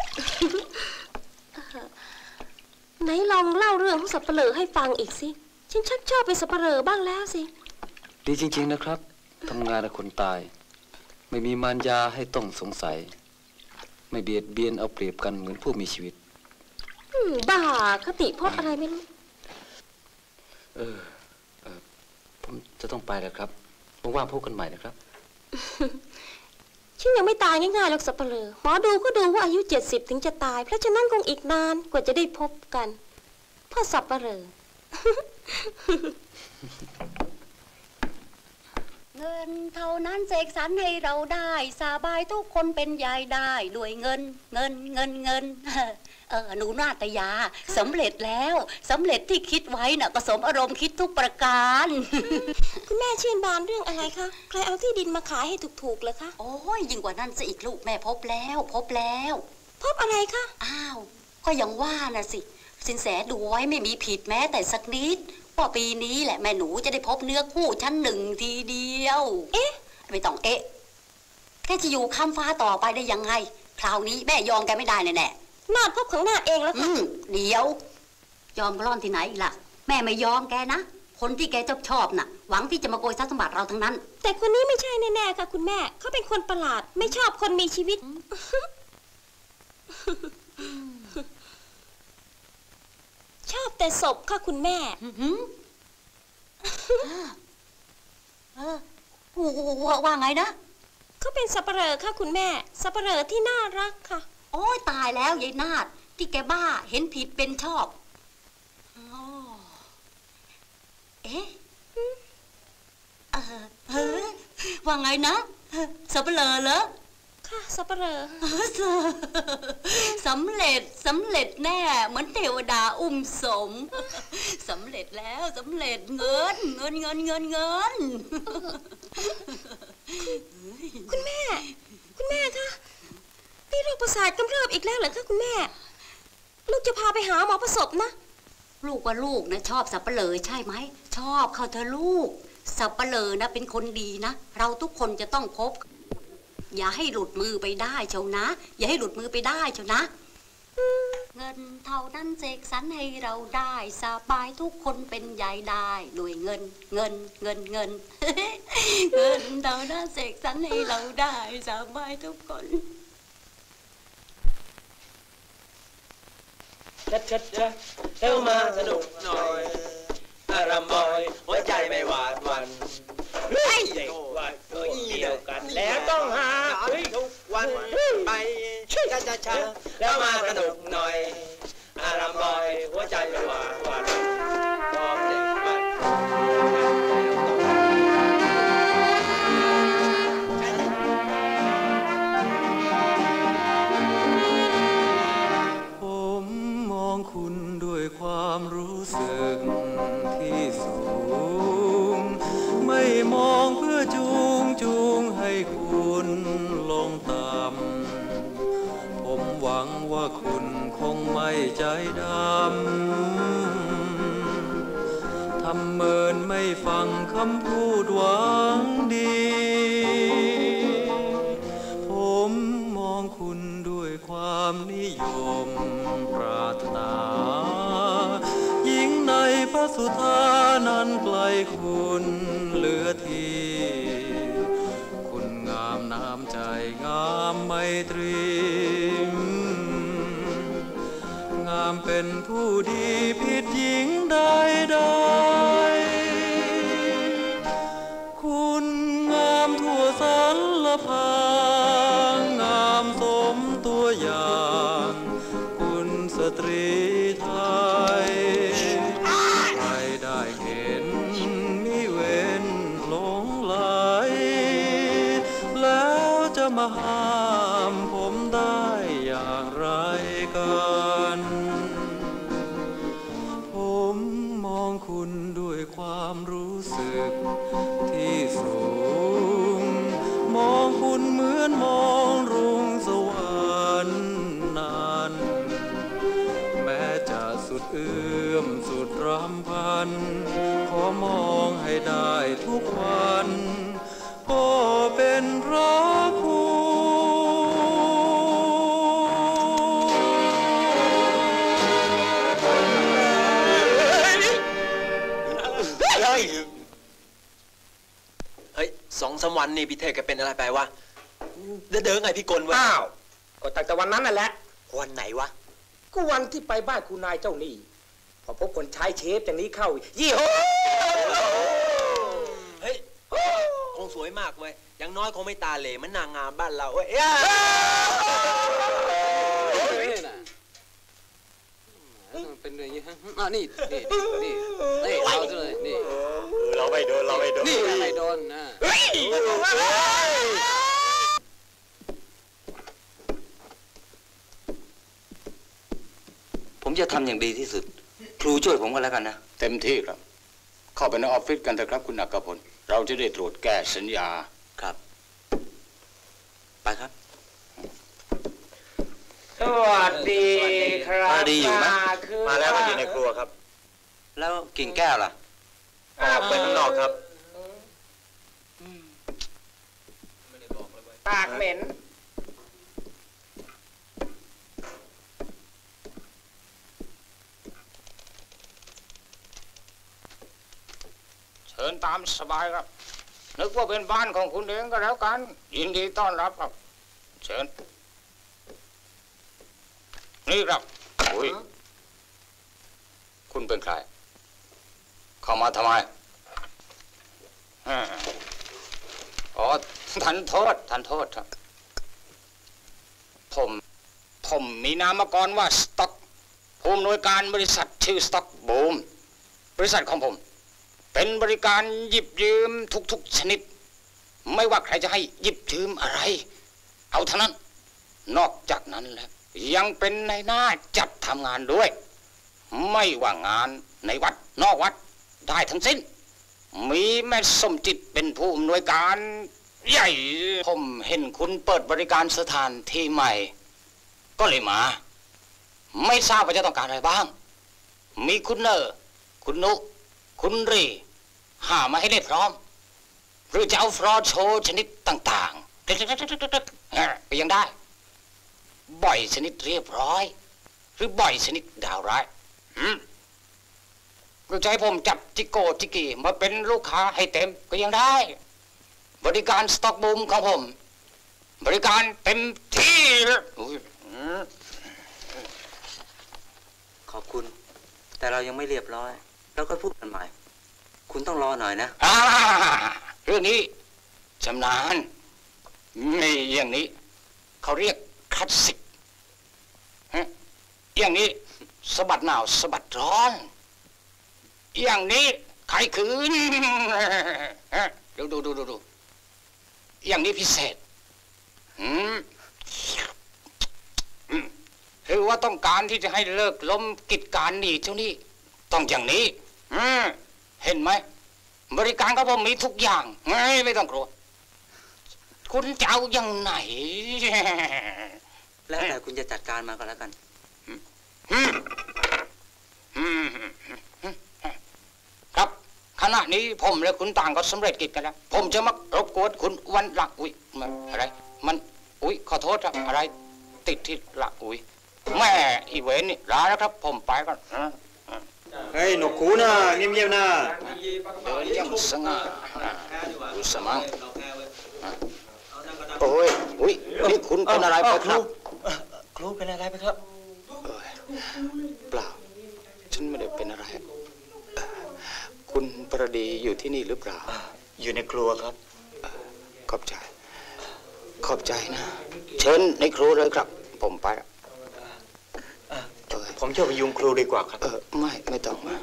ไหนลองเล่าเรื่องของสับปะเหร่อให้ฟังอีกสิฉันชักชอบเป็นสับปะเหร่อบ้างแล้วสิดีจริงๆนะครับทำงานกับคนตายไม่มีมารยาให้ต้องสงสัยไม่เบียดเบียนเอาเปรียบกันเหมือนผู้มีชีวิตบ้าคติพจน์อะไรไม่รู้เออเออผมจะต้องไปแล้วครับว่างๆพบกันใหม่นะครับฉันยังไม่ตายง่ายๆหรอกสับปะเหร่อหมอดูก็ดูว่าอายุเจ็ดสิบถึงจะตายเพราะฉะนั้นคงอีกนานกว่าจะได้พบกันพ่อสับปะเหร่อเงินเท่านั้นเสกสรรให้เราได้สบายทุกคนเป็นยายได้ด้วยเงินเงินเงินเงินเออหนูนาตยาสำเร็จแล้วสำเร็จที่คิดไว้น่ะก็สมอารมณ์คิดทุกประการคุณแม่ชื่นบานเรื่องอะไรคะใครเอาที่ดินมาขายให้ถูกๆเลยคะโอ้ยยิ่งกว่านั้นซะอีกลูกแม่พบแล้วพบแล้วพบอะไรคะอ้าวก็ยังว่าน่ะสิสินแสดูไว้ไม่มีผิดแม้แต่สักนิดว่าปีนี้แหละแม่หนูจะได้พบเนื้อคู่ชั้นหนึ่งทีเดียวเอ๊ะไม่ต้องเอ๊ะแค่จะอยู่ข้ามฟ้าต่อไปได้ยังไงคราวนี้แม่ยอมแกไม่ได้แน่ๆนาดพบของนาดเองแล้วค่ะเดี๋ยวยอมกร่อนที่ไหนอีกล่ะแม่ไม่ยอมแกนะคนที่แกชอบชอบน่ะหวังที่จะมาโกยทรัพย์สมบัติเราทั้งนั้นแต่คนนี้ไม่ใช่แน่ๆค่ะคุณแม่เขาเป็นคนประหลาดไม่ชอบคนมีชีวิตชอบแต่ศพค่ะคุณแม่ว่าไงนะเขาเป็นสับปะเหร่อค่ะคุณแม่สับปะเหร่อที่น่ารักค่ะโอ้ยตายแล้วยายนาฏที่แกบ้าเห็นผิดเป็นชอบเอ๊ะเออเออว่าไงนะสับปะเหร่อเหรอค่ะสับปะเหร่อสำเร็จสำเร็จแน่เหมือนเทวดาอุ้มสมสำเร็จแล้วสำเร็จเงินเงินเงินเงินเงินคุณแม่คุณแม่คะนี่โรคประสาทกำเริบอีกแล้วเหรอคะคุณแม่ลูกจะพาไปหาหมอประสบนะลูกว่าลูกนะชอบสับปะเหร่อใช่ไหมชอบเขาเธอลูกสับปะเหร่อนะเป็นคนดีนะเราทุกคนจะต้องพบอย่าให้หลุดมือไปได้เชียวนะอย่าให้หลุดมือไปได้เชียวนะเงินเท่านั้นเสกสรรให้เราได้สบายทุกคนเป็นยายได้ด้วยเงินเงินเงินเงินเงินเท่านั้นเสกสรรให้เราได้สบายทุกคนชัดชัดชัดเข้ามาสนุกหน่อยรู้สึกที่สูงไม่มองเพื่อจูงจูงให้คุณลงต่ำผมหวังว่าคุณคงไม่ใจดำทำเมินไม่ฟังคำพูดหวังดีผมมองคุณด้วยความนิยมปรารถนายิ่งในพระสุธานั้นไกลคุณเหลือทีคุณงามน้ำใจงามไมตรีงามเป็นผู้ดีผิดหญิงใดใดคุณงามทั่วสารพางงามสมตัวอย่างคุณสตรีไทยใครได้เห็นมิเว้นหลงไหลแล้วจะมาห้ามผมได้อย่างไรกันผมมองคุณด้วยความรู้สึกที่สูงมองคุณเหมือนมองรุ่งสวรรค์นั้นแม้จะสุดเอื้อมสุดรำพันขอมองให้ได้ทุกวันก็เป็นเพราะคุณเฮ้ยสองสามวันนี่พี่เทพแกเป็นอะไรไปวะเดินไงพี่กลวะอ้าวก็ตั้งแต่วันนั้นนั่นแหละวันไหนวะก็วันที่ไปบ้านคุณนายเจ้าหนี้พอพบคนใช้เชฟอย่างนี้เข้ายี่โหเฮ้ยคงสวยมากเว้ยอย่างน้อยคงไม่ตาเหล่เหมือนนางงามบ้านเราเว้ยเป็นอย่างนี้ฮะอ่ะนี่นี่นี่นี่เอาเลยนี่เราไม่โดนเราไม่โดนนี่ไม่โดนนะผมจะทำอย่างดีที่สุดครูช่วยผมก็แล้วกันนะเต็มที่ครับเข้าไปในออฟฟิศกันเถอะครับคุณอักพลเราจะได้ตรวจแก้สัญญาครับไปครับสวัสดีครับดีอยู่ไหมมาแล้วมาอยู่ในครัวครับแล้วกิ่งแก้วล่ะออกไปข้างนอกครับปากเหม็นเชิญตามสบายครับนึกว่าเป็นบ้านของคุณเองก็แล้วกันยินดีต้อนรับครับเชิญนี่ครับอุ้ยคุณเป็นใครเข้ามาทำไมอ๋อท่านโทษท่านโทษครับผมผมมีนามกรว่าสต็อกผู้อำนวยการบริษัทชื่อสต็อกบูมบริษัทของผมเป็นบริการหยิบยืมทุกๆชนิดไม่ว่าใครจะให้หยิบยืมอะไรเอาเท่านั้นนอกจากนั้นแล้วยังเป็นในหน้าจัดทำงานด้วยไม่ว่างานในวัดนอกวัดได้ทั้งสิ้นมีแม่สมจิตเป็นผู้อำนวยการใหญ่ผมเห็นคุณเปิดบริการสถานที่ใหม่ก็เลยมาไม่ทราบว่าจะต้องการอะไรบ้างมีคุณเนอร์คุณนุคุณรีหามาให้ได้พร้อมหรือจะเอาฟลอร์โชว์ชนิดต่างๆก็ยังได้บ่อยชนิดเรียบร้อยหรือบ่อยชนิดดาวร้ายก็จะให้ผมจับจิโกจิกีมาเป็นลูกค้าให้เต็มก็ยังได้บริการสต็อกบูมของผมบริการเต็มที่ขอบคุณแต่เรายังไม่เรียบร้อยแล้วก็พูดกันใหม่คุณต้องรอหน่อยนะเรื่องนี้ชำนาญไม่อย่างนี้เขาเรียกคลาสสิกอย่างนี้สะบัดหนาวสะบัดร้อนอย่างนี้ไขคืนดูดูดูดูดูอย่างนี้พิเศษคือว่าต้องการที่จะให้เลิกล้มกิจการหนีเจ้านี่ต้องอย่างนี้อืมเห็นไหมบริการของผมมีทุกอย่างไงไม่ต้องกลัวคุณจะเอาอย่างไหนแล้วแต่คุณจะจัดการมาก็แล้วกันครับขณะนี้ผมและคุณต่างก็สำเร็จกิจกันแล้วผมจะมารบกวนคุณวันหลักอุ้ยมันอะไรมันอุ้ยขอโทษครับอะไรติดที่หลักอุ้ยแม่อีเวนนี่ลาแล้วครับผมไปก่อนเฮ้ยหนกคูนะเงียบๆนะเดินยังสง่าดูสมังโอ้ยอุ้ยนี่คุณเป็นอะไรไปครับครูเป็นอะไรไปครับเปล่าฉันไม่ได้เป็นอะไรคุณประดีอยู่ที่นี่หรือเปล่าอยู่ในครัวครับขอบใจขอบใจนะเชิญในครัวเลยครับผมไปผมจะไปยุงครูดีกว่าครับเออไม่ไม่ต้องมา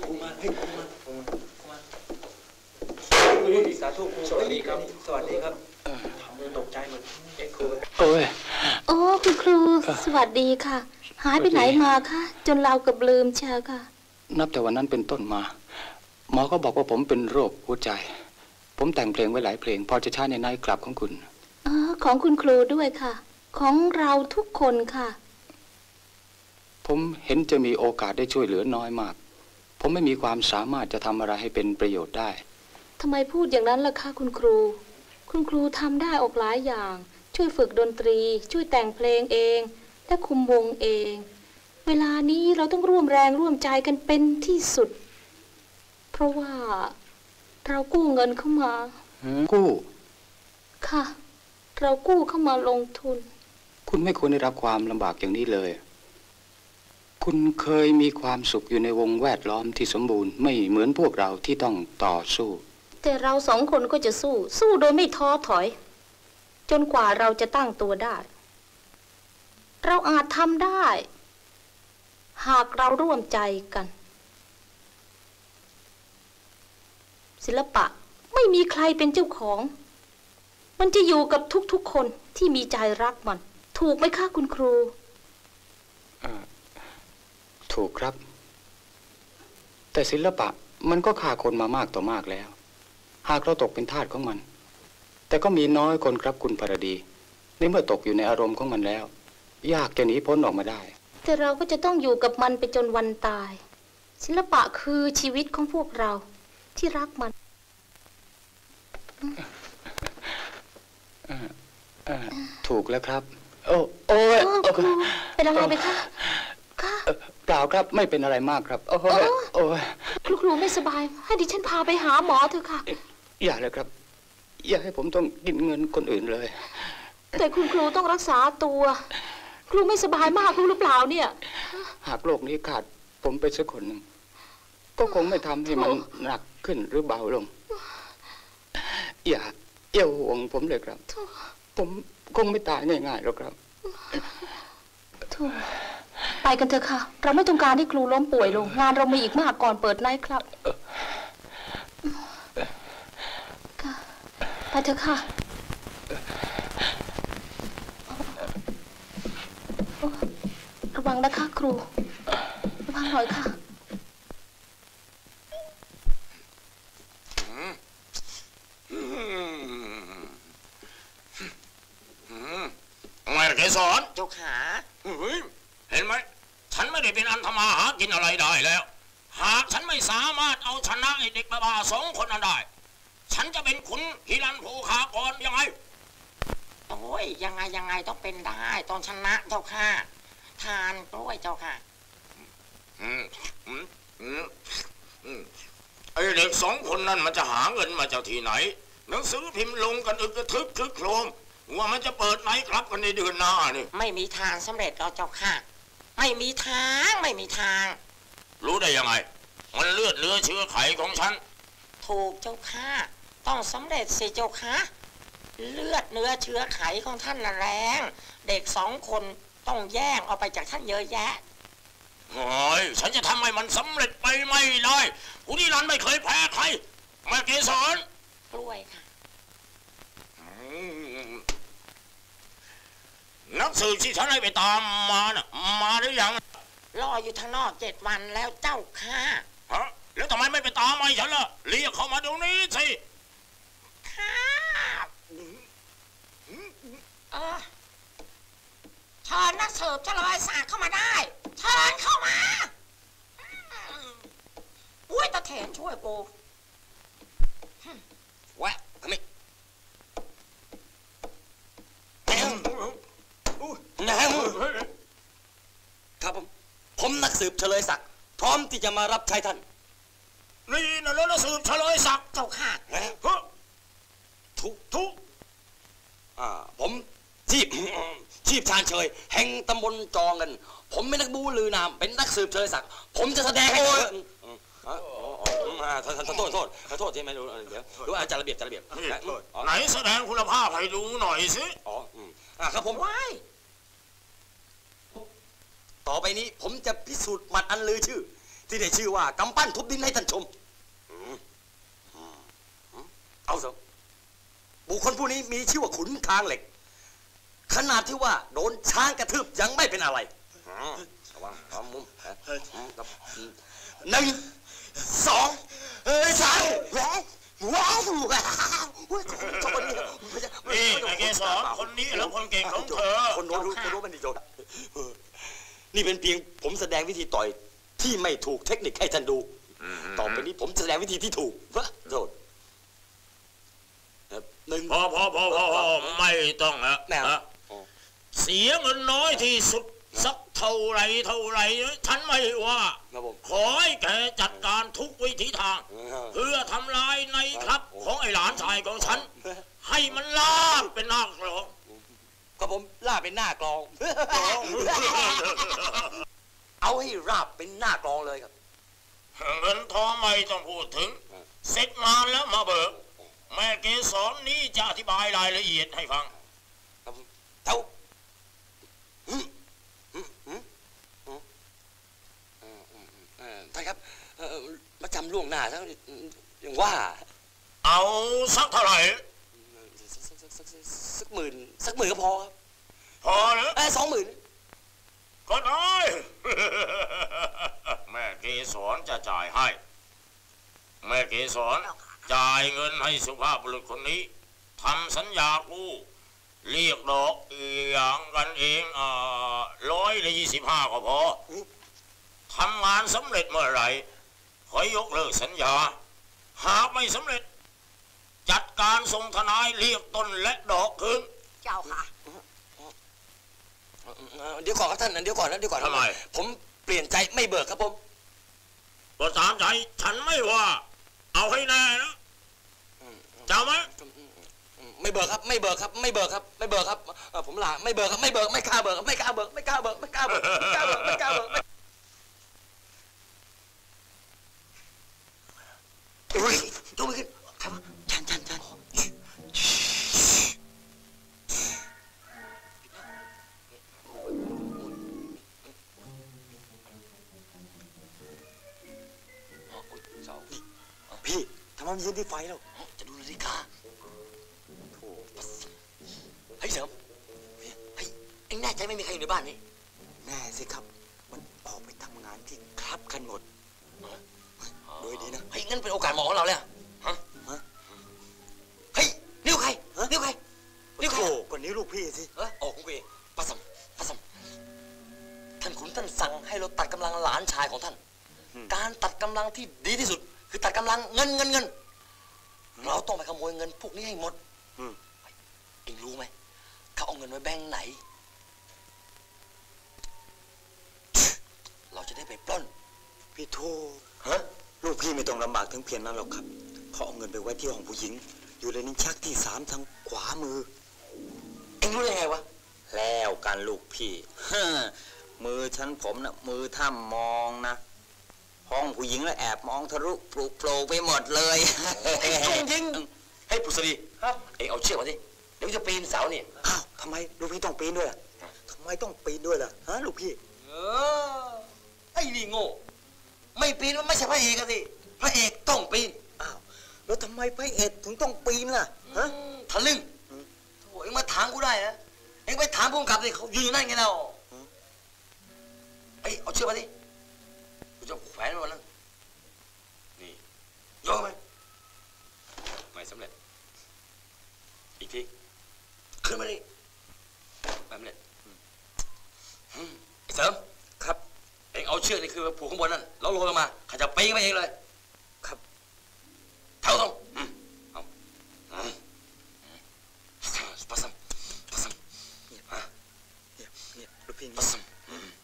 สาธุสวัสดีครับสวัสดีครับตกใจหมดเอ็กครูโอ้ยโอ้คุณครูสวัสดีค่ะหายไปไหนมาคะจนเรากับลืมเชียวค่ะนับแต่วันนั้นเป็นต้นมาหมอก็บอกว่าผมเป็นโรคหัวใจผมแต่งเพลงไว้หลายเพลงพอจะใช้ในไนท์คลับของคุณอ๋อของคุณครูด้วยค่ะของเราทุกคนค่ะผมเห็นจะมีโอกาสได้ช่วยเหลือน้อยมากผมไม่มีความสามารถจะทำอะไรให้เป็นประโยชน์ได้ทำไมพูดอย่างนั้นล่ะคะคุณครูคุณครูทำได้ออกหลายอย่างช่วยฝึกดนตรีช่วยแต่งเพลงเองและคุมวงเองเวลานี้เราต้องร่วมแรงร่วมใจกันเป็นที่สุดเพราะว่าเรากู้เงินเข้ามากู้ค่ะเรากู้เข้ามาลงทุนคุณไม่ควรได้รับความลำบากอย่างนี้เลยคุณเคยมีความสุขอยู่ในวงแวดล้อมที่สมบูรณ์ไม่เหมือนพวกเราที่ต้องต่อสู้แต่เราสองคนก็จะสู้สู้โดยไม่ท้อถอยจนกว่าเราจะตั้งตัวได้เราอาจทำได้หากเราร่วมใจกันศิลปะไม่มีใครเป็นเจ้าของมันจะอยู่กับทุกๆคนที่มีใจรักมันถูกไหมคะคุณครูถูกครับแต่ศิลปะมันก็ฆ่าคนมามากต่อมากแล้วหากเราตกเป็นทาสของมันแต่ก็มีน้อยคนครับคุณภรดีในเมื่อตกอยู่ในอารมณ์ของมันแล้วยากจะหนีพ้นออกมาได้แต่เราก็จะต้องอยู่กับมันไปจนวันตายศิลปะคือชีวิตของพวกเราที่รักมันถูกแล้วครับโอ้โอ้ยเป็นอะไรไปคะเปล่าครับไม่เป็นอะไรมากครับโอ้ยโอ้ยครูครูไม่สบายให้ดิฉันพาไปหาหมอเถอะค่ะอย่าเลยครับอย่าให้ผมต้องกินเงินคนอื่นเลยแต่คุณครูต้องรักษาตัวครูไม่สบายมากรู้หรือเปล่าเนี่ยหากโรคนี้ขาดผมไปสักคนหนึ่งก็คงไม่ทำให้มันหนักขึ้นหรือเบาลงอย่าเอี่ยวห่วงผมเลยครับผมคงไม่ตายง่ายๆหรอกครับไปกันเถอะค่ะเราไม่ต้องการให้ครูล้มป่วยลงงานเรามีอีกมากก่อนเปิดไนท์คลับไปเถอะค่ะระวังนะคะครูระวังหน่อยค่ะไม่ได้สอนเจ้าขาเห็นไหมฉันไม่ได้เป็นอันทำมาหากินอะไรได้แล้วหากฉันไม่สามารถเอาชนะไอ้เด็กบ้าสองคนนั้นได้ฉันจะเป็นขุนฮิรันภูคากรยังไงโอ้ยยังไงยังไงต้องเป็นได้ต้องชนะเจ้าค่ะทานกล้วยเจ้าค่ะอืมอืมอืมอืมไอ้เด็กสองคนนั้นมันจะหาเงินมาจากที่ไหนหนังสือพิมพ์ลงกันอึกกระทึกคึกโครมว่ามันจะเปิดไนท์คลับกันในเดือนหน้านี่ไม่มีทางสำเร็จเราเจ้าค่ะไม่มีทางไม่มีทางรู้ได้ยังไงมันเลือดเนื้อเชื้อไขของฉันถูกเจ้าค่ะต้องสำเร็จสิเจ้าค่ะเลือดเนื้อเชื้อไขของท่านละแรงเด็กสองคนต้องแย่งเอาไปจากท่านเยอะแยะโอ้ยฉันจะทำให้มันสำเร็จไปไม่ได้กูนี่รันไม่เคยแพ้ใครแม่เกสรกล้วยค่ะนักสืบที่ฉันให้ไปตามมาน่ะมาหรือยังรออยู่ทางนอกเจ็ดวันแล้วเจ้าค่ะฮะแล้วทำไมไม่ไปตามไอ้ฉันล่ะเรียกเขามาเดี๋ยวนี้สิเออเชิญนักสืบเฉลยศาสตร์เข้ามาได้เชิญเข้ามาอุ้ยตาเถนช่วยกูวะทำไมครับผมผมนักสืบเฉลยศักดิ์พร้อมที่จะมารับใช้ท่านนี่นะแล้วนักสืบเฉลยศักดิ์เจ้าค่ะทุทุอ่าผมชีพชีพชาญเฉยแห่งตำบลจองกันผมเป็นนักบูลือนามเป็นนักสืบเฉลยศักดิ์ผมจะแสดงให้ท่านท่านโทษโทษขอโทษที่ไม่รู้เดี๋ยวรู้อาจารย์ระเบียบจัดระเบียบไหนแสดงคุณภาพให้ดูหน่อยสิอ๋ออ่าครับผมต่อไปนี้ผมจะพิสูจน์หมัดอันลือชื่อที่ได้ชื่อว่ากำปั้นทุบดินให้ท่านชมเอาสิบุคคลผู้นี้มีชื่อว่าขุนคางเหล็กขนาดที่ว่าโดนช้างกระทืบยังไม่เป็นอะไรระวังระวังมุมหนึ่งสองเอ้ยสามแหวว้าวนี่ไอ้เกศรคนนี้แล้วคนเก่งของเธอคนรู้คนรู้มันดีโจนี่เป็นเพียงผมแสดงวิธีต่อยที่ไม่ถูกเทคนิคให้ท่านดูต่อไปนี้ผมแสดงวิธีที่ถูกวะโจทย์หนึ่งพอพอพอพอไม่ต้องนะเสียเงินน้อยที่สุดสักเท่าไรเท่าไรฉันไม่ว่าขอให้แกจัดการทุกวิธีทางเพื่อทำลายในครับของไอ้หลานชายของฉันให้มันลาบเป็นหน้ากลองก็ผมลาบเป็นหน้ากลองเอาให้ราบเป็นหน้ากลองเลยครับเงินทองไม่ต้องพูดถึงเสร็จงานแล้วมาเบิกแม่เกศรนี้จะอธิบายรายละเอียดให้ฟังเท่าท่านครับมาจำล่วงหน้าแล้วอย่างว่าเอาสักเท่าไหร่สักหมื่นสักหมื่นก็พอครับพอเหรอสองหมื่นก็ได้แม่เกศรจะจ่ายให้แม่เกศรจ่ายเงินให้สุภาพบุรุษคนนี้ทำสัญญากู้เรียกดอกอย่างกันเองอ่าร้อยละยี่สิบห้าก็พอทำงานสำเร็จเมื่อไหร่ขอยกเลิกสัญญาหากไม่สำเร็จจัดการส่งทนายเรียกต้นและดอกคืนเจ้าค่ะเดี๋ยวก่อนครับท่านเดี๋ยวก่อนนะเดี๋ยวก่อนทำไมผมเปลี่ยนใจไม่เบิกครับผมก็ตามใจฉันไม่ว่าเอาให้แน่นะเจ้าไหมไม่เบิกครับไม่เบิกครับไม่เบิกครับไม่เบิกครับผมลาไม่เบิกครับไม่เบิกไม่กล้าเบิกไม่กล้าเบิกไม่กล้าเบิกไม่กล้าเบิกไม่กล้าเบิกไม่กล้าเบิกอุ้ยตัวมันขึ้นครับชันชันชันพี่ทำไมมันยืนที่ไฟแล้วจะดูนาฬิกาโถ่เฮ้ยเสริมเฮ้ยเอ็งแน่ใจไม่มีใครอยู่ในบ้านนี่แน่สิครับมันออกไปทำงานที่คลับกันหมดโดยดีนะเฮ้ยงั้นเป็นโอกาสเหมาะของเราเลยฮะเฮ้ยนิ้วใครนิ้วใครนิ้วใครก็นิ้วลูกพี่สิเออออกของพี่ประสมประสมท่านขุนท่านสั่งให้เราตัดกำลังหลานชายของท่านการตัดกำลังที่ดีที่สุดคือตัดกำลังเงินเงินเงินเราต้องไปขโมยเงินพวกนี้ให้หมดเอ็งรู้ไหมเขาเอาเงินไว้แบงค์ไหนเราจะได้ไปปล้นพี่โทฮะลูกพี่ไม่ต้องลำบากถึงเพียงนั้นหรอกครับเขาเอาเงินไปไว้ที่ห้องผู้หญิงอยู่ในนิ้นชักที่สามทางขวามือเอ็งรู้ยังไงวะแล้วกันลูกพี่มือฉันผมนะมือท่ามองนะห้องผู้หญิงแล้วแอบมองทะลุปลุกโผล่ไปหมดเลยจริงให้ปุษดีเอ็งเอาเชือกมาดิเดี๋ยวจะปีนเสาเนี่ยอ้าวทำไมลูกพี่ต้องปีนด้วยทำไมต้องปีนด้วยล่ะฮะลูกพี่เออไอ้นี่โง่ไม่ปีนมันไม่ใช่พระเอกสิพระเอกต้องปีนอ้าวแล้วทำไมพระเอกถึงต้องปีนล่ะฮะทะลึ่งโถ่เอ็งมาถามกูได้นะเอ็งไปถามผู้กำกับสิเขายืนนั่นไงเราไอ้เอาเชือกมาดิกูจะแขวนมันนั่นอีกทีขึ้นมาดิแบบนี้ไอ้เสริมครับเองเอาเชือกนี่คือผูกข้างบนนั่นแล้วโรยลงมาข้าจะปีนไปเองเลยครับเท่าตรงเอาปัสสัมปัสสัมเงียบเงียบเงียบลูกพี่ปัสสัม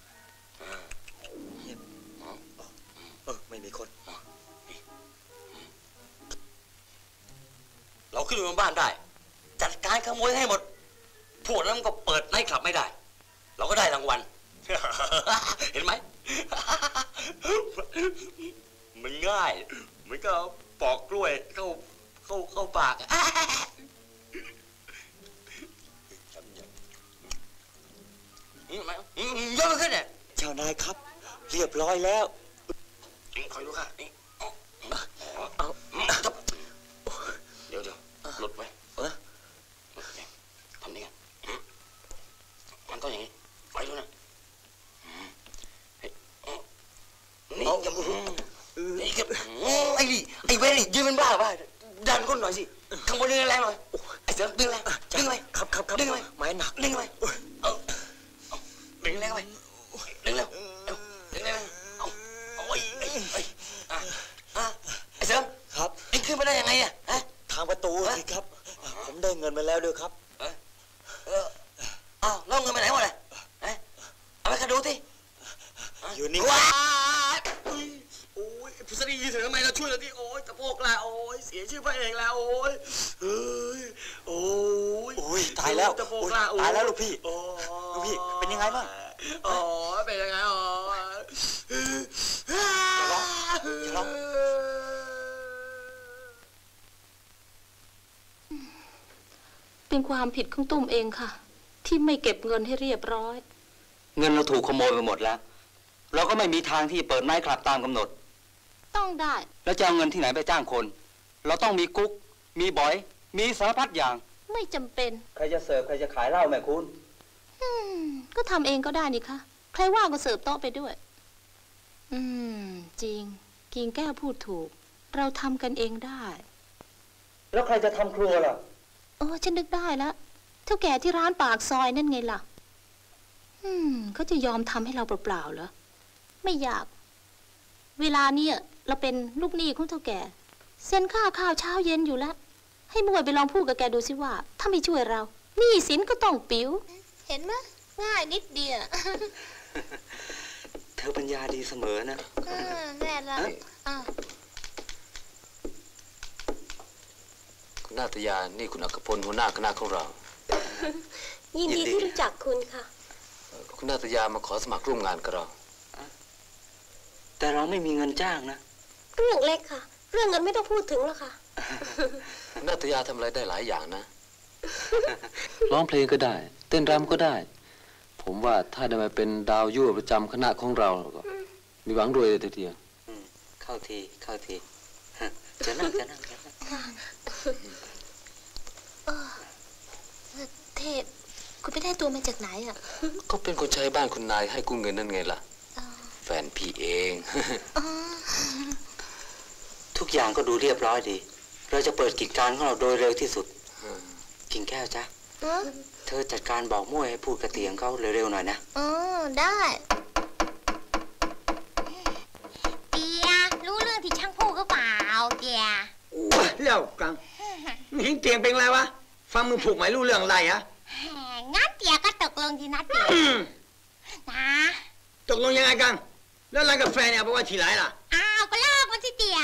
เงียบเออไม่มีคนเราขึ้นไปบนบ้านได้จัดการขโมยให้หมดพวกนั้นก็เปิดไนท์คลับไม่ได้เราก็ได้รางวัล เห็นไหม มันง่ายเหมือนกับปอกกล้วยเข้าเข้าเข้าปากนี่ไหมยกขึ้นเนี่ยเจ้านายครับเรียบร้อยแล้วคอยดูค่ะนี่เดี๋ยวเดี๋ยวหลุดไปเออทำนี่กันมันต้องอย่างนี้ไปดูนะนี่อย่ามึงนี่ครับไอ้ดิไอ้เวรี่ยืนเป็นบ้าบ้าดันก้นหน่อยสิข้างบนดึงแรงหน่อยไอ้เสือดึงแรงดึงไปครับครับครับดึงไปไม้หนักดึงไปเอาดึงแรงไปดึงเร็วดึงแรงเอาโอ้ยไอ้ไอ้ไอ้เสือครับเอ็งขึ้นมาได้ยังไงอ่ะทางประตูสิครับผมได้เงินมาแล้วด้วยครับเอออ้าวแล้วเงินไปไหนหมดเลยเอาไปข้าดูสิอยู่นี่ว้าโอ้ยพุทธดีเสือทำไมเราช่วยเราที่โอ้ยตะโพกละโอ้ยเสียชื่อพระเอกแล้วโอ้ยเฮ้ยโอ้ยโอ้ยตายแล้วตะโพกละตายแล้วลูกพี่ลูกพี่เป็นยังไงบ้างอ๋อเป็นยังไงอ๋ออย่าร้องอย่าร้องเป็นความผิดของตุ้มเองค่ะที่ไม่เก็บเงินให้เรียบร้อยเงินเราถูกขโมยไปหมดแล้วเราก็ไม่มีทางที่เปิดไนท์คลับตามกำหนดต้องได้แล้วจะเอาเงินที่ไหนไปจ้างคนเราต้องมีกุ๊กมีบอยมีสารพัดอย่างไม่จำเป็นใครจะเสิร์ฟใครจะขายเหล้าแม่คุณก็ทำเองก็ได้นี่คะใครว่างก็เสิร์ฟโต๊ะไปด้วยอืมจริงกิ่งแก้วพูดถูกเราทำกันเองได้แล้วใครจะทำครัวล่ะโอ้ฉันนึกได้แล้วเท่าแก่ที่ร้านปากซอยนั่นไงล่ะอืมเขาจะยอมทำให้เราเปล่าๆเหรอไม่อยากเวลาเนี่ยเราเป็นลูกหนี้ของเท่าแก่เซ็นค่าข้าวเช้าเย็นอยู่แล้วให้มวยไปลองพูดกับแกดูสิว่าถ้าไม่ช่วยเราหนี้สินก็ต้องปิ้วเห็นไหมง่ายนิดเดียวเธอปัญญาดีเสมอนะแน่แล้วคุณนาตยานี่คุณอัครพลหัวหน้าคณะของเรายินดีที่รู้จักคุณค่ะคุณนาตยามาขอสมัครร่วมงานกับเราแต่เราไม่มีเงินจ้างนะเรื่องเล็กค่ะเรื่องเงินไม่ต้องพูดถึงแล้วค่ะคุณนาตยาทำอะไรได้หลายอย่างนะร้องเพลงก็ได้เต้นรำก็ได้ผมว่าถ้าได้มาเป็นดาวยั่วประจำคณะของเราก็มีหวังรวยเลยทีเดียวเข้าทีเข้าทีจะนั่งจะนั่งจะนั่งเทพคุณไปได้ตัวมาจากไหนอ่ะก็เป็นคนใช้บ้านคุณนายให้กู้เงินนั่นไงล่ะแฟนพี่เองทุกอย่างก็ดูเรียบร้อยดีเราจะเปิดกิจการของเราโดยเร็วที่สุดกิ่งแก้วจ๊ะเธอจัดการบอกมั่วให้พูดกระเตียงเขาเร็วๆหน่อยนะอ๋อได้เกียรู้เรื่องที่ช่างพูดก็เปล่าเกียเล่ากังหิ้งเตียงเป็นไรวะฟังมึงผูกไม่รู้เรื่องอะไรอะงั้นเตียก็ตกลงทีนะเตียนะตกลงยังไงกันแล้วร้านกาแฟเนี่ยบอกว่าที่ไหนล่ะอ้าวก็เลิกมันสิเตีย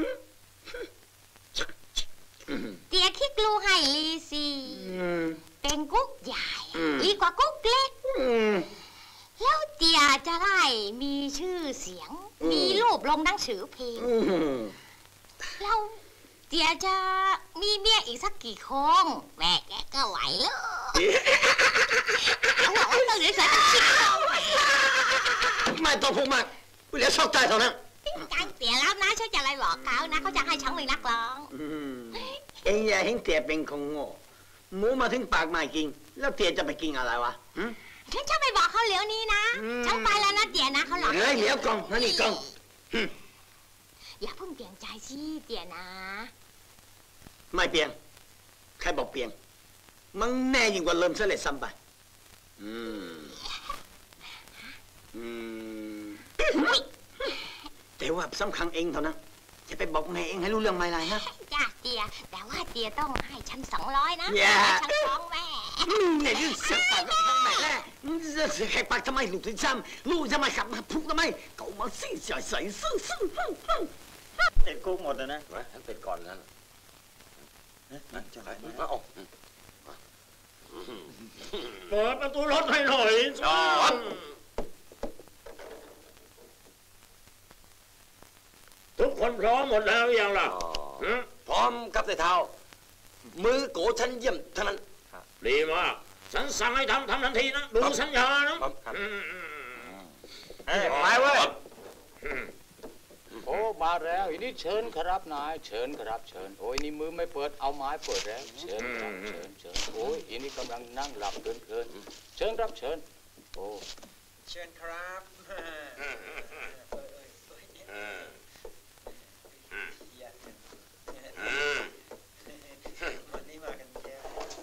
เตียคิดกลูให้ลีสิเป็นกุ๊กใหญ่ดีกว่ากุ๊กเล็กแล้วเตียจะได้มีชื่อเสียงมีรูปลงหนังสือเพลงแล้วเตียจะมีเมียอีกสักกี่คงแม่แกก็ไหวเลยบอกว่าต้องเรียนสายชิดไม่ต้องพูดมากกูเรียกชอบใจเท่านั้นการเตียรับนะช่วยจะอะไรบอกเขานะเขาจะให้ฉันเป็นนักร้องเอ็งอย่าเห็นเตียเป็นคงโง่หมูมาถึงปากไม่กินแล้วเตียจะไปกินอะไรวะฉันจะไปบอกเขาเหลียวนี้นะฉันไปแล้วนะเตียนะเขาหลอกเฮ้ยเหลียวกองนั่นนี่กองอย่าเพิ่งเปลี่ยนใจสิเตียนะไม่เปลี่ยนใครบอกเปลี่ยนมันแน่ยิ่งกว่าเริ่มเสล็ดซ้ำไปอืมอืมแต่ว่าสำคัญเองเท่านั้นจะไปบอกแม่เองให้รู้เรื่องไม่ไรนะจ้าเตียแต่ว่าเตียต้องให้ฉันสองร้อยนะฉันฟ้องแม่เนี่ยนี่เสียปากทำไมแล่เสียปากทำไมลูกถึงซ้ำลูกจะมากลับมาพูดทำไมเก่ามาสิ่งใส่ใส่ซึ่งซึ่งติดคุกหมดเลยนะฉันติดก่อนนั้นนะจะไหนมาออกเปิดประตูรถให้หน่อยจอนทุกคนพร้อมหมดแล้วหรือยังล่ะพร้อมครับนายเท้ามือโกฉันเยี่ยมเท่านั้นดีมากฉันสั่งให้ทำทำทันทีนะดูสัญญานะเฮ้ยไปเว้ยโอ้มาแล้วอีนี่เชิญครับนายเชิญครับเชิญโอ้ยนี่มือไม่เปิดเอาไม้เปิดแล้วเชิญครับเชิญเชิญโอ้ยอีนี่กำลังนั่งหลับเพลินๆเชิญครับเชิญโอ้เชิญครับวันนี้มากันเยอะ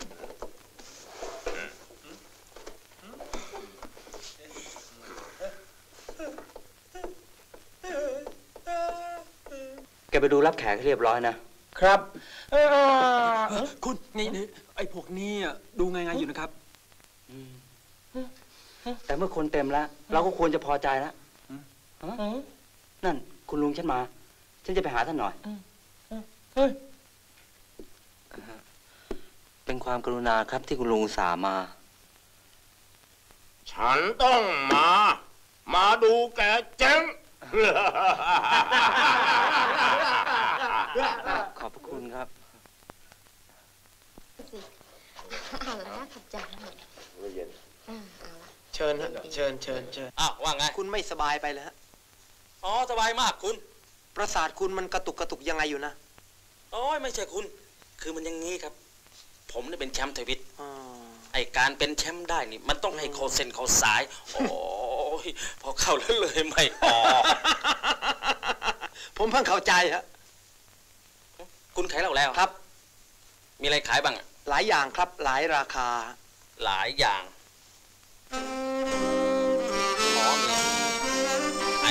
แกไปดูรับแขกให้เรียบร้อยนะครับเออคุณนี่นี่ไอ้พวกนี้ดูไงๆอยู่นะครับแต่เมื่อคนเต็มแล้วเราก็ควรจะพอใจแล้วนั่นคุณลุงฉันมาฉันจะไปหาท่านหน่อยเป็นความกรุณาครับที่คุณลุงอุตส่าห์มาฉันต้องมามาดูแกเจ๊งขอบพระคุณครับเอาละขับจานหมดเชิญฮะเชิญเชิญเชิญอ้าวว่าไงคุณไม่สบายไปแล้วอ๋อสบายมากคุณประสาทคุณมันกระตุกกระตุกยังไงอยู่นะโอ้ยไม่ใช่คุณคือมันอย่างงี้ครับผมนี่เป็นแชมป์ทวิตไอการเป็นแชมป์ได้นี่มันต้องให้เขาเซ็นเขาสายโอ้ยพอเข้าแล้วเลยไม่ออกผมเพิ่งเข้าใจฮะคุณขายเหล้าแล้วครับมีอะไรขายบ้างหลายอย่างครับหลายราคาหลายอย่างหมอมีไอ้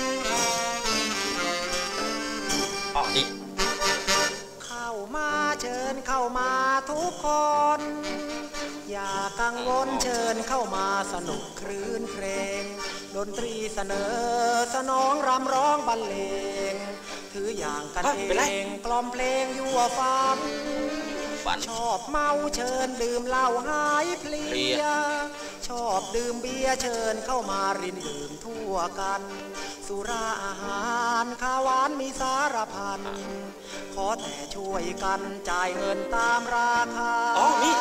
อ๋อนี่เข้ามาเชิญเข้ามาทุกคน อย่ากังวลเชิญเข้ามาสนุกคลื่นเพลงดนตรีเสนอสนองรำร้องบรรเลงถืออย่างกันเองกล่อมเพลงยั่วฟังชอบเมาเชิญดื่มเหล้าหายเพลียชอบดื่มเบียร์เชิญเข้ามารินดื่มทั่วกันสุราอาหารข้าวหวานมีสารพันขอแต่ช่วยกันจ่ายเงินตามราคาอ๋อนี่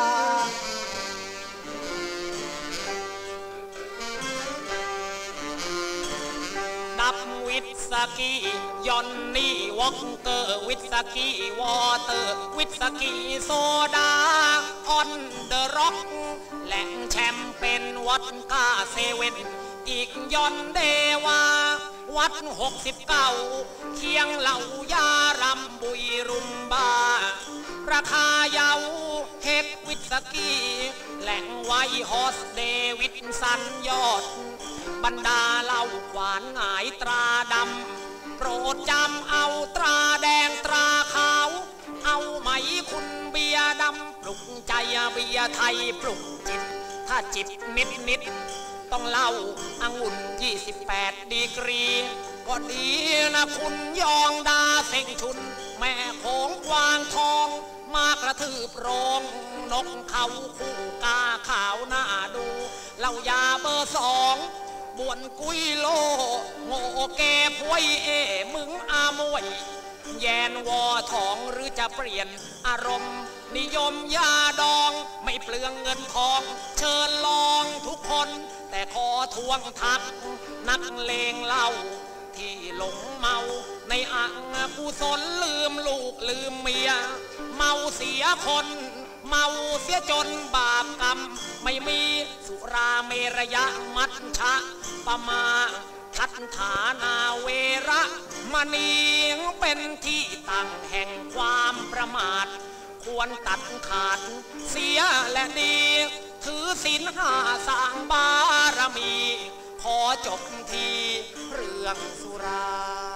ดับวิสกี้ยอนนี่วอกเกอร์วิสกี้วอเตอร์วิสกี้โซดาออนเดอะร็อกแหล่งแชมเปญวอดก้าเซเว่นอีกยอนเดวาวัดหกสิบเก้าเคียงเหล่ายารำบุยรุมบาราคาเยาเฮกวิสกี้แหล่งไวฮอสเดวิดสันยอดบรรดาเหล่าขวานหงายตราดำโปรดจำเอาตราแดงตราขาวเอาไหมคุณเบียดำปลุกใจเบียไทยปลุกจิตถ้าจิตนิดนิดต้องเล่าองุ่นยี่สิบแปดดีกรีก็ดีนะคุณยองดาเซ็งชุนแม่ของกวางทองมากระทืบโรงนกเขาคู่กาขาวหน้าดูเหล่ายาเบอร์สองบวนกุยโลโง่แกพวยเอมึงอามวยแยนวอทองหรือจะเปลี่ยนอารมณ์นิยมยาดองไม่เปลืองเงินทองเชิญลองทุกคนแต่ขอทวงทักนักเลงเล่าที่หลงเมาในอังกุศลลืมลูกลืมเมียเมาเสียคนเมาเสียจนบาปกรรมไม่มีสุราเมรยะมัชชะปมาคัตฐานาเวระมณีเป็นที่ตั้งแห่งความประมาทคควรตัดขาดเสียและดีถือศีลห้าสร้างบารมี ขอจบทีเรื่องสุรา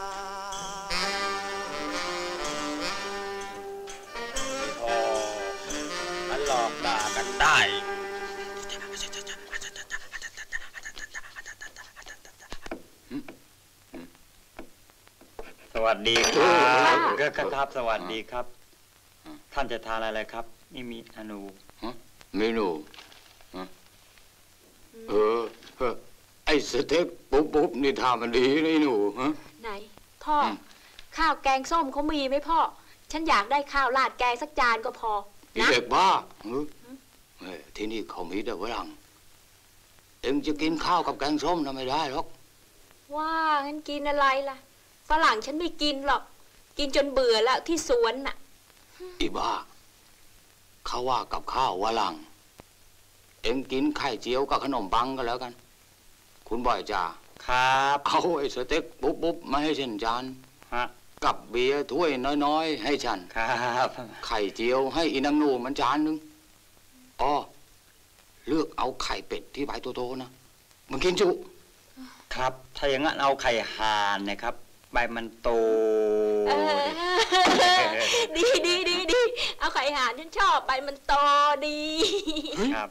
โอ้มันหลอกด่ากันได้สวัสดีครับก็ครับสวัสดีครับ ท่านจะทานอะไรครับนี่มีอนูเมนูเออเออไอ้สเต็กปุ๊บปุ๊บนี่ทำมันดีนี่หนูฮะไหนพ่อข้าวแกงส้มเขามีไหมพ่อฉันอยากได้ข้าวราดแกงสักจานก็พอนะเด็กบ้าเฮ้ยที่นี่เขามีแต่ฝรั่งเอ็งจะกินข้าวกับแกงส้มทำไม่ได้หรอกว่างั้นกินอะไรล่ะฝรั่งฉันไม่กินหรอกกินจนเบื่อแล้วที่สวนน่ะอีบ้าเขาว่ากับข้าวฝรั่งเอ็งกินไข่เจียวกับขนมปังก็แล้วกันคุณบ่อยจ่าครับเอาไอ้สเต็กปุ๊บปุ๊บมาให้ฉันจานฮะกับเบียร์ถ้วยน้อยๆให้ฉันครับไข่เจียวให้อีนางหนูมันจานนึงอ๋อเลือกเอาไข่เป็ดที่ใบโตๆนะมันกินจุครับถ้าอย่างนั้นเอาไข่ห่านนะครับใบมันโตดีดีดีดีเอาไข่ห่านฉันชอบใบมันโตดีครับ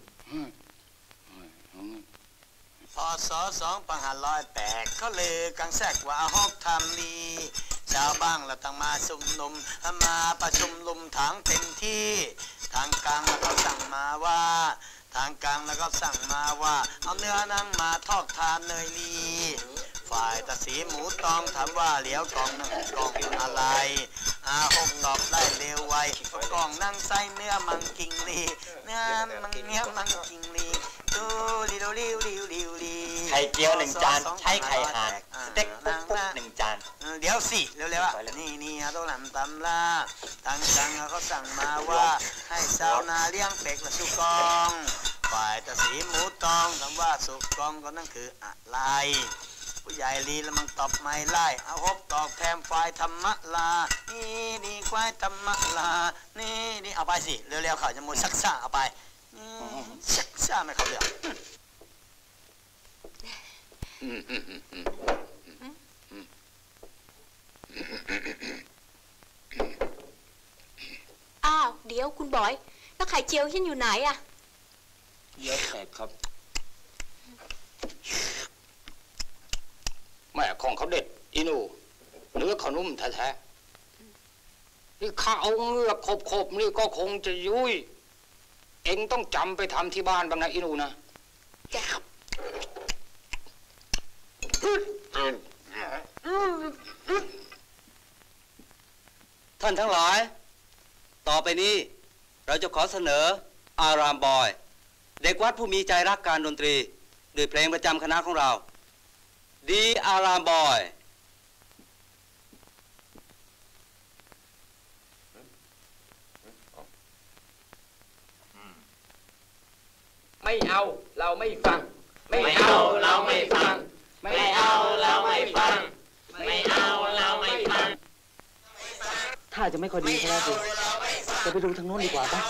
พศสองพันห้าร้อยแปดเขาลือกังแซกว่าฮอกทำดีชาวบ้างเราตั้งมาสุมนุมมาประชุมลุมถังเต็มที่ทางกลางแล้วก็สั่งมาว่าทางกลางแล้วก็สั่งมาว่าเอาเนื้อนั่งมาทอดทานเนยลีฝ่ายตาสีหมูตองถามว่าเหลียวกองนั่งกองอะไรอาหกตอบได้เร็วไวกองนั่งใส่เนื้อมังกิงลีเนื้อมังเนื้อมังกิงลีดูลิวลิวลิวลิวลิไข่เจียวหนึ่งจานใช้ไข่ห่านสเต็กปุ๊บปุ๊บหนึ่งจานเดี๋ยวสิเร็วๆอ่ะนี่นี่ต้องลำตำลาทางกลางเขาสั่งมาว่าให้ชาวนาเลี้ยงเป็ดและสุกองฝ่ายตาสีหมูตองถามว่าสุกองก็นั่นคืออะไรผู้ใหญ่ลีแล้วมันตอบไม่ไล่เอาฮบตอกแทมฝ่ายธรรมะลานี่นี่ควายธรรมะลานี่นี่เอาไปสิเร็วๆเขาจะมูสักซ่าเอาไปสักซ่าไม่เขาเรียกอ้าวเดี๋ยวคุณบอยแล้วไข่เจียวฉันอยู่ไหนอะเยอะแตกครับแม่ของเขาเด็ดอีนูเนื้อเขานุ่มแท้ๆนี่ข้าวเงือกขบๆนี่ก็คงจะยุ่ยเอ็งต้องจำไปทำที่บ้านบ้างนะอีนูนะท่านทั้งหลายต่อไปนี้เราจะขอเสนออารามบอยเด็กวัดผู้มีใจรักการดนตรีด้วยเพลงประจำคณะของเราดีอารามบอยไม่เอาเราไม่ฟังไม่เอาเราไม่ฟังไม่เอาเราไม่ฟังไม่เอาเราไม่ฟังถ้าจะไม่ค่อยดีแล้วสิจะไปดูทางโน้นดีกว่าป่ะ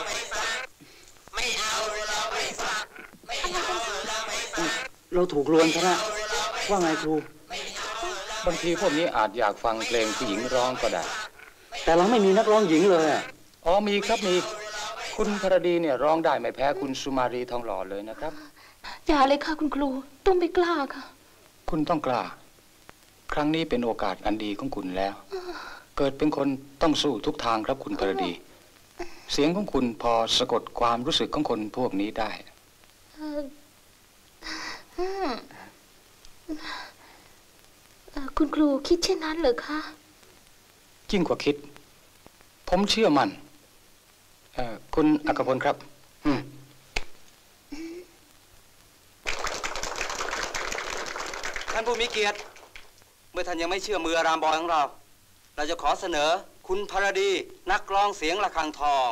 เราถูกลวนซะแล้วว่าไงครูบางทีพวกนี้อาจอยากฟังเพลงผู้หญิงร้องก็ได้แต่เราไม่มีนักร้องหญิงเลยอ๋อมีครับมีคุณพรดีเนี่ยร้องได้ไม่แพ้คุณสุมารีทองหล่อเลยนะครับอย่าเลยค่ะคุณครูต้องไม่กล้าค่ะคุณต้องกล้าครั้งนี้เป็นโอกาสอันดีของคุณแล้วเกิดเป็นคนต้องสู้ทุกทางครับคุณพรดีเสียงของคุณพอสะกดความรู้สึกของคนพวกนี้ได้คุณครูคิดเช่นนั้นเหรอคะยิ่งกว่าคิดผมเชื่อมั่นคุณอัครพลครับท่านผู้มีเกียรติเมื่อท่านยังไม่เชื่อมืออารามบอยของเราเราจะขอเสนอคุณพรดีนักร้องเสียงระฆังทอง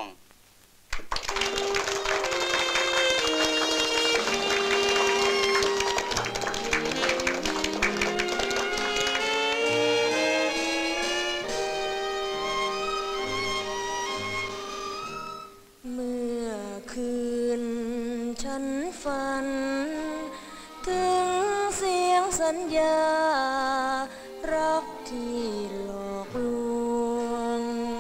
ฝันถึงเสียงสัญญารักที่หลอกลวง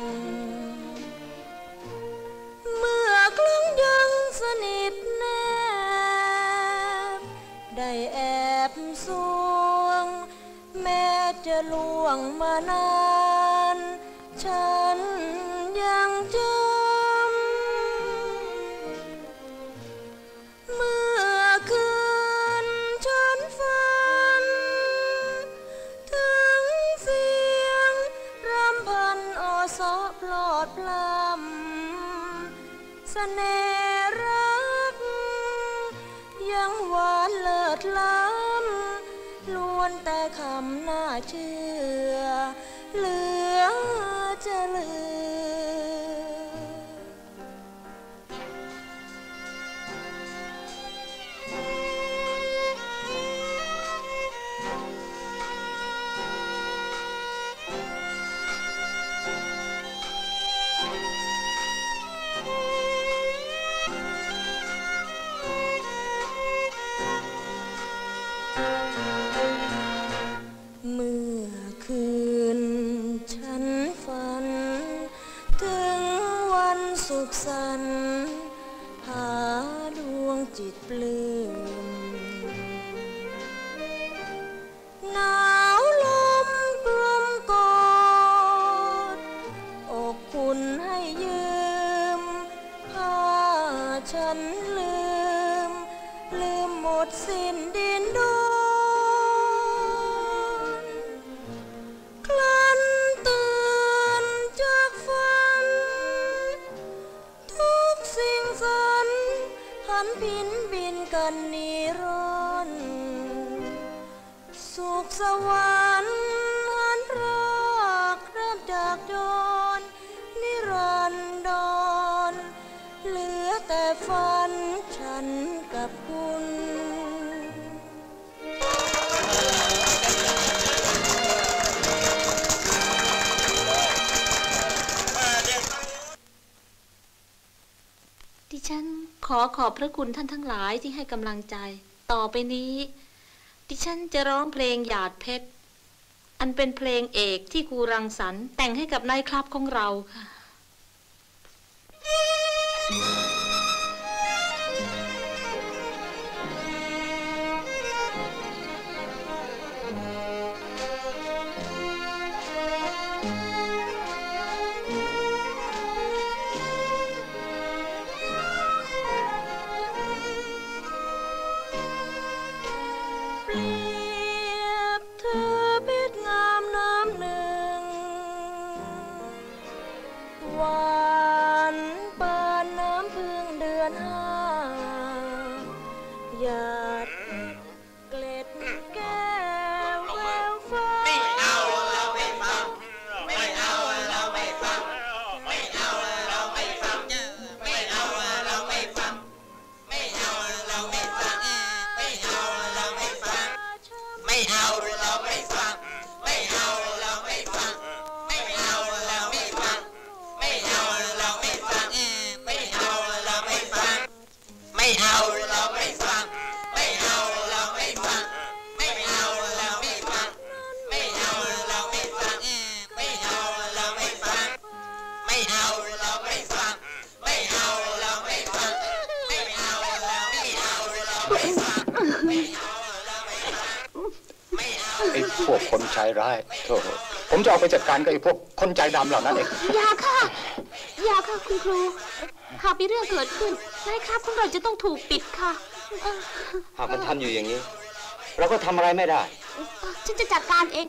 เมื่อครั้งยังสนิทแนบได้แอบสวงแม้จะล่วงมานานฉันยังจำเมื่อคืนฉันฝันถึงเสียงรำพันอ้อซ้อปลอดพล้ำเสน่ห์รักยังหวานเลิศล้ำล้วนแต่คำน่าเชื่อเหลือจะลือเมื่อคืนฉันฝันถึงวันสุขสันต์หาดวงจิตปลื้มหนาวลมกลมกอดอกคุณให้ยืมพาฉันลืมลืมหมดสิ้นดินดอนคลันตื่นจากฝันทุกสิ่งสันหันพินบินกันนิรันดร์สุขสวรรค์หันรักรับจากจรนิรันดรเหลือแต่ฝันฉันกับคุณดิฉันขอขอบพระคุณท่านทั้งหลายที่ให้กำลังใจต่อไปนี้ ดิฉันจะร้องเพลงหยาดเพชรอันเป็นเพลงเอกที่ครูรังสรรค์แต่งให้กับนายคลับของเราค่ะเปรียบเธอเพชรงามน้ำหนึ่งหวานปานน้ำพึ่งเดือนห้าหยาดเกล็ดแก้วแววฟ้าไม่เอาเราไม่ฟังไม่เอาเราไม่ฟังไม่เอาเราไม่ฟังไม่เอาเราไม่ฟังไม่เอาเราไม่ฟังไม่เอาเราไม่ฟังไม่เอาเราไม่ฟังไม่เอาเราไม่ฟังไม่เอาเราไม่ฟังไม่เอาเราไม่ฟังไม่เอาเราไม่ฟังไม่เอาเราไม่ฟังไม่เอาเราไม่ฟังไม่เอาเราไม่ฟังไม่เอาเราไม่ฟังไม่เอาเราไม่ฟังไม่เอาเราไม่ฟังไม่เอาเราไม่ฟังไม่เอาเราไม่เอาเราไม่ฟังไม่เอาเราไม่ฟังไม่เอาไอ้พวกคนใจร้ายโธ่ผมจะเอาไปจัดการกับไอ้พวกคนใจดำเหล่านั้นเองอย่าค่ะอย่าค่ะคุณครูหากมีเรื่องเกิดขึ้นนายครับของเราจะต้องถูกปิดค่ะเอ่อหากมันทำอยู่อย่างนี้ เราก็ทำอะไรไม่ได้ฉันจะจัดการเอง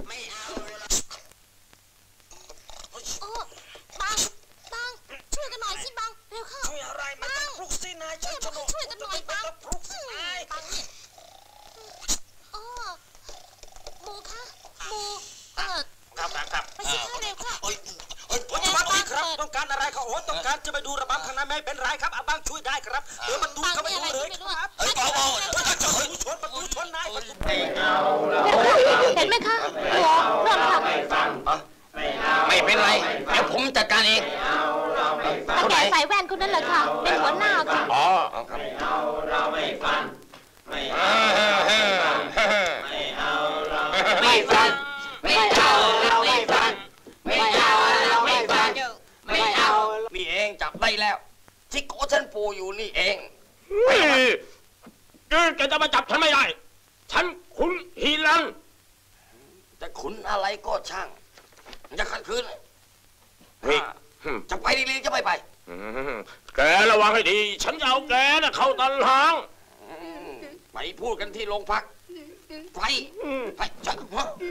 โอ้บังบังช่วยกันหน่อยสิบังเร็วเข้าช่วยอะไรมันต้องปลุกสินายช่วยช่วยกันหน่อยบังปลุกสินายบังนี่โอ้โมคะโมเออครับครับครับไปสิค่ะเร็วค่ะโอ้ยโอ้ยผมมาอีกครับต้องการอะไรครับโอ้ต้องการจะไปดูระบำข้างในไม่เป็นไรครับอาบ้างช่วยได้ครับเดี๋ยวประตูเข้าไปดูเลยครับเอ้ยเอาเอาประตูชนประตูชนนายประตูไม่เอาเราเห็นไหมคะโอ้เริ่มค่ะไม่เป็นไร เดี๋ยวผมจัดการเองเราตาแก่ใส่แว่นคนนั้นเลยค่ะเป็นหัวหน้าค่ะอ๋อไม่เอาเราไม่ฟังไม่เอาไม่เอาเราไม่ฟังไม่เอาเราไม่ฟังไม่เอาเราไม่ฟังไม่เอานี่เองจับได้แล้วที่โกฉันปูอยู่นี่เองเฮ้ยแกจะมาจับฉันไม่ได้ฉันคุณฮีรันแต่ขุนอะไรก็ช่างจะขัดขืนเฮ้ยจะไปดีๆจะไม่ไปแกระวังให้ดีฉันจะเอาแกน่ะเข้าตารางไปพูดกันที่โรงพักไปไปจัดหัวไป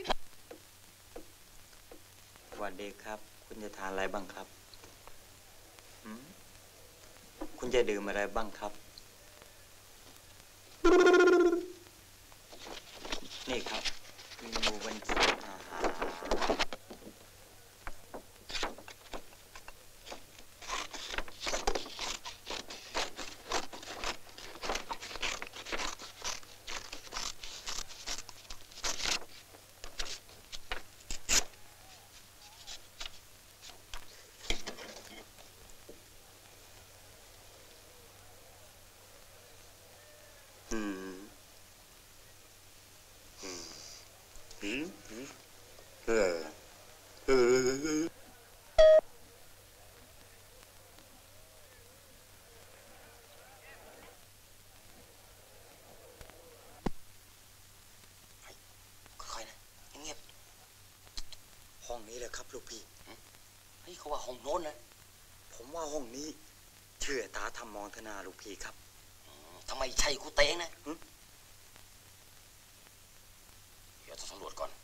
สวัสดีครับ คุณจะทานอะไรบ้างครับหืมคุณจะดื่มอะไรบ้างครับ นี่ครับเมนูบรรจุอาหารห้องนี้แหละครับลูกพี่เฮ้ยเขาว่าห้องโน้นนะผมว่าห้องนี้เชื่อตาทำมองธนาลูกพี่ครับทำไมใช่กูเตงนะเดี๋ยวต้องสำรวจก่อน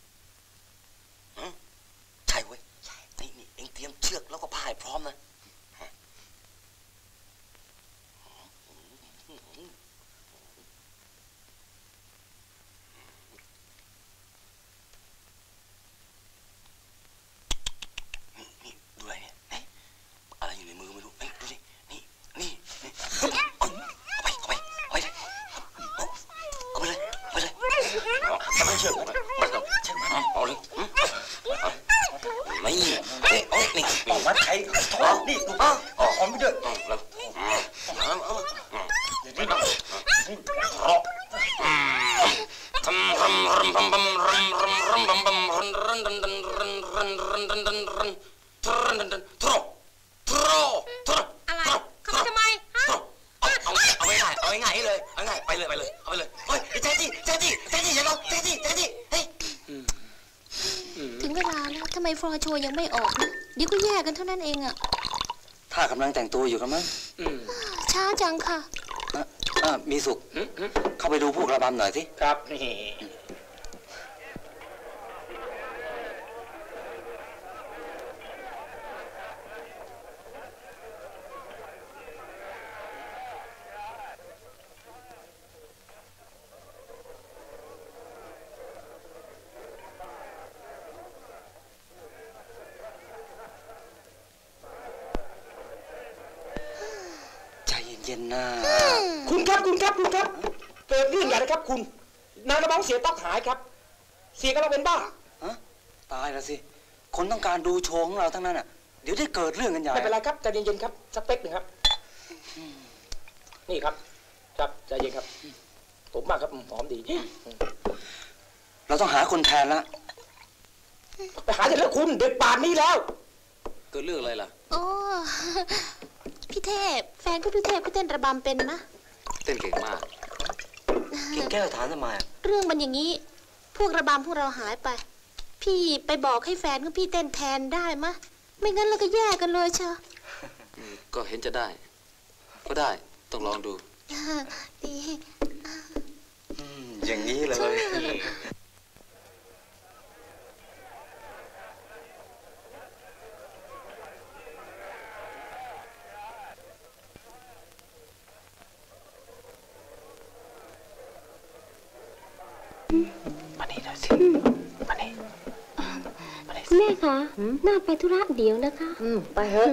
ใช่เว้ยไอ้นี่เอ็งเตรียมเชือกแล้วก็ผ้าให้พร้อมนะยังไม่ออกนะเดี๋ยวก็แยกกันเท่านั้นเองอะถ้ากำลังแต่งตัวอยู่กันมั้งช้าจังค่ะอ่ามีสุขเข้าไปดูพวกระบำหน่อยสิครับนี่เย็นหน้าคุณครับคุณครับคุณครับเกิดเรื่องใหญ่นะครับคุณนางระบำเสียต๊อกหายครับเสียกำลังเป็นบ้าตายแล้วสิคนต้องการดูโชว์ของเราทั้งนั้นอ่ะเดี๋ยวได้เกิดเรื่องกันใหญ่ไม่เป็นไรครับใจเย็นๆครับสักเป๊กหนึ่งครับนี่ครับครับใจเย็นครับผมมากครับหอมดีเราต้องหาคนแทนละไปหาเสร็จแล้วคุณเด็กป่านนี้แล้วเกิดเรื่องอะไรล่ะโอ้พี่เทพแฟนก็พี่เทพก็เต้นระบำเป็นมะเต้นเก่งมากเก่งแก้วฐานทำไมเรื่องมันอย่างนี้พวกระบำพวกเราหายไปพี่ไปบอกให้แฟนของพี่เต้นแทนได้มะไม่งั้นเราก็แยกกันเลยเชียวก็เห็นจะได้ก็ได้ต้องลองดูดีอย่างนี้เลยมานี่หน่อยสิมานี่มานี่แม่คะน่าไปธุระเดี๋ยวนะคะอืมไปเถอะ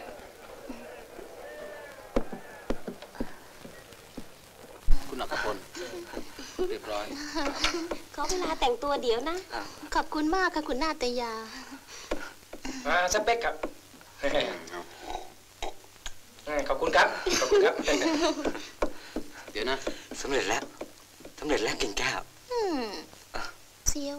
คุณอัครพลเรียบร้อยขอเวลาแต่งตัวเดี๋ยวนะขอบคุณมากค่ะคุณนาตยาอ่าสเปคครับขอบคุณครับขอบคุณครับเดี๋ยวนะสำเร็จแล้วสำเร็จแล้วกิ่งแก้วอืมเซียว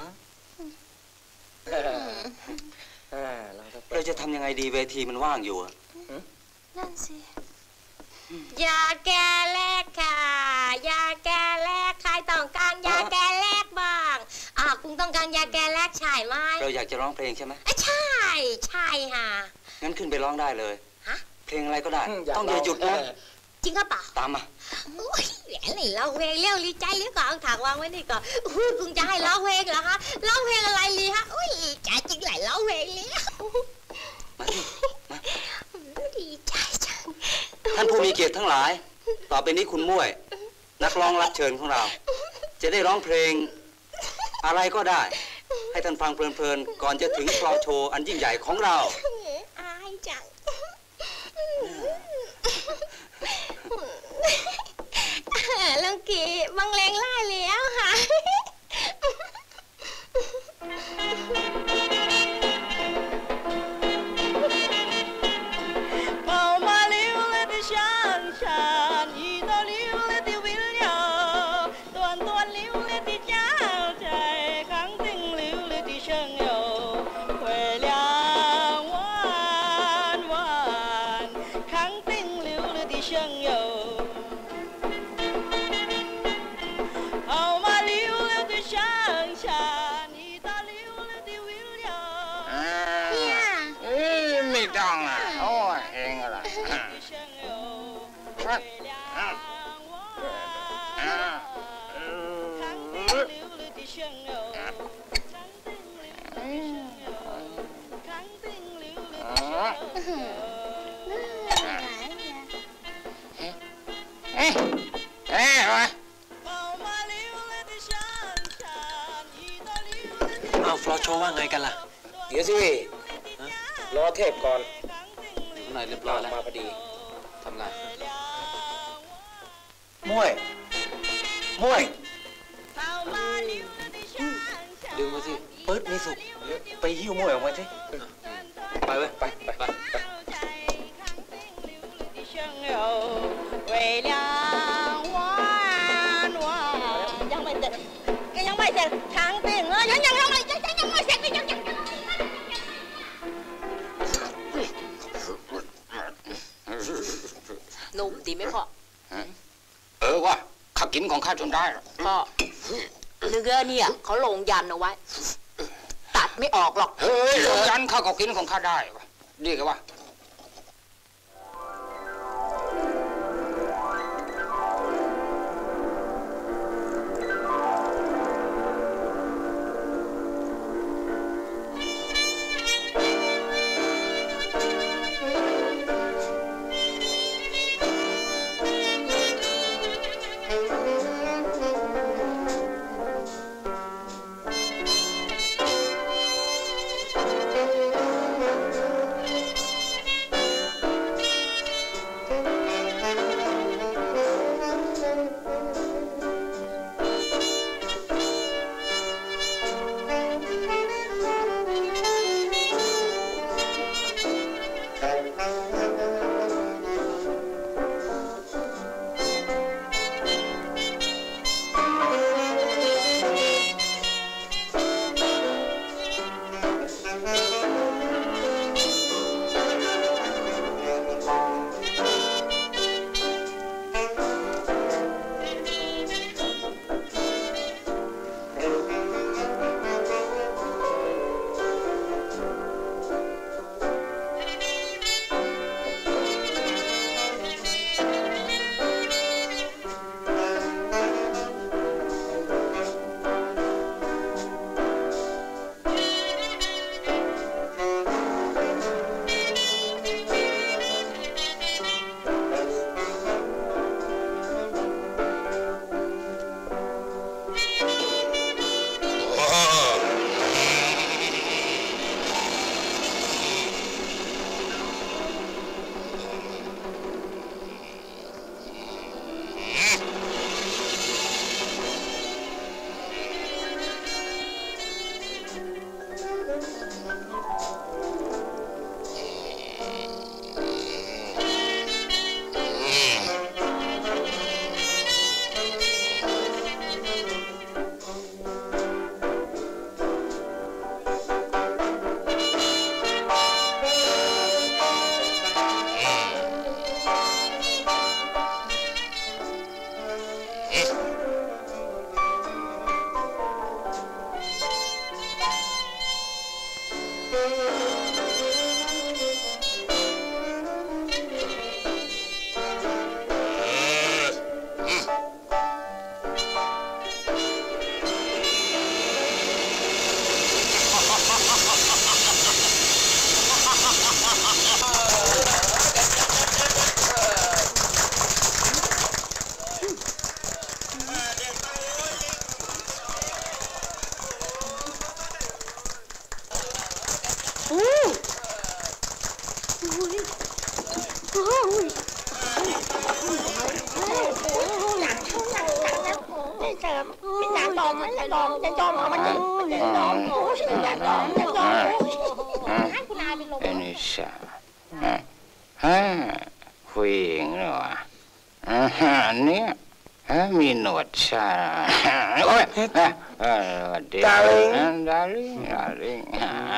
เราจะทำยังไงดีเวทีมันว่างอยู่อะนั่นสิยาแก้แลกค่ะยาแก้แลกใครต้องการยาแก้แลกบ้างอ่าคุณต้องการยาแก้แลกใช่ไหมเราอยากจะร้องเพลงใช่ไหมใช่ใช่ค่ะงั้นขึ้นไปร้องได้เลยฮะเพลงอะไรก็ได้ ต้องอย่าหยุดนะจริงหรือเปล่าตามมาโอ้ยแหวนนี่ร้องเพลงเร็วรีใจเร็วก่อนถากวางไว้นี่ก่อนอุ้ยคุณจะให้ร้องเพลงเหรอคะร้องเพลงอะไรลีฮะอุ้ยใจจริงไหลร้องเพลงเลยดีใจจังท่านผู้มีเกียรติทั้งหลาย ต่อไปนี้คุณม่วย นักร้องรับเชิญของเรา จะได้ร้องเพลงอะไรก็ได้ ให้ท่านฟังเพลินๆก่อนจะถึงฟลอร์โชว์อันยิ่งใหญ่ของเราอายจังลังกีบังเลงไล่แล้วค่ะเอาฟลอร์โชว์ว่าไงกันล่ะเดี๋ยวสิรอเทพก่อนข้างในเรียบร้อยแล้วมาพอดีทำงานม่วยม่วยดึงมาสิปื๊ดนี่สุกไปหิ้วม่วยออกมาสิไปเว้ยไปไปไปยังไม่เสร็จยังไม่เสร็จทางติ่งเออยังยังยังไม่ยังยังไม่เสร็จยังยังหนุ่มดีไหมพ่อเออวะข้ากินของข้าจนได้พ่อเนื้อเนี่ยเขาลงยันเอาไว้ตัดไม่ออกหรอกเฮ้ยลงยันข้าก็กินของข้าได้วะดีกันวะโอ้ยโอ้ยโอ้ยหนักเท่าหนักกันแล้วไม่เจอไม่อยากดอมไม่อยากดอมจะดอมเอามันจะดอมโอ้ยอยากดอมจะดอมให้คุณนายเป็นลมนี่ใช่ฮะผู้หญิงเหรออ่าเนี่ยฮะมีหนวดใช่โอ้ยเออเดี๋ยวดาริงดาริงดาริง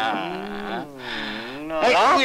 เฮ้ย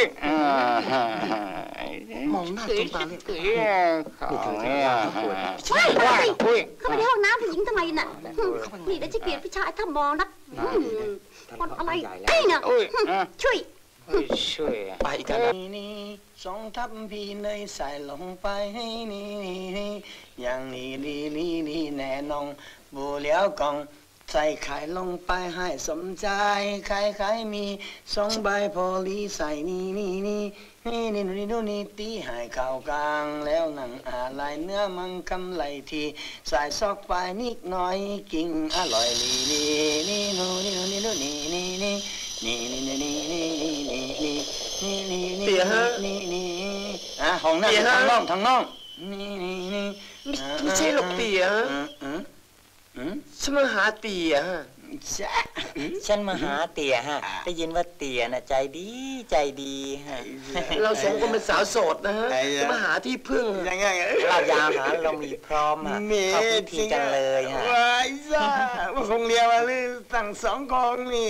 มองหน้าตุ้มตาเนี่ยเขาเนี่ยใช่ไปเข้าไปในห้องน้ำผู้หญิงทำไมน่ะนี่ได้จะเกลียดผู้ชายถ้ามองนักคนอะไรเอ้ยน่ะช่วยช่วยไปกันนี่สองทับพี่เลยใส่ลงไปให้นี่นี่อย่างนี้ลีลีลีแน่นองบูเลี้ยวกองใส่ไข่ลงไปให้สมใจไข่ไข่มีสองใบพอลีใส่นี่นี่นี่นี่นี่นี่นู่นนี่ตีให้เข้ากลางแล้วนั่งอะไรเนื้อมังคำไหลทีใส่ซอกไปนิดหน่อยกินอร่อยลีลีนี่นู่นนี่นู่นนี่นู่นนี่นี่นี่นี่นี่นี่นี่นี่นี่นี่นี่นี่เตี๋ยฮะนี่นี่อ่ะห้องน้ำทางน้องทางน้องนี่นี่นี่ไม่ใช่หรอกเตี๋ยฉันมาหาเตี๋ยฉันมาหาเตี๋ยฮะได้ยินว่าเตี๋ยน่ะใจดีใจดีฮะเราสองคนเป็นสาวโสดนะฮะจะมาหาที่พึ่งยังไงเรายาวหาเรามีพร้อมฮะเข้าพิธีกันเลยฮะว้ายซ่าว่าคงเรียกว่าลือสั่งสองกองนี่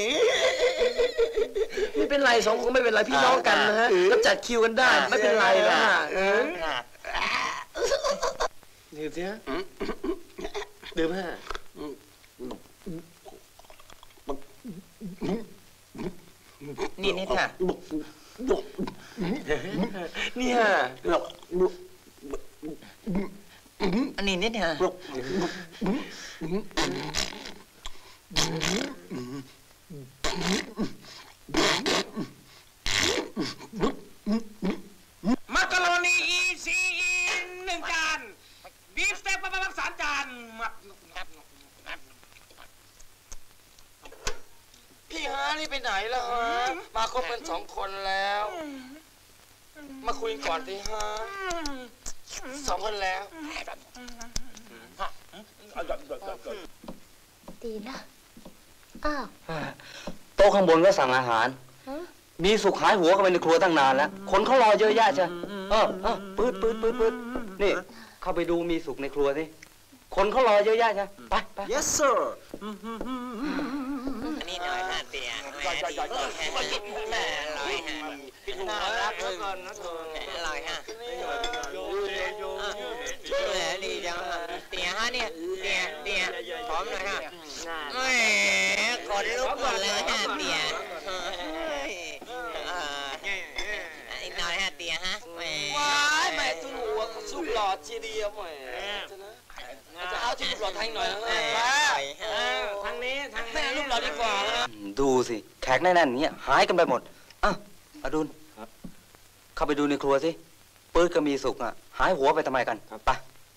ไม่เป็นไรสองคนไม่เป็นไรพี่น้องกันนะฮะก็จัดคิวกันได้ไม่เป็นไรนะเออดื่มสิฮะดื่มฮะนี่นี่ค่ะนี่ฮะอันนี้นี่ฮะมักกะโรนีอีซีหนึ่งจานบีฟสเต็กปลาหมึกสามจานพี่ฮะนี่ไปไหนแล้วฮะมาคบกันสองคนแล้วมาคุยก่อนสิฮะสองคนแล้วดีนะอ้าวโต๊ะข้างบนก็สั่งอาหารมีสุกหายหัวกันไปในครัวตั้งนานแล้วคนเขารอเยอะแยะใช่เออเออปืดปืดปืดปืดนี่เข้าไปดูมีสุกในครัวสิคนเขารอเยอะแยะใช่ไปไป yes sir นี่หน่อยฮะเตี๋ยแม่ดีแม่อร่อยฮะน่ารักเหลือเกินนะเธออร่อยฮะแหมดีจังฮะเตี๋ยฮะเนี่ยเตี๋ยเตี๋ยพร้อมเลยฮะแหมกดลุกหมดเลยฮะเตี๋ยอีกหน่อยฮะเตี๋ยฮะแหมว้ายแม่ตุ้นหัวสุกหลอดเชียดีอะแหมจะเอาที่รูปหล่อทางหน่อยนะทางนี้ทางนี้รูปหล่อดีกว่าดูสิแขกแน่นๆอย่างเงี้ยหายกันไปหมดอ่ะอดุลเข้าไปดูในครัวสิปื้ดก็มีสุกอ่ะหายหัวไปทำไมกันไป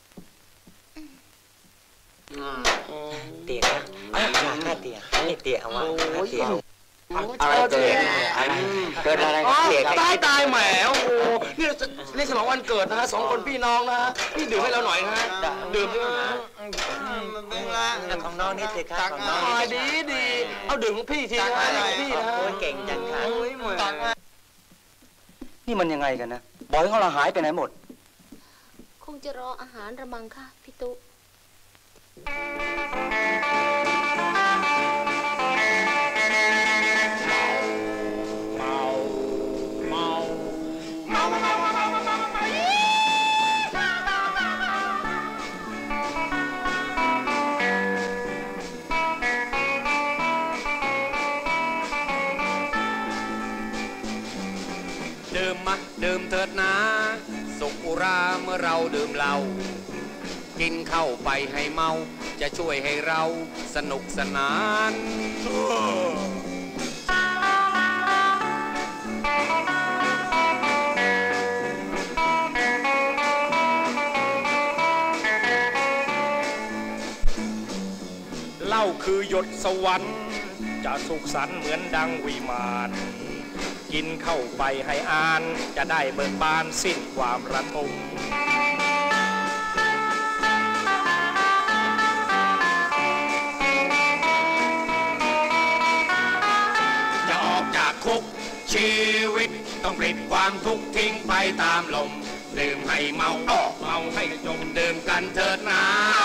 เตี๋ยนะข้าเตี๋ยนี่เตี๋ยเอามาเตี๋ยอะไรเกิดอะไรเกิดอะไรตายตายแหมโอ้โหนี่นี่ฉลองวันเกิดนะฮะสองคนพี่น้องนะฮะพี่ดื่มให้เราหน่อยนะฮะดื่มด้วยนะของน้องนี่สิครับของน้องดีดีเอาดื่มของพี่ทีนะพี่นะโอ้ยเก่งจังค่ะนี่มันยังไงกันนะบอยของเราหายไปไหนหมดคงจะรออาหารระมังค่ะพี่ตุ๊ดื่มมาดื่มเถิดนะสุกุราเมื่อเราดื่มเหล้ากินเข้าไปให้เมาจะช่วยให้เราสนุกสนานเหล้าคือหยดสวรรค์จะสุขสันต์เหมือนดังวิมานกินเข้าไปให้อ่านจะได้เบิกบานสิ้นความระทมจะออกจากคุกชีวิตต้องปลิดความทุกข์ทิ้งไปตามลมดื่มให้เมาออกเมาให้จมดื่มกันเถิดนะ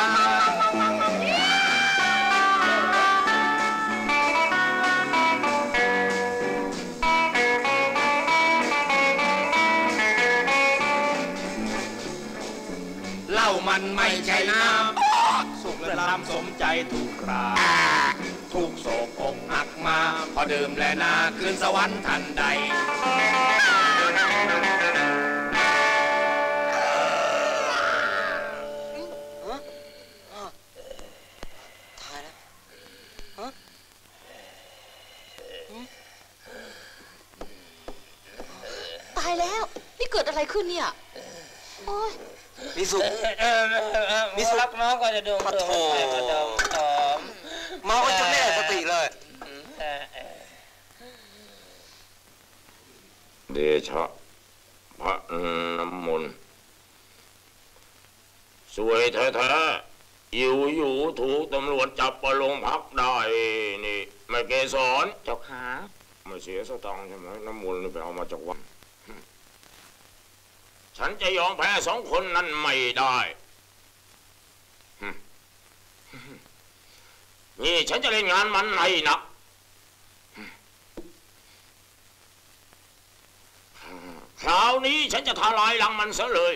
เหล้ามันไม่ใช่น้ำสุขและน้ำสมใจทุกคราทุกโศกอกหักมาพอดื่มและนาคืนสวรรค์ทันใดตายแล้วนี่เกิดอะไรขึ้นเนี่ยโอ้ยมิสุมิสุรักน้องก็จะดมดมไปก็ดมดมเมาจนแน่สติเลยเดชะพระน้ำมนต์สวยแท้ๆอยู่อยู่ถูกตำรวจจับไปโรงพักได้นี่ไม่เกสรเจ้าขาไม่เสียสตางค์ใช่ไหมน้ำมนต์นี่ไปเอามาจากวัดฉันจะยอมแพ้สองคนนั้นไม่ได้นี่ฉันจะเล่นงานมันให้หนักคราวนี้ฉันจะทลายหลังมันซะเลย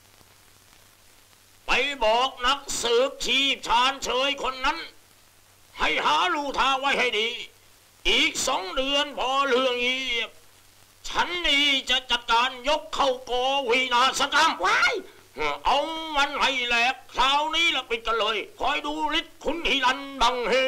ไปบอกนักสืบชีพชาญเฉยคนนั้นให้หาลู่ทางไว้ให้ดีอีกสองเดือนพอเรื่องเงียบฉันนี่จะจัดการยกเข้าโกวินาศกรรมไว้เอามันให้แหลกคราวนี้ละปิดกันเลยคอยดูฤทธิ์ขุนหิรันบังเฮ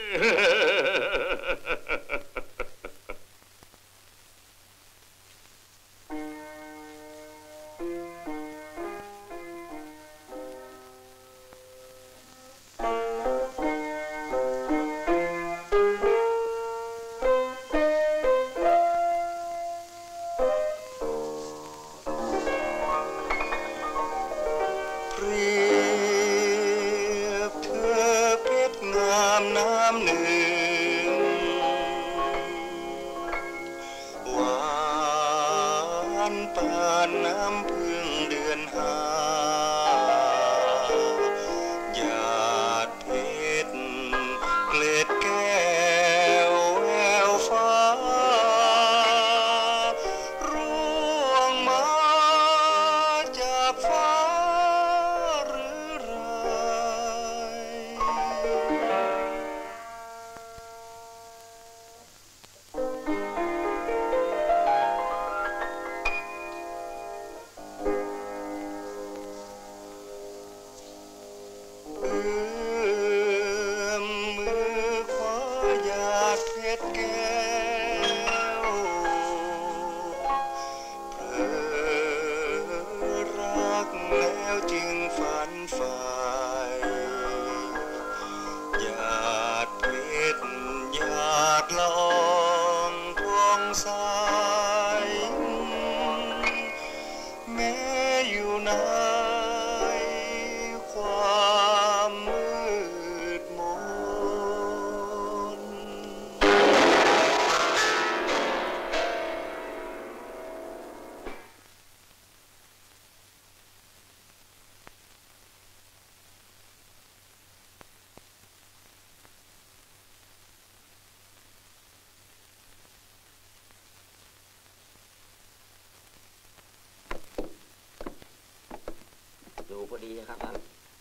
พอดีนะครับท่าน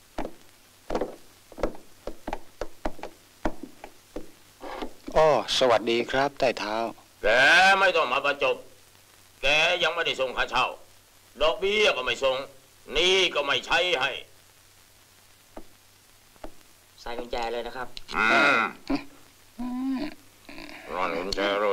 อ้อสวัสดีครับใต้เท้าแกไม่ต้องมาประจบแกยังไม่ได้ส่งค่าเช่าดอกเบี้ยก็ไม่ส่งนี่ก็ไม่ใช้ให้ใส่กุญแจเลยนะครับร้อนกุญแจเลย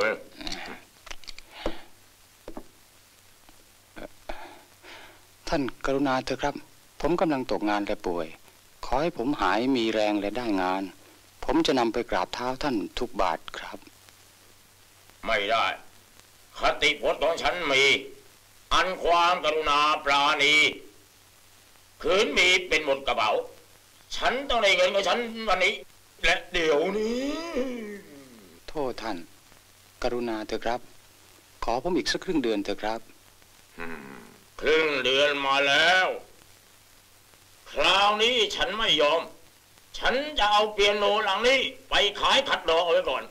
ท่านกรุณาเถอะครับผมกำลังตกงานและป่วยขอให้ผมหายมีแรงและได้งานผมจะนำไปกราบเท้าท่านทุกบาทครับไม่ได้คติพจน์ของฉันมีอันความกรุณาปราณีขืนมีเป็นหมดกระเป๋าฉันต้องได้เงินของฉันวันนี้และเดี๋ยวนี้โทษท่านกรุณาเถอะครับขอผมอีกสักครึ่งเดือนเถอะครับครึ่งเดือนมาแล้วคราวนี้ฉันไม่ยอมฉันจะเอาเปียโนหลังนี้ไปขายขัดดอกเอาไว้ก่อน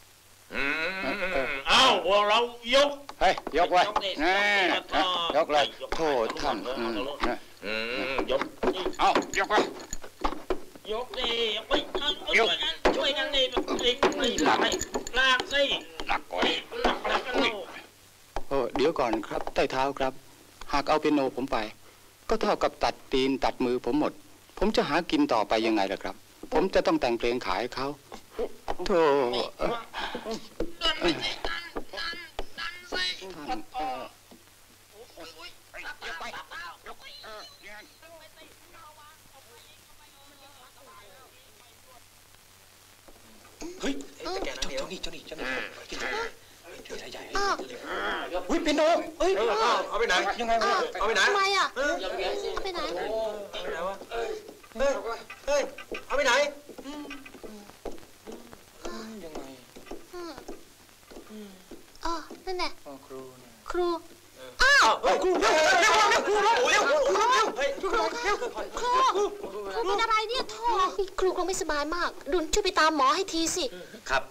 เอ้าพวกเรายกเฮ้ยยกไว้ยกเลยโทษท่านยกเอายกไว้ยกดิไปช่วยกันช่วยกันดิไปลากลากสิลากก่อนเออเดี๋ยวก่อนครับใต้เท้าครับหากเอาเปียโนผมไปก็เท่ากับตัดตีนตัดมือผมหมดผมจะหากินต่อไปยังไงล่ะครับผมจะต้องแต่งเพลงขายเขาโธ่เฮ้ยจะแกนั่งเดียวนี่เจ้านี่เจ้านี่กินใหญ่ใหญ่อุ้ยเป็นโนเฮ้ยเอาไปไหนยังไงวะเอาไปไหนทำไมอ่ะเอาไปไหนเอาไปไหนวะเฮ้ยเฮ้ยเอาไปไหนยังไงอ๋อนั่นแหละครูครูอ้าวครูเร็วเร็วเร็วครูเร็วเร็วครูเร็วครูเร็วครูครูเป็นอะไรเนี่ยโธ่ครูคงไม่สบายมากดุลช่วยไปตามหมอให้ทีสิครับ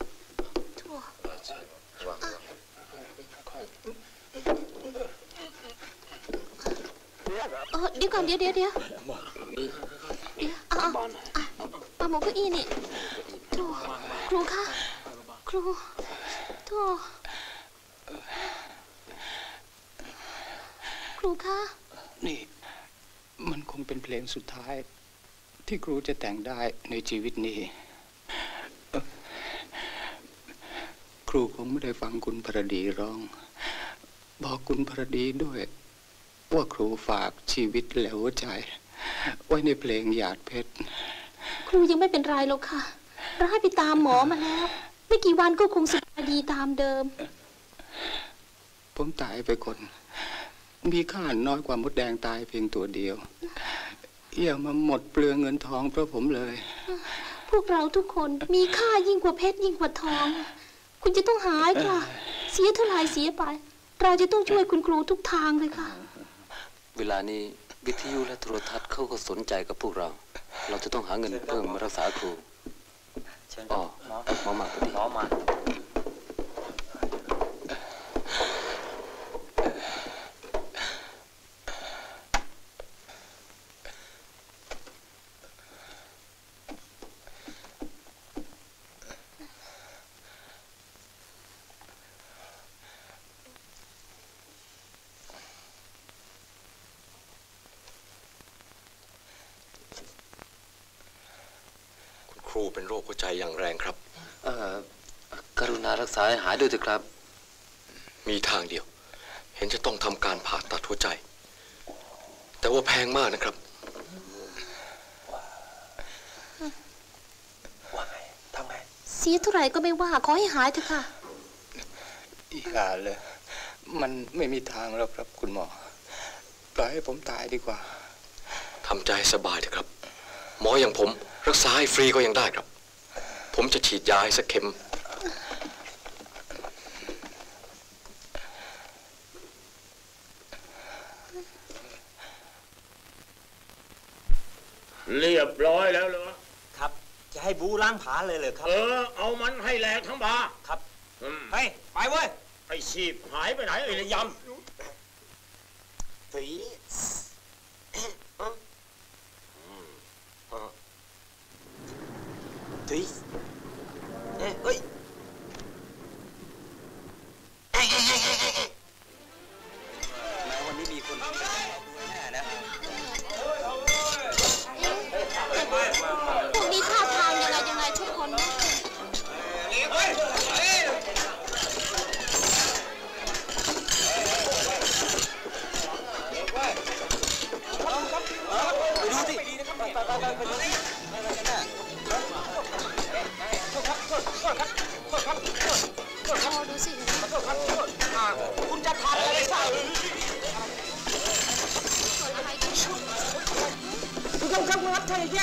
เออเดี๋ยวก่อนเดี๋ยวเดี๋ยวเดี๋ยวเอาปาหมอเก้าอี้นี่โธ่ครูคะครูโธ่ครูคะนี่มันคงเป็นเพลงสุดท้ายที่ครูจะแต่งได้ในชีวิตนี้ครูคงไม่ได้ฟังคุณพรดีร้องบอกคุณพรดีด้วยว่าครูฝากชีวิตและหัวใจไว้ในเพลงหยาดเพชรครูยังไม่เป็นไรหรอกค่ะเราให้ไปตามหมอมาแล้วไม่กี่วันก็คงสบายดีตามเดิมผมตายไปคนมีค่าน้อยกว่ามดแดงตายเพียงตัวเดียวอย่ามาหมดเปลืองเงินทองเพราะผมเลยพวกเราทุกคนมีค่ายิ่งกว่าเพชรยิ่งกว่าทองคุณจะต้องหายค่ะเสียเท่าไหร่เสียไปเราจะต้องช่วยคุณครูทุกทางเลยค่ะเวลานี้วิทยุและโทรทัศน์เขาก็สนใจกับพวกเราเราจะต้องหาเงินเพิ่มมารักษาครูอ๋อหมอมาพอดีหมอมาครูเป็นโรคหัวใจอย่างแรงครับเอ่อกรุณารักษาให้หายด้วยเถอะครับมีทางเดียวเห็นจะต้องทำการผ่าตัดหัวใจแต่ว่าแพงมากนะครับว่าไงทำไงเสียเท่าไหร่ก็ไม่ว่าขอให้หายเถอะค่ะอย่าเลยมันไม่มีทางแล้วครับคุณหมอปล่อยให้ผมตายดีกว่าทำใจสบายเถอะครับหมออย่างผมรักษาให้ฟรีก็ยังได้ครับผมจะฉีดยาให้สักเข็มเรียบร้อยแล้วเหรอครับจะให้บูล้างผาเลยเลยครับเออเอามันให้แหลกทั้งบาครับเฮ้ยไปเว้ยไอ้ชีพหายไปไหนไอ้ระยำถุยถุยเฮ้ยเฮ้ยแม้วันนี้มีคนด้วยแน่นะพวกนี้ท่าทางยังไงยังไงทุกคน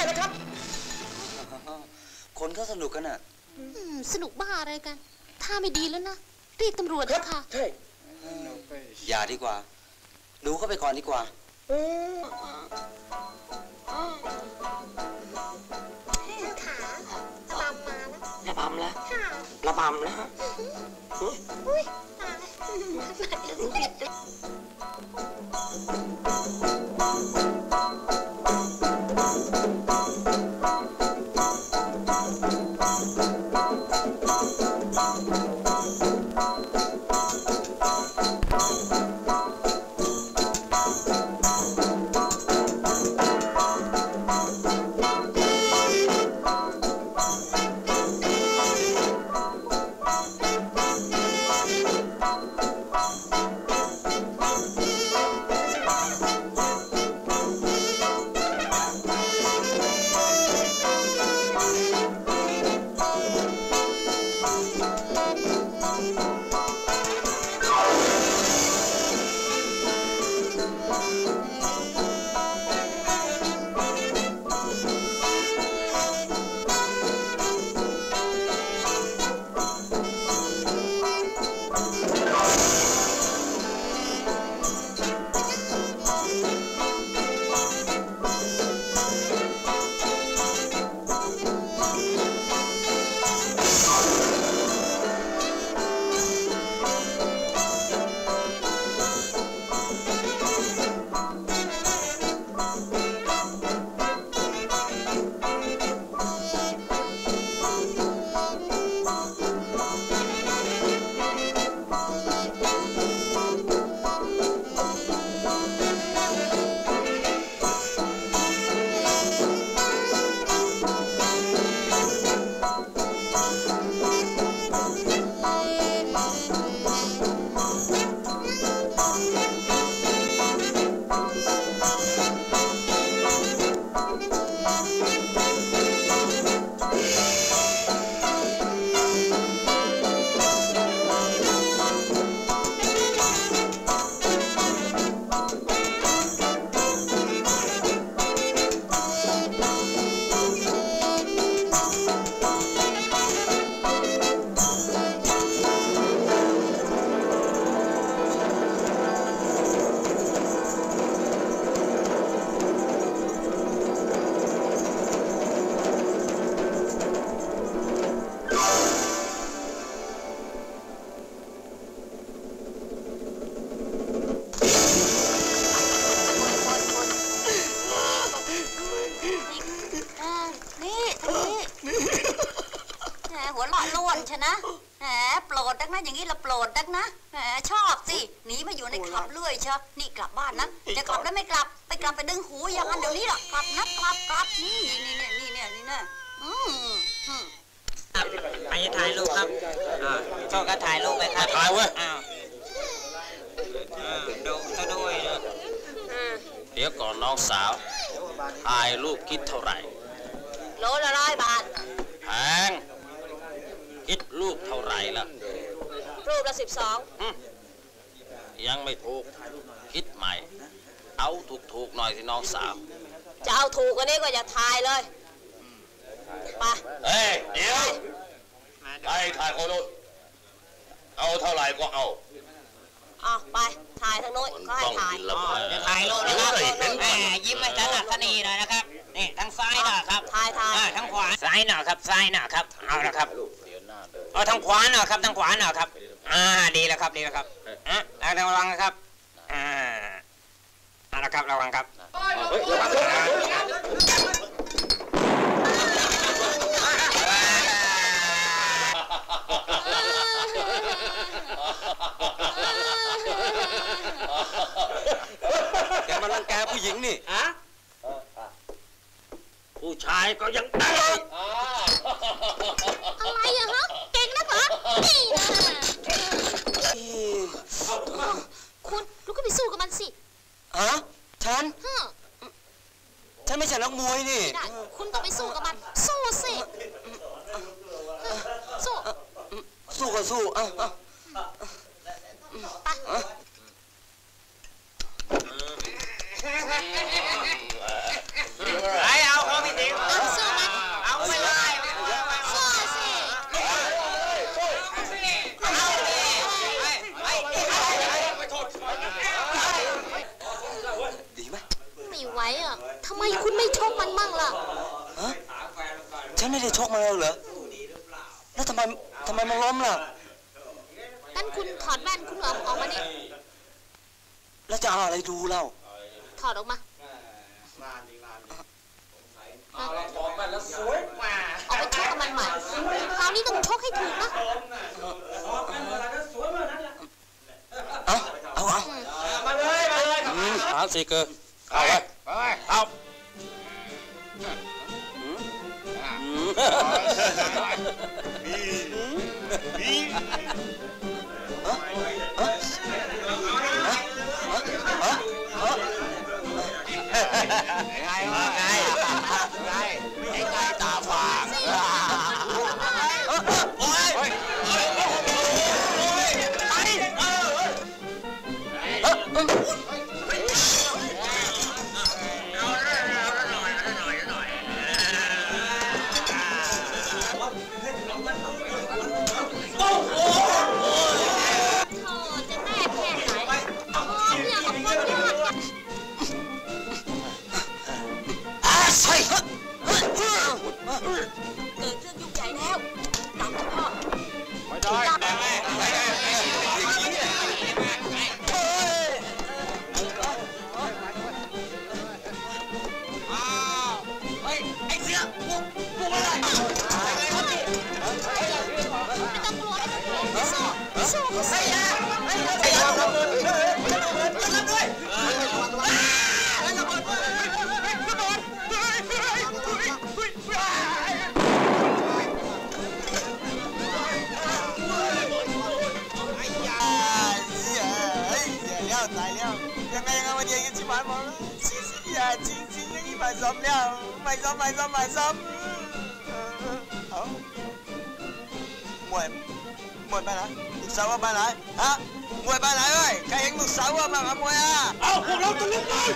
แล้วครับคนก็สนุกกันอ่ะอืมสนุกบ้าอะไรกัน ถ้าไม่ดีแล้วนะเรียกตำรวจเลยค่ะใช่อย่าดีกว่า ดูเข้าไปก่อนดีกว่าระบำแล้วระบำแล้วฮะหัวเราะล้วนชนะแหมโปรดนักนะอย่างนี้เราโปรดนักนะแหมชอบสิหนีมาอยู่ในคลับเรื่อยเชียวนี่กลับบ้านนะจะกลับแล้วไม่กลับไปกลับไปดึงหูอย่างนั้นเดี๋ยวนี้หรอกกลับนะกลับกลับนี่นี่นี่นี่นี่นี่นะอืมไปถ่ายรูปครับชอบก็ถ่ายรูปไหมครับถ่ายเว้ยอ้าวดูตัวด้วยนะเดี๋ยวก่อนน้องสาวถ่ายรูปคิดเท่าไหร่โลละร้อยบาทแพงคิดรูปเท่าไหร่ล่ะรูปละสิบสองยังไม่ถูกคิดใหม่ เอาถูกๆหน่อยสิน้องสาวจะเอาถูกกว่านี้ก็อย่าถ่ายเลยไปเฮ้ยเดี๋ยวไอ้ถ่ายคนนู้นเอาเท่าไหร่ก็เอาอ่ะไปถ่ายทางโน้นก็ให้ถ่ายจะถ่ายรูปนะครับแหมยิ้มให้ฉันอัศนีหน่อยนะครับนี่ทางซ้ายหน่อยครับถ่ายถ่ายทางขวาซ้ายหน่อยครับซ้ายหน่อยครับเอาละครับเอาทางขวาหน่อยครับทางขวาหน่อยครับอ่าดีแล้วครับดีแล้วครับอ่ะระวังนะครับอ่าเอาละครับระวังครับเฮ้ยระวังแกมารังแกผู้หญิงนี่ฮะผู้ชายก็ยังได้อะไรอะฮะเก่งนะเหรอนี่นะคุณลุกขึ้นไปสู้กับมันสิฮะฉันฮะฉันไม่ใช่นักมวยนี่ไม่ได้คุณต้องไปสู้กับมันสู้สิสู้สู้ก็สู้อ่ะอ่ะไปไอ้เอาเขาไม่ถึงมันมั่งล่ะฮะฉันไม่ได้ชกมันเลยเหรอแล้วทำไมทำไมมันล้มล่ะงั้นคุณถอดแว่นคุณเอาออกมานี่แล้วจะเอาอะไรดูเล่าถอดออกมาเอาละถอดแว่นแล้วสวยกว่าออกไปชกกับมันใหม่คราวนี้ต้องชกให้ถูกนะถอดแว่นเมื่อไหร่ก็สวยเมื่อนั้นแหละเอาเอาเอามาเลยมาเลยสามสี่เกินเอาไปเอาไงวะไงไงไอ้ไก่ตาฟางโอ้ยโอ้ยไปเกิดเรื่องยุ่งใหญ่แล้วตามพ่อไม่ได้ไม่ได้ไม่ได้อ้าวเฮ้ยไอ้เสือบุกบุกอะไรไม่ต้องกลัวไม่สู้ไม่สู้ไม่ยากไม่ยากไม่ยากรับด้วยรับด้วยตายแล้วยังไงยังไงวันนี้ยังชิบหายหมดแล้วอย่าจริงจริงยังไม่ซ้อมแล้วไม่ซ้อมไม่ซ้อมไม่ซ้อมเอามวยมวยไปไหนลูกสาวว่าไปไหนฮะมวยไปไหนเว้ยใครเห็นลูกสาวว่ามากับมวยอ่ะเอาพวกเราตะลุกเลย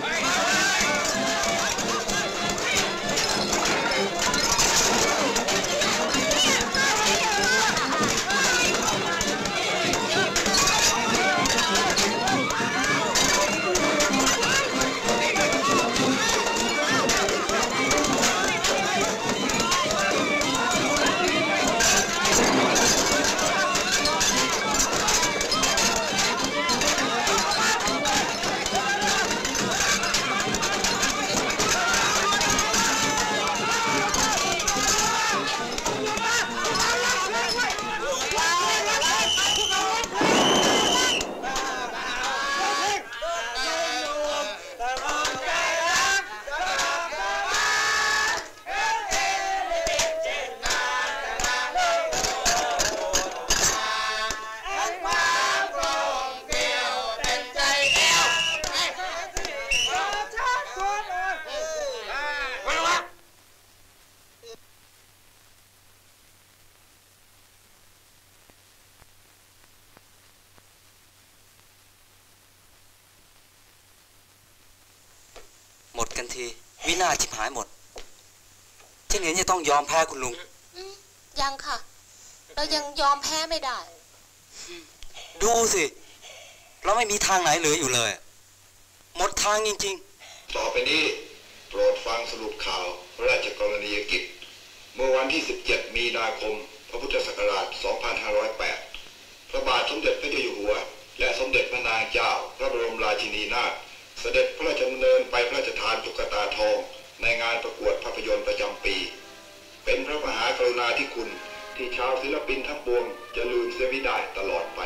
หมดกันทีวินาศชิบหายหมดฉันเห็นจะต้องยอมแพ้คุณลุงยังค่ะ เรายังยอมแพ้ไม่ได้ดูสิเราไม่มีทางไหนเหลืออยู่เลยหมดทางจริงๆต่อไปนี้โปรดฟังสรุปข่าวพระราชกรณียกิจเมื่อวันที่สิบเจ็ดมีนาคมพระพุทธศักราชสองพันห้าร้อยแปดพระบาทสมเด็จพระเจ้าอยู่หัวและสมเด็จพระนางเจ้าพระบรมราชินีนาถเสด็จพระราชดำเนินไปพระราชทานตุ๊กตาทองในงานประกวดภาพยนตร์ประจำปี เป็นพระมหากรุณาธิคุณที่ชาวศิลปินทั้งปวงจะลืมเสียไม่ได้ตลอดไป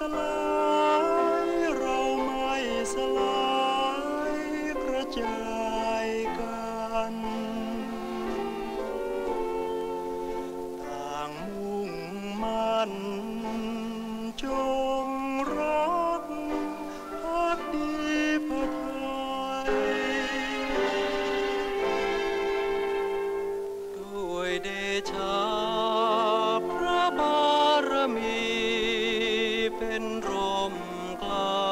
สลายกระจายเป็นร่มเกล้า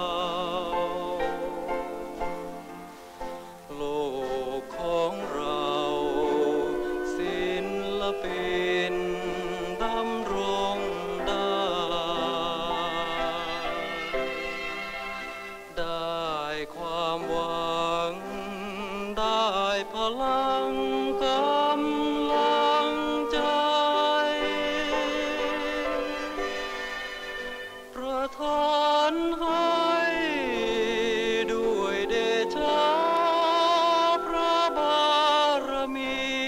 โลกของเราศิลปินดำรงได้ได้ความหวังได้พลังกำลังใจประทานให้ด้วยเดชะพระบารมี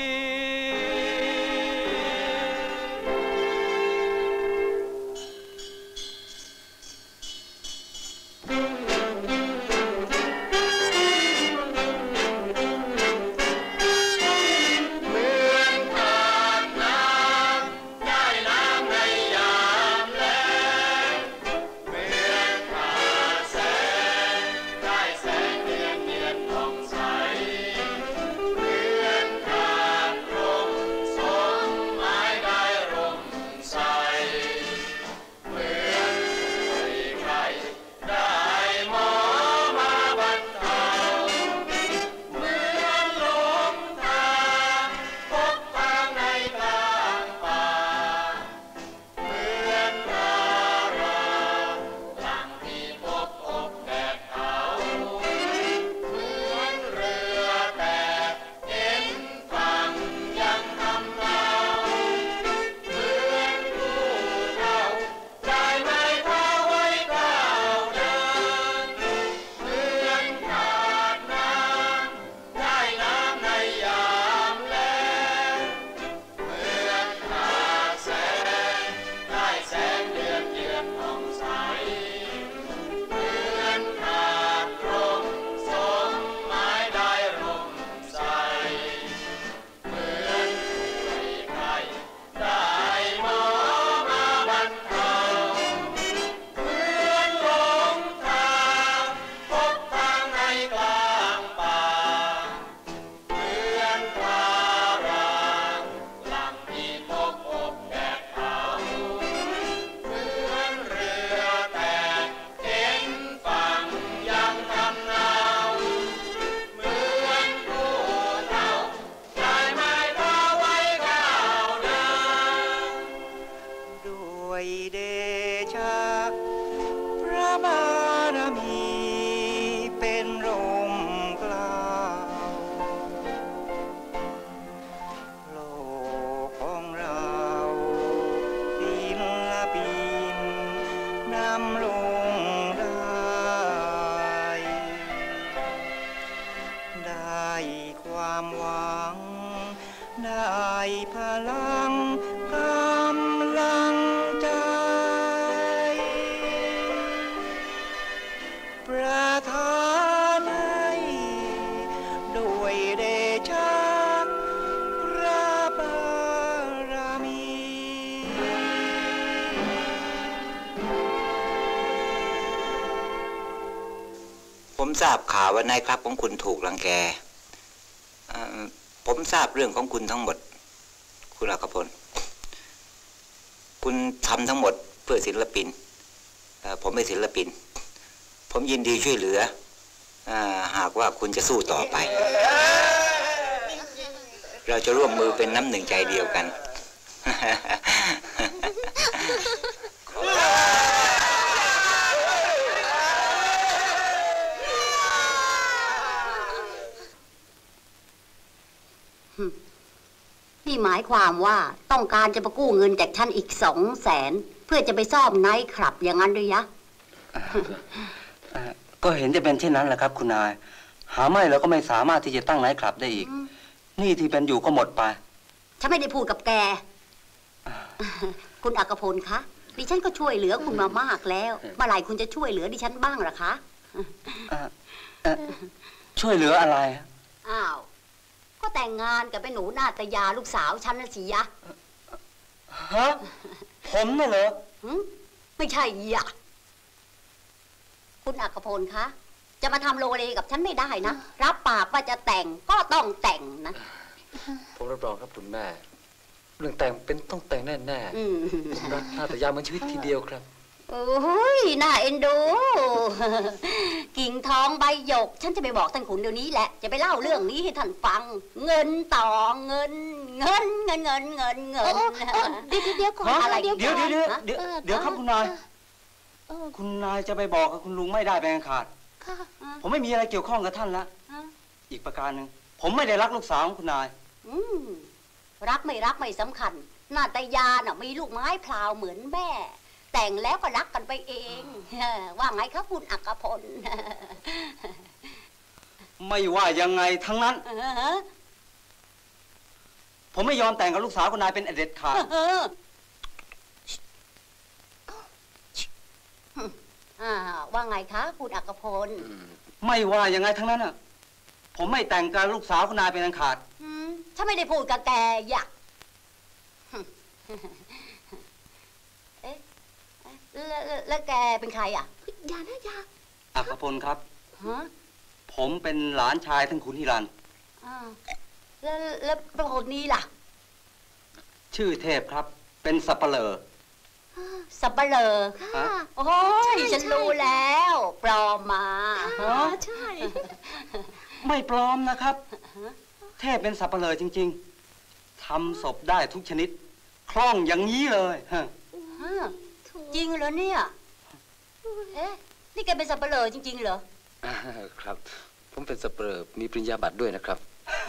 ผมทราบข่าวว่านายครับของคุณถูกรังแกผมทราบเรื่องของคุณทั้งหมดคุณอัครพลคุณทำทั้งหมดเพื่อศิลปินผมเป็นศิลปินผมยินดีช่วยเหลือหากว่าคุณจะสู้ต่อไปเราจะร่วมมือเป็นน้ำหนึ่งใจเดียวกันนี่หมายความว่าต้องการจะไปกู้เงินจากฉันอีกสองแสนเพื่อจะไปซ่อมไนท์คลับอย่างนั้นหรือยังก็เห็นจะเป็นเช่นนั้นแหละครับคุณนายหาไม่เราก็ไม่สามารถที่จะตั้งไนท์คลับได้อีกนี่ที่เป็นอยู่ก็หมดไปฉันไม่ได้พูดกับแกคุณอัครพลคะดิฉันก็ช่วยเหลือคุณมามากแล้วเมื่อไหร่คุณจะช่วยเหลือดิฉันบ้างล่ะคะช่วยเหลืออะไรอ้าวก็แต่งงานกับไอ้หนูนาตยาลูกสาวฉันน่ะสิยะฮะผมน่ะเหรอไม่ใช่ยะคุณอัครพลคะจะมาทำโลเลกับฉันไม่ได้นะรับปากว่าจะแต่งก็ต้องแต่งนะผมรับรองครับคุณแม่เรื่องแต่งเป็นต้องแต่งแน่ๆผมรักนาตยาเหมือนชีวิตทีเดียวครับโอ้ยน่าเอ็นดูกิ่งทองใบหยกฉันจะไปบอกท่านขุนเดี๋ยวนี้แหละจะไปเล่าเรื่องนี้ให้ท่านฟังเงินต่อเงินเงินเงินเงินเงินเงินเดี๋ยวเดี๋ยวก่อนอะไรเดี๋ยวเดี๋ยวเดี๋ยวเดี๋ยวเดี๋ยวครับคุณนายคุณนายจะไปบอกกับคุณลุงไม่ได้แบงขาดผมไม่มีอะไรเกี่ยวข้องกับท่านละอีกประการหนึ่งผมไม่ได้รักลูกสาวของคุณนายรักไม่รักไม่สำคัญนาตยาน่ะมีลูกไม้พลาวเหมือนแม่แต่งแล้วก็รักกันไปเองว่าไงครับคุณอักพลไม่ว่ายังไงทั้งนั้นผมไม่ยอมแต่งกับลูกสาวคุณนายเป็นเด็ดขาดว่าไงคะคุณอักพลไม่ว่ายังไงทั้งนั้นอ่ะผมไม่แต่งกับลูกสาวคุณนายเป็นอันขาดฉันไม่ได้พูดกับแกอยากเอ๊ะแล้วแกเป็นใครอ่ะอย่านะอย่าอักพลครับผมเป็นหลานชายท่านขุนฮิรันแล้วแล้วประโยชน์นี้ล่ะชื่อเทพครับเป็นสัปเหร่อสัปเหร่อโอ้ยฉันรู้แล้วปลอมมาใช่ไม่ปลอมนะครับเทพเป็นสัปเหร่อจริงๆทำศพได้ทุกชนิดคล่องอย่างนี้เลยฮะจริงเหรอเนี่ยเอ๊ะนี่แกเป็นสัปเหร่อจริงๆเหรอครับผมเป็นสัปเหร่อมีปริญญาบัตรด้วยนะครับ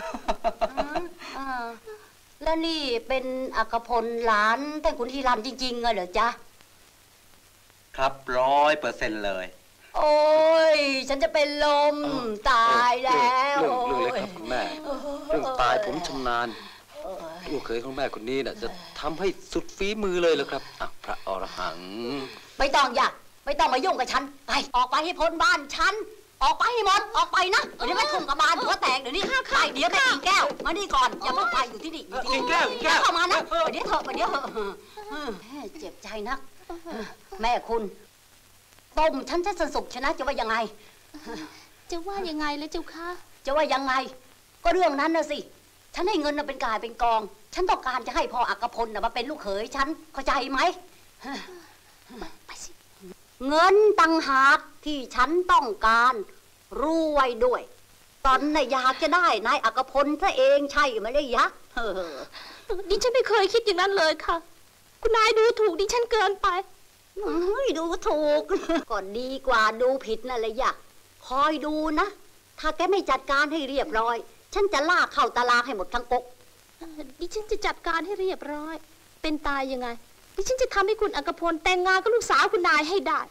แล้วนี่เป็นอักพลหลานท่านขุนฮิรันจริงๆเหรอจ๊ะครับร้อยเปอร์เซ็นต์เลยโอ้ยฉันจะเป็นลมตายแล้วเรื่องเรื่องเล็กครับคุณแม่เรื่องตายผมชำนาญลูกเขยของแม่คนนี้น่ะจะทำให้สุดฝีมือเลยเหรอครับอ่ะพระอรหังไม่ต้องอยากไม่ต้องมายุ่งกับฉันไปออกไปให้พ้นบ้านฉันออกไปให้หมดออกไปนะเดี๋ยวแม่ทุ่มกระบาลหัวแตกเดี๋ยวนี้ใครเดี๋ยวแม่กิ่งแก้วมานี่ก่อนอย่าเพิ่งไปอยู่ที่นี่อยู่ที่นี่แก้วแก้วเข้ามานะเดี๋ยวเถอะเดี๋ยวเจ็บใจนักแม่คุณต้มฉันจะสนุกชนะจะว่ายังไงจะว่ายังไงแล้วเจ้าค่ะจะว่ายังไงก็เรื่องนั้นนะสิฉันให้เงินเป็นกายเป็นกองฉันต้องการจะให้พ่ออักพลมาเป็นลูกเขยฉันเข้าใจไหมไปสิเงินต่างหากที่ฉันต้องการรู้ไว้ด้วยตอนน่ะอยากจะได้นายอักพลซะเองใช่ไหมเลยยะดิฉันไม่เคยคิดอย่างนั้นเลยค่ะคุณนายดูถูกดิฉันเกินไปดูถูกก็ดีกว่าดูผิดนั่นแหละยะคอยดูนะถ้าแกไม่จัดการให้เรียบร้อยฉันจะลากเข้าตารางให้หมดทั้งก๊กดิฉันจะจัดการให้เรียบร้อยเป็นตายยังไงดิฉันจะทำให้คุณอักพลแต่งงานกับลูกสาวคุณนายให้ได้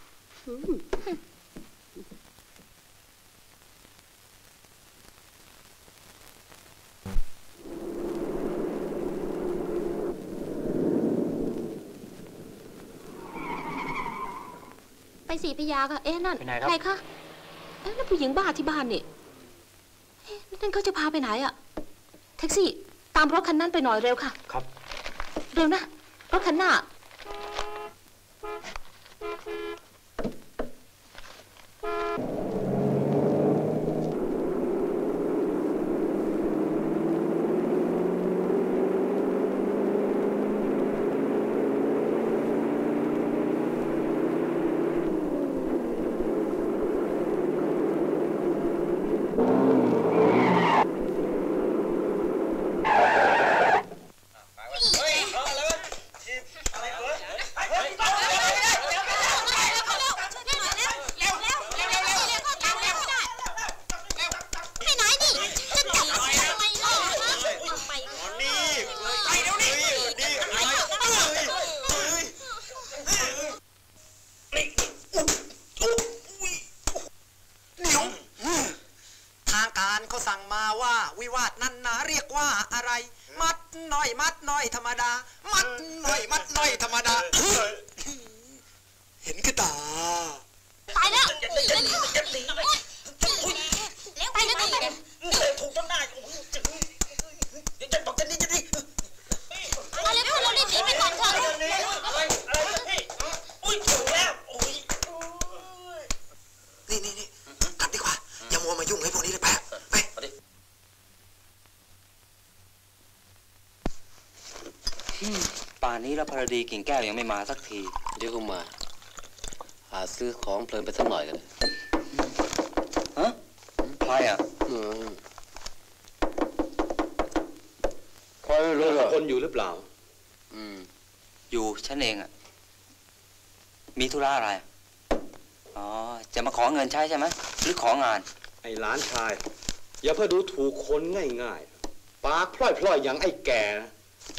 ไปสีพยาค่ะเอ๊ะนั่นใครคะเอ๊ะนั่นผู้หญิงบ้าที่บ้านนี่เอ๊ะนั่นเขาจะพาไปไหนอะแท็กซี่ตามรถคันนั้นไปหน่อยเร็วค่ะครับเร็วนะรถคันหน้าป่านนี้แล้วพรดีกิ่งแก้วยังไม่มาสักทีเดี๋ยวก็มาซื้อของเพลินไปสักหน่อยกันฮะใครอ่ะใครไม่รู้คนอยู่หรือเปล่าอืมอยู่ฉันเองอ่ะมีธุระอะไรอ๋อจะมาขอเงินใช้ใช่ไหมหรือของานไอ้หลานชายอย่าเพิ่งดูถูกคนง่ายๆปากพล่อยๆอย่างไอ้แก่นะ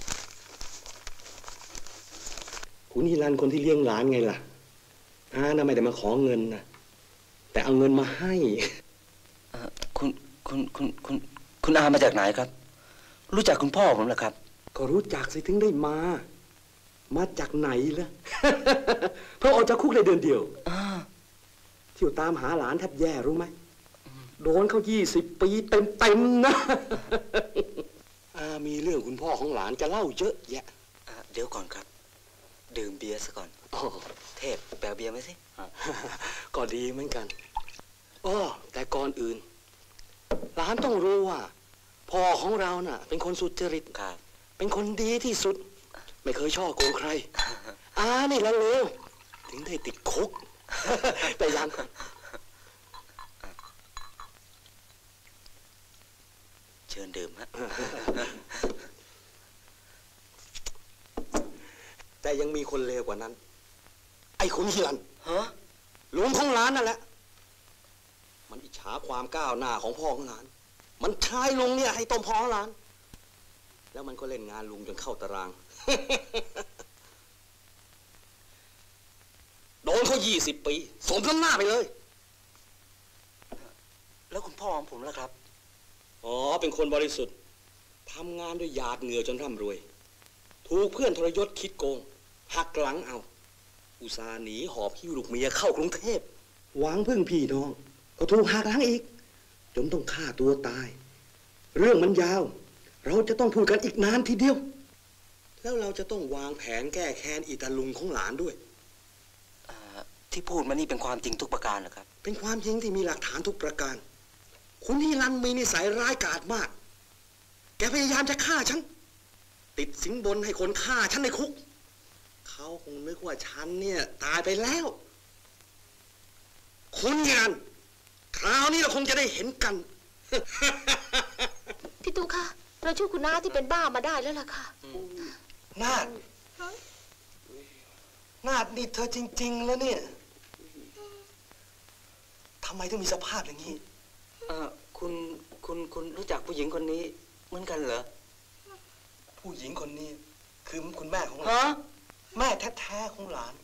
คุณฮิรันคนที่เลี้ยงหลานไงล่ะอาน่ะไม่ได้มาขอเงินนะแต่เอาเงินมาให้คุณคุณคุณคุณคุณอามาจากไหนครับรู้จักคุณพ่อผมเหรอครับก็รู้จักสิถึงได้มามาจากไหนล่ะ เพิ่งออกจากคุกได้เดือนเดียวเที่ยวตามหาหลานแทบแย่รู้ไหมโดนเขายี่สิบปีเต็มเต็มนะ อามีเรื่องคุณพ่อของหลานจะเล่าเยอะแยะเดี๋ยวก่อนครับดื่มเบียร์ซะก่อนเทพแปลเบียร์ไหมสิก็ดีเหมือนกันอ้อแต่ก่อนอื่นหลานต้องรู้ว่าพ่อของเราน่ะเป็นคนสุจริตเป็นคนดีที่สุดไม่เคยช่อโกงใครอานี่ละเลวถึงได้ติดคุก แต่ยังเชิญดื่มฮะแต่ยังมีคนเลวกว่านั้นไอ้ขุนฮิรันฮะลุงของหลานนั่นแหละมันอิจฉาความก้าวหน้าของพ่อของหลานมันใช้ลุงเนี่ยให้ต้มพ่อของหลานแล้วมันก็เล่นงานลุงจนเข้าตาราง โดนเขายี่สิบปีสมน้ำหน้าไปเลยแล้วคุณพ่อของผมล่ะครับอ๋อเป็นคนบริสุทธิ์ทำงานด้วยหยาดเหงื่อจนร่ำรวยถูกเพื่อนทรยศคิดโกงหักหลังเอาอุตส่าห์หนีหอบหิ้วลูกเมียเข้ากรุงเทพหวังพึ่งพี่น้องก็ถูกหักหลังอีกจนต้องฆ่าตัวตายเรื่องมันยาวเราจะต้องพูดกันอีกนานทีเดียวแล้วเราจะต้องวางแผนแก้แค้นอีตาลุงของหลานด้วยที่พูดมานี่เป็นความจริงทุกประการเหรอครับเป็นความจริงที่มีหลักฐานทุกประการคุณฮิรันมีนิสัยร้ายกาจมากแกพยายามจะฆ่าฉันติดสินบนให้คนฆ่าฉันในคุกเขาคงนึกว่าฉันเนี่ยตายไปแล้วคุณฮิรันคราวนี้เราคงจะได้เห็นกันพี่ตูค่ะเราช่วยคุณน้าที่เป็นบ้ามาได้แล้วล่ะค่ะนาดนาดนี่เธอจริงๆแล้วเนี่ยทำไมถึงมีสภาพอย่างนี้เออคุณคุณคุณรู้จักผู้หญิงคนนี้เหมือนกันเหรอผู้หญิงคนนี้คือคุณแม่ของหลานแม่แท้ๆของหลาน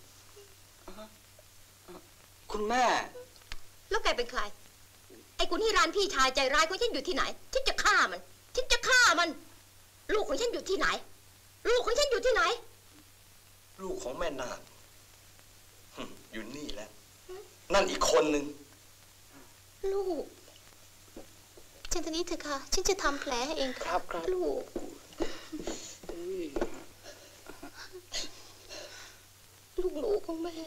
คุณแม่แล้วแกเป็นใครไอ้คุณฮิรันพี่ชายใจร้ายของฉันอยู่ที่ไหนฉันจะฆ่ามันฉันจะฆ่ามันลูกของฉันอยู่ที่ไหนลูกของฉันอยู่ที่ไหนลูกของแม่นาคอยู่นี่แหละนั่นอีกคนหนึ่งลูกเช่นนี้เถอะค่ะฉันจะทำแผลให้เองครับลูกลูกหนูของแม่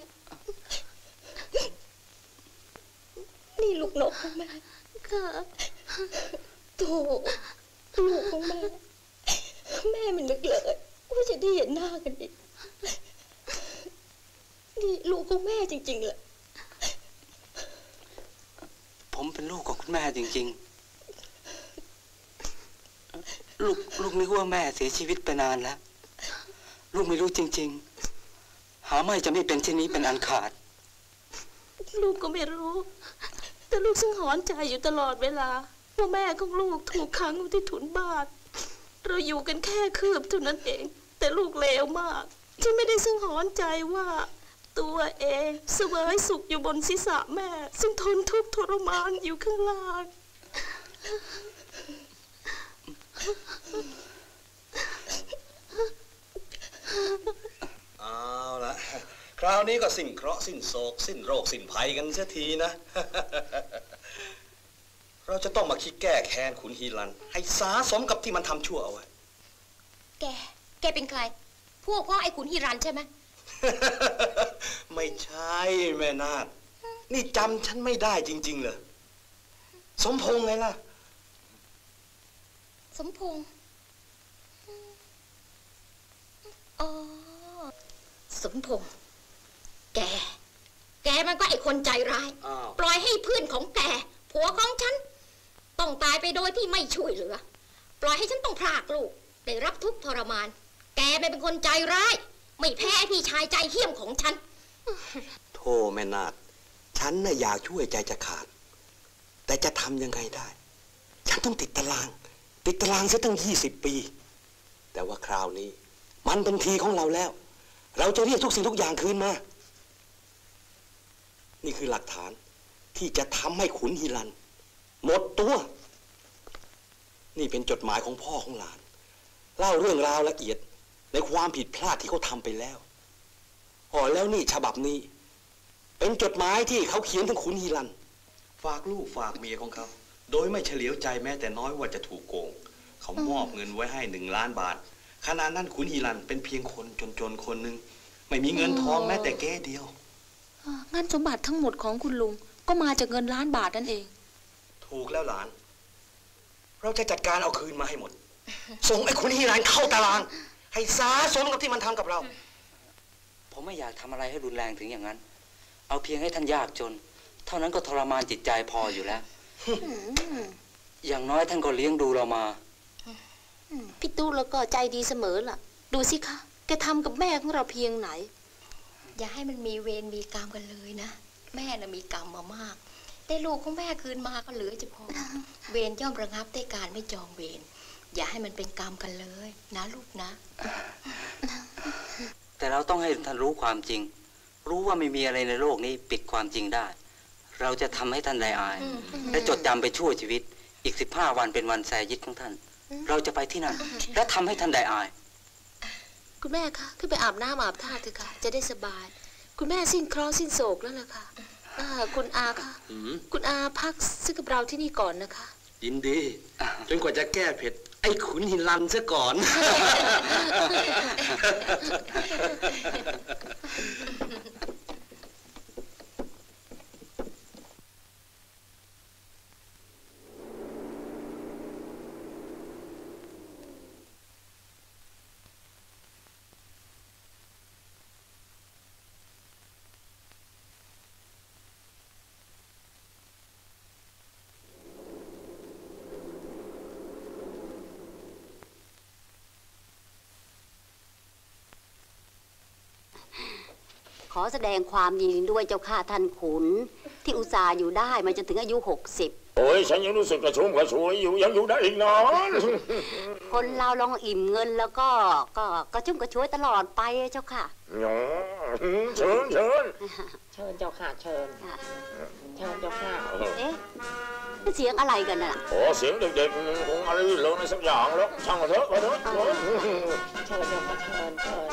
นี่ลูกนกของแม่ค่ะโธ่ลูกของแม่แม่มันนึกเลยว่าจะได้เห็นหน้ากันอีกนี่ลูกของแม่จริงๆเลยผมเป็นลูกของคุณแม่จริงๆลูกลูกนึกว่าแม่เสียชีวิตไปนานแล้วลูกไม่รู้จริงๆหาไม่จะไม่เป็นเช่นนี้เป็นอันขาดลูกก็ไม่รู้แต่ลูกสังหรณ์ใจอยู่ตลอดเวลาว่าแม่ของลูกถูกขังอยู่ที่ถุนบ้านเราอยู่กันแค่คืบเท่านั้นเองแต่ลูกเลวมากฉันไม่ได้สังหรณ์ใจว่าตัวเองเสวยสุขอยู่บนศีรษะแม่ซึ่งทนทุกข์ทรมานอยู่ข้างล่างเอาละคราวนี้ก็สิ้นเคราะห์สิ้นโศกสิ้นโรคสิ้นภัยกันเสียทีนะ เราจะต้องมาคิดแก้แค้นขุนฮิรันให้สาสมกับที่มันทำชั่วเอาไว้แกแกเป็นใครพวกพ่อไอ้ขุนฮิรันใช่ไหมไม่ใช่แม่นาฏนี่จำฉันไม่ได้จริงๆเหรอสมพงษ์ไงล่ะสมพงษ์อ๋อสมพงษ์แกแกมันก็ไอ้คนใจร้ายปล่อยให้เพื่อนของแกผัวของฉันต้องตายไปโดยที่ไม่ช่วยเหลือปล่อยให้ฉันต้องพรากลูกได้รับทุกข์ทรมานแกไม่เป็นคนใจร้ายไม่แพ้พี่ชายใจเหี้ยมของฉันโธ่แม่นาฏฉันน่ะอยากช่วยใจจะขาดแต่จะทำยังไงได้ฉันต้องติดตารางติดตารางซะตั้งยี่สิบปีแต่ว่าคราวนี้มันเป็นทีของเราแล้วเราจะเรียกทุกสิ่งทุกอย่างคืนมานี่คือหลักฐานที่จะทำให้ขุนฮิรันหมดตัวนี่เป็นจดหมายของพ่อของหลานเล่าเรื่องราวละเอียดในความผิดพลาดที่เขาทำไปแล้วอ๋อแล้วนี่ฉบับนี้เป็นจดหมายที่เขาเขียนถึงขุนฮิรันฝากลูกฝากเมียของเขาโดยไม่เฉลียวใจแม้แต่น้อยว่าจะถูกโกงเขามอบเงินไว้ให้หนึ่งล้านบาทขณะนั้นขุนฮิรันเป็นเพียงคนจนๆคนหนึ่งไม่มีเงินทองแม้แต่แก้เดียวงั้นสมบัติทั้งหมดของคุณลุงก็มาจากเงินล้านบาทนั่นเองถูกแล้วหลานเราจะจัดการเอาคืนมาให้หมดส่งไอ้ขุนฮิรันเข้าตารางให้สาสมกับที่มันทำกับเราผมไม่อยากทำอะไรให้รุนแรงถึงอย่างนั้นเอาเพียงให้ท่านยากจนเท่านั้นก็ทรมานจิตใจพออยู่แล้วอย่างน้อยท่านก็เลี้ยงดูเรามาพี่ตู้แล้วก็ใจดีเสมอล่ะดูสิคะแกทำกับแม่ของเราเพียงไหนอย่าให้มันมีเวรมีกรรมกันเลยนะแม่น่ะมีกรรมมามากได้ลูกของแม่คืนมาก็เหลือจะพอเวรย่อมระงับด้วยการไม่จองเวรอย่าให้มันเป็นกรรมกันเลยนะลูกนะแต่เราต้องให้ท่านรู้ความจริงรู้ว่าไม่มีอะไรในโลกนี้ปิดความจริงได้เราจะทำให้ท่านได้อายและจดจำไปชั่วชีวิตอีกสิบห้าวันเป็นวันแสยิดของท่านเราจะไปที่นั่นและทำให้ท่านได้อายคุณแม่คะขึ้นไปอาบน้ำอาบท่าเถอะค่ะจะได้สบายคุณแม่สิ้นเคราะห์สิ้นโศกแล้วล่ะค่ะคุณอาคะคุณอาพักซึ่งกับเราที่นี่ก่อนนะคะยินดีจนกว่าจะแก้เผ็ดไอ้ขุนฮิรันซะก่อนขอแสดงความยินดีด้วยเจ้าค่ะท่านขุนที่อุตส่าห์อยู่ได้มาจนถึงอายุหกสิบโอ้ยฉันยังรู้สึกกระชุ่มกระชวยอยู่ยังอยู่ได้อีกนานคนเราลองอิ่มเงินแล้วก็ก็กระชุ่มกระชวยตลอดไปเจ้าค่ะเชิญเชิญเชิญเจ้าค่ะเชิญเชิญเจ้าค่ะเอ๊ะเสียงอะไรกันน่ะโอ้เสียงเด็กๆคงอะไรเรื่องอะไรสักอย่างแล้วช่างเถอะไปเถอะเชิญเจ้าค่ะเชิญเชิญ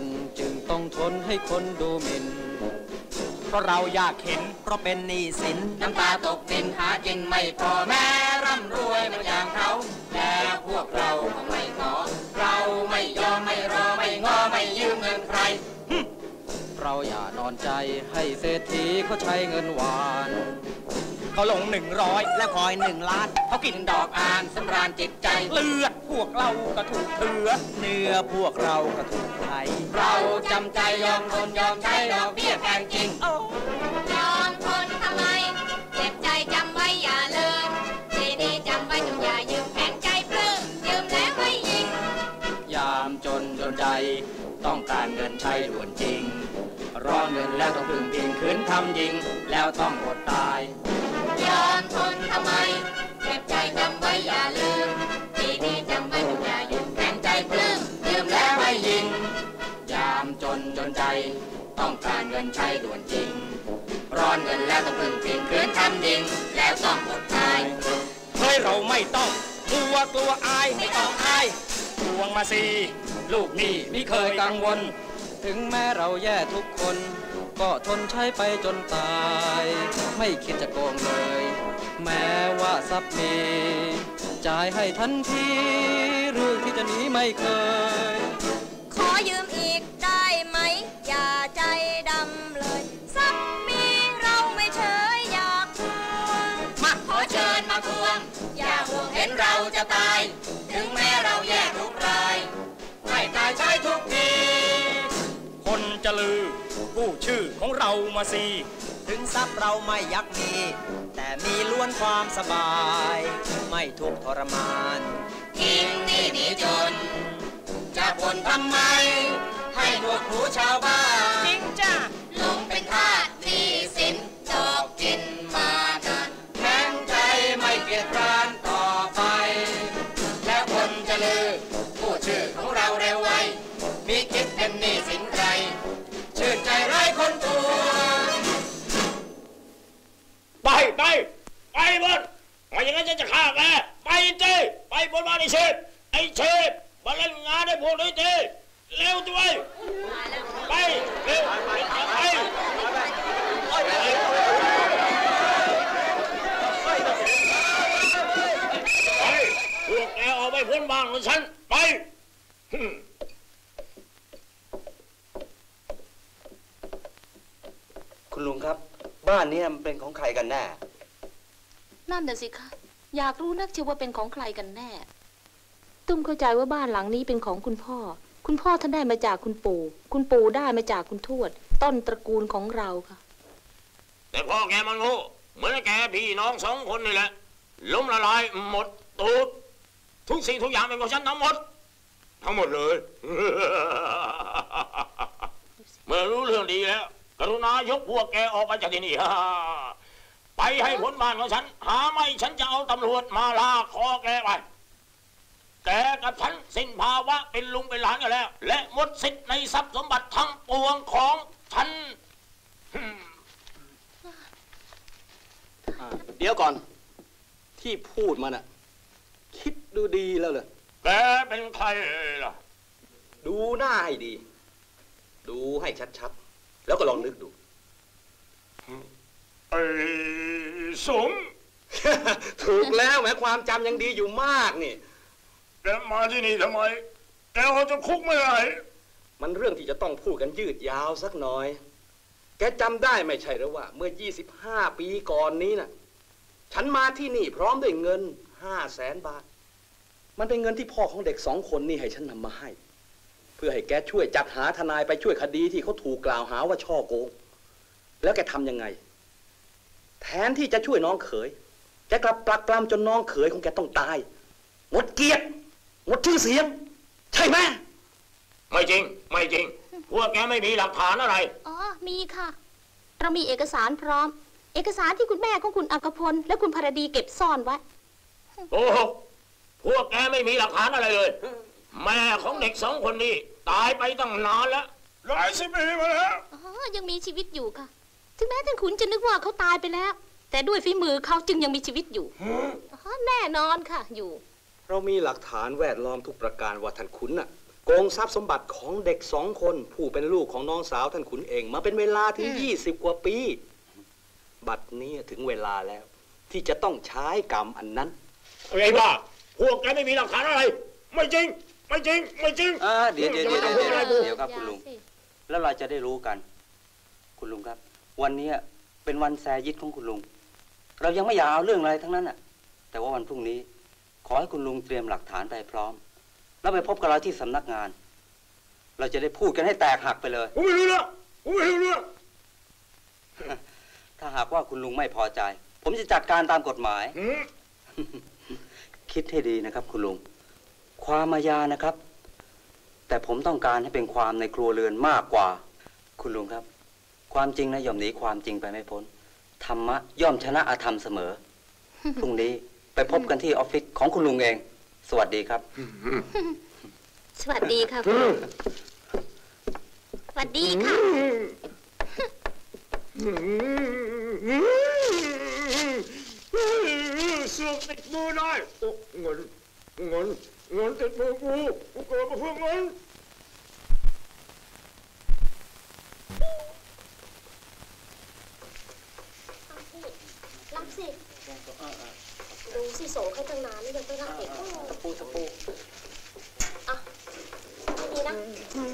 นจึงต้องทนให้คนดูหมิ่นเพราะเราอยากเห็นเพราะเป็นหนี้สินน้ำตาตกดินหากินไม่พอแม้ร่ำรวยเหมือนอย่างเขาแล้วพวกเราก็ไม่งอเราไม่ยอมไม่รอไม่งอไม่ยืมเงินใครเราอย่านอนใจให้เศรษฐีเขาใช้เงินหวานเขาลงหนึ่งร้อยและคอยหนึ่งล้านเขากินดอกอ่านสำราญจิตใจเลือดพวกเราก็ถูกเถือเนื้อพวกเราก็ถูกไถเราจำใจยอมทนยอมใช้ดอกเบี้ยแพงจริงยอมทนทำไมเจ็บใจจำไว้อย่าลืมทีนี้จำไว้จงอย่ายืมแข็งใจปลื้มยืมแล้วไม่ยิงยามจนจนใจต้องการเงินใช้ด่วนจริงร้อนเงินแล้วต้องพึ่งพิงคืนทำยิงแล้วต้องอดตายยอมทนทำไมเจ็บใจจำไว้อย่าลืมทีนี้จำไว้จงอย่ายืมแข็งใจปลื้มยืมแล้วไม่ยิงยามจนจนใจต้องการเงินใช้ด่วนจริงร้อนเงินแล้วต้องพึ่งพิงคืนทำยิงแล้วต้องอดตายเฮ้ยเราไม่ต้องกลัวกลัวอายไม่ต้องอายทวงมาสิลูกหนี้ไม่เคยกังวลถึงแม้เราแย่ทุกคนก็ทนใช้ไปจนตายไม่คิดจะโกงเลยแม้ว่าทรัพย์มีจ่ายให้ทันทีเรื่องที่จะหนีไม่เคยขอยืมอีกได้ไหมอย่าใจดำเลยทรัพย์มีเราไม่เฉยอยากทวงมาขอเชิญมาทวงอย่าห่วงเห็นเราจะตายถึงแม้เราแย่ทุกรายไม่ตายใช้ทุกทีคนจะลือกู้ชื่อของเรามาสิถึงทรัพย์เราไม่ยักมีแต่มีล้วนความสบายไม่ทุกข์ทรมานทิ้งหนี้หนีจนจะบ่นทำไมให้หนวกหูชาวบ้านจริงจ้าลงเป็นทาสหนี้สินจอกกินมานานแข็งใจไม่เกียจคร้านต่อไปแล้วคนจะลือกู้ชื่อของเราเร็วไวมีคิดเป็นหนี้สินใครชื่นใจไร้คนตัวไปไปไปบนไม่อย่างนั้นฉันจะฆ่าแกไปเต้ไปบนมาไอ้เชฟไอ้เชฟมาเล่นงานได้พวกนี้เต้เร็วด้วยไปเร็วไปไปพวกแกเอาไปพ้นบ้านของฉันไปคุณลุงครับบ้านนี้มันเป็นของใครกันแน่นั่นน่ะสิคะอยากรู้นักเชียวว่าเป็นของใครกันแน่ตุ้มเข้าใจว่าบ้านหลังนี้เป็นของคุณพ่อคุณพ่อท่านได้มาจากคุณปู่คุณปู่ได้มาจากคุณทวดต้นตระกูลของเราค่ะแต่พ่อแกมันโง่เหมือนแกพี่น้องสองคนนี่แหละล้มละลายหมดตูดทุกสิ่งทุกอย่างเป็นของฉันทั้งหมดทั้งหมดเลยเมื่อรู้เรื่องดีแล้วกรุณายกพวกแกออกไปจากที่นี่ไปให้พ้นบ้านของฉันหาไม่ฉันจะเอาตำรวจมาลากคอแกไปแกกับฉันสิ้นภาวะเป็นลุงเป็นหลานกันแล้วและหมดสิทธิ์ในทรัพย์สมบัติทั้งปวงของฉันเดี๋ยวก่อนที่พูดมาน่ะคิดดูดีแล้วเหรอแกเป็นใครล่ะดูหน้าให้ดีดูให้ชัดๆแล้วก็ลองนึกดูไอ้สมถูกแล้วแม้ความจำยังดีอยู่มากนี่แกมาที่นี่ทำไมแกเอาจะคุกไม่ได้มันเรื่องที่จะต้องพูดกันยืดยาวสักหน่อยแกจำได้ไม่ใช่หรือว่าเมื่อยี่สิบห้าปีก่อนนี้น่ะฉันมาที่นี่พร้อมด้วยเงินห้าแสนบาทมันเป็นเงินที่พ่อของเด็กสองคนนี่ให้ฉันนำมาให้เพื่อให้แกช่วยจัดหาทนายไปช่วยคดีที่เขาถูกกล่าวหาว่าช่อโกงแล้วแกทำยังไงแทนที่จะช่วยน้องเขยแกกลับปลักปล้ำจนน้องเขยของแกต้องตายหมดเกียรติหมดชื่อเสียงใช่ไหมไม่จริงไม่จริงพวกแกไม่มีหลักฐานอะไรอ๋อมีค่ะเรามีเอกสารพร้อมเอกสารที่คุณแม่ของคุณอัครพลและคุณภรดีเก็บซ่อนไว้โอ้พวกแกไม่มีหลักฐานอะไรเลยแม่ของเด็กสองคนนี้ตายไปตั้งนานแล้วหลายสิบปีมาแล้วอ๋อยังมีชีวิตอยู่ค่ะถึงแม้ท่านขุนจะนึกว่าเขาตายไปแล้วแต่ด้วยฝีมือเขาจึงยังมีชีวิตอยู่อ๋อแน่นอนค่ะอยู่เรามีหลักฐานแวดล้อมทุกประการว่าท่านขุนน่ะโกงทรัพย์สมบัติของเด็กสองคนผู้เป็นลูกของน้องสาวท่านขุนเองมาเป็นเวลาถึงยี่สิบกว่าปีบัดนี้ถึงเวลาแล้วที่จะต้องใช้กรรมอันนั้นไอ้บ้าพวกแกไม่มีหลักฐานอะไรไม่จริงไม่จริงไม่จริงอ่าเดี๋ยวเดี๋ยวเดี๋ยวเดี๋ยวเดี๋ยวครับคุณลุงแล้วเราจะได้รู้กันคุณลุงครับวันนี้เป็นวันแซยิดของคุณลุงเรายังไม่อยากเอาเรื่องอะไรทั้งนั้นอ่ะแต่ว่าวันพรุ่งนี้ขอให้คุณลุงเตรียมหลักฐานไปพร้อมแล้วไปพบกับเราที่สำนักงานเราจะได้พูดกันให้แตกหักไปเลยผมไม่รู้เรื่องผมไม่รู้เรื่องถ้าหากว่าคุณลุงไม่พอใจผมจะจัดการตามกฎหมายคิดให้ดีนะครับคุณลุงความอาญานะครับแต่ผมต้องการให้เป็นความในครัวเรือนมากกว่าคุณลุงครับความจริงนะย่อมหนีความจริงไปไม่พ้นธรรมะย่อมชนะอธรรมเสมอพรุ่งนี้ไปพบกันที่ออฟฟิศของคุณลุงเองสวัสดีครับสวัสดีค่ะคุณสวัสดีค่ะเสือกติดมือได้เงินเงินเงินติดมือกูกูเกิดมาเพื่อเงินรับสิดูสิโสให้ตั้งนานนี่ยังไม่รับอีกตะปูตะปูอ่ะไม่มีนะ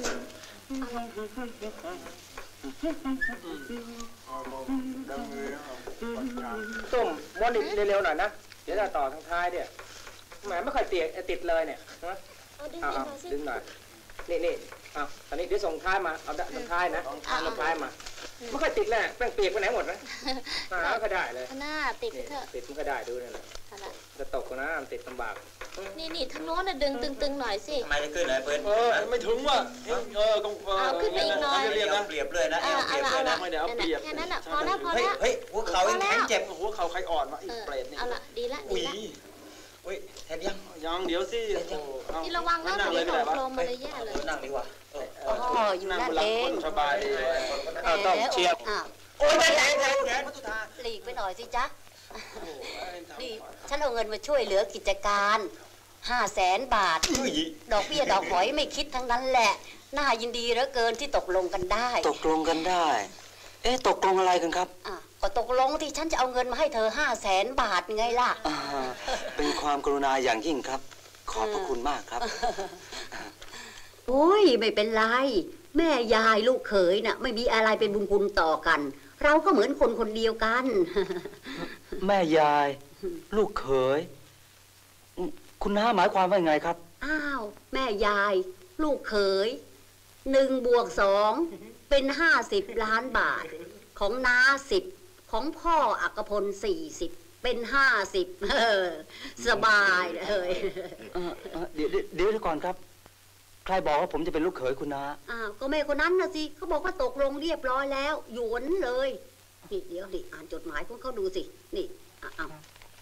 ส้มม้วนดิเร็วๆหน่อยนะเดี๋ยวจะต่อทางท้ายเนี่ยแหมไม่ค่อยติดติดเลยเนี่ยนะเอาดึงหน่อยนี่นี่เอาตอนนี้เดี๋ยวส่งท้ายมาเอาด้านท้ายนะเอาท้ายมาไม่ค่อยติดเลยแป้งเปียกไปไหนหมดนะหาก็ได้เลยหน้าติดเถอะติดมันก็ได้ดูนั่นแหละจะตกนะมันติดลำบากนี่นี่ทางโน้นน่ะดึงตึงๆหน่อยสิทำไมจะขึ้นเลยเปิ้ลเออไม่ถึงว่ะเออต้องเอาขึ้นไปอีกหน่อยเรียบเปรียบเลยนะเปรียบเลยนะไม่ได้เอาเปรียบแค่นั้นอ่ะพอแล้วพอแล้วเฮ้ยหัวเข่ายังแข็งเจ็บหัวเข่าใครอ่อนวะอีกเปรตนี่เอาละดีละดีละเฮ้ยแทนยังยังเดี๋ยวสินี่ระวังนะตรงนี้โครมมาเลยแย่เลยนั่งดีกว่าอ๋ออยู่นั่นเองสบายดีต้องเชียร์โอ้ยแข็งแข็งแข็งหลีกไปหน่อยสิจ๊ะนี่ฉันเอาเงินมาช่วยเหลือกิจการห้าแสนบาทดอกเบี้ยดอกหอยไม่คิดทั้งนั้นแหละน่ายินดีเหลือเกินที่ตกลงกันได้ตกลงกันได้เอ๊ะตกลงอะไรกันครับอ่ะก็ตกลงที่ฉันจะเอาเงินมาให้เธอห้าแสนบาทไงล่ะเป็นความกรุณาอย่างยิ่งครับขอบพระคุณมากครับโอ้ยไม่เป็นไรแม่ยายลูกเขยน่ะไม่มีอะไรเป็นบุญคุณต่อกันเราก็เหมือนคนคนเดียวกันแม่ยายลูกเขยคุณน้าหมายความว่าไงครับอ้าวแม่ยายลูกเขยหนึ่งบวกสองเป็นห้าสิบล้านบาทของน้าสิบของพ่ออักพลสี่สิบเป็นห้าสิบสบายเลยเดี๋ยวเดี๋ยวก่อนครับใครบอกว่าผมจะเป็นลูกเขยคุณน้าอ้าวก็แม่คนนั้นนะสิเขาบอกว่าตกลงเรียบร้อยแล้วหยวนเลยนี่เดี๋ยวดิอ่านจดหมายของเขาดูสินี่อ้าว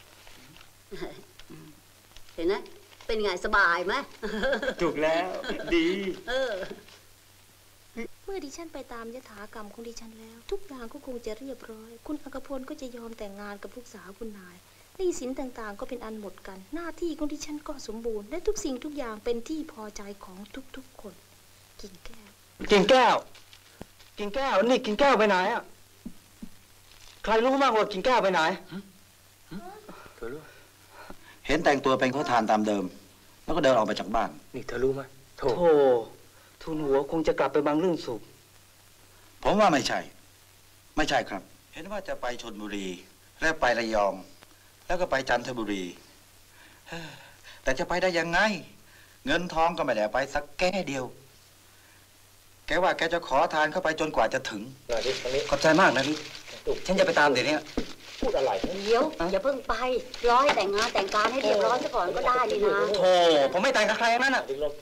เห็นไหมเป็นไงสบายไหมถูกแล้วดีเออเมื่อดิฉันไปตามยถากรรมของดิฉันแล้วทุกอย่างก็คงจะเรียบร้อยคุณอัครพลก็จะยอมแต่งงานกับลูกสาวคุณนายหนี้สินต่างๆก็เป็นอันหมดกันหน้าที่ของดิฉันก็สมบูรณ์และทุกสิ่งทุกอย่างเป็นที่พอใจของทุกๆคนกิ่งแก้วกิ่งแก้วกิ่งแก้วนี่กิ่งแก้วไปไหนอ่ะใครรู้มากว่ากิ่งแก้วไปไหนเธอรู้เห็นแต่งตัวเป็นขอทานตามเดิมแล้วก็เดินออกไปจากบ้านนี่เธอรู้ไหมโธ่ทุนหัวคงจะกลับไปบางเรื่องสุขผมว่าไม่ใช่ไม่ใช่ครับเห็นว่าจะไปชลบุรีแล้วไประยองแล้วก็ไปจันทบุรีแต่จะไปได้ยังไงเงินทองก็ไม่ได้ไปสักแก้เดียวแกว่าแกจะขอทานเข้าไปจนกว่าจะถึงขอบใจมากนะลิฉันจะไปตามเดี๋ยวนี้พูดอะไรเดี๋ยวอย่าเพิ่งไปรอให้แต่งงานแต่งการให้เรียบร้อยซะก่อนก็ได้นี่นะโธ่ผมไม่แต่งกับใครนั่นน่ะ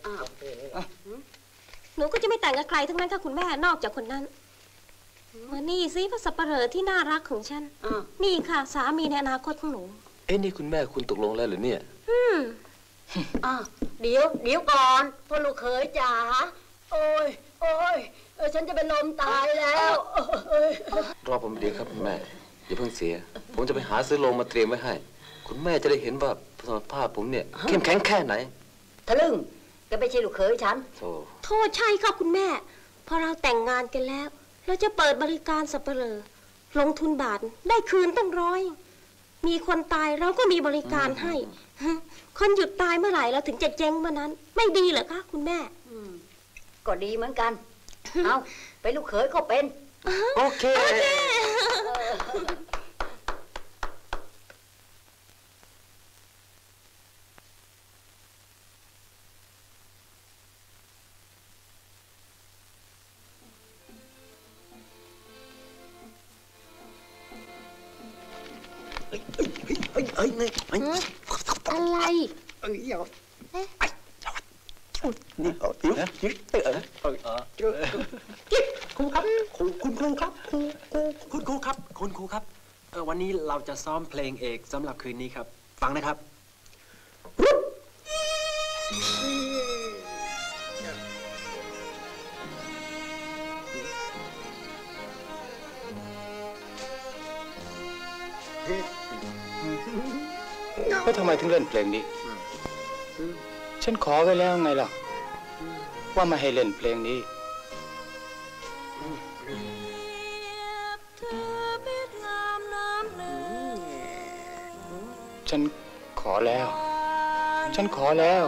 หนูก็จะไม่แต่งกับใครทั้งนั้นค่ะคุณแม่นอกจากคนนั้นมานี่สิพระสัปเหร่อที่น่ารักของฉันนี่ค่ะสามีในอนาคตของหนูเอ้นี่คุณแม่คุณตกลงแล้วหรือเนี่ยอืมอ่ะเดี๋ยวเดี๋ยวก่อนพ่อลูกเขยจ๋าโอ้ยโอ้ยฉันจะเป็นลมตายแล้วรอผมเดี๋ยวครับคุณแม่อย่าเพิ่งเสียผมจะไปหาซื้อโลงมาเตรียมไว้ให้คุณแม่จะได้เห็นว่าสมรรถภาพผมเนี่ยเข้มแข็งแค่ไหนทะลึ่งแกไม่ใช่ลูกเขยฉันโทษใช่ค่ะคุณแม่พอเราแต่งงานกันแล้วเราจะเปิดบริการสับเปลือลงทุนบาทได้คืนตั้งร้อยมีคนตายเราก็มีบริการให้คนหยุดตายเมื่อไหร่เราถึงจะเจ๊งเมื่อนั้นไม่ดีเหรอคะคุณแม่ก็ดีเหมือนกันเอาเป็นลูกเขยก็เป็นโอเคเอ้ยเอ้ยนี่อะไรเอ้ยเดี๋ยวนี่เอาเดี๋ยวยึดเตะครูครับครูคุณครูครับครูครูคุณครูครับคุณครูครับเออวันนี้เราจะซ้อมเพลงเอกสำหรับคืนนี้ครับฟังนะครับแล้วทำไมถึงเล่นเพลงนี้ฉันขอไว้แล้วไงล่ะว่าไม่ให้เล่นเพลงนี้ฉันขอแล้วฉันขอแล้ว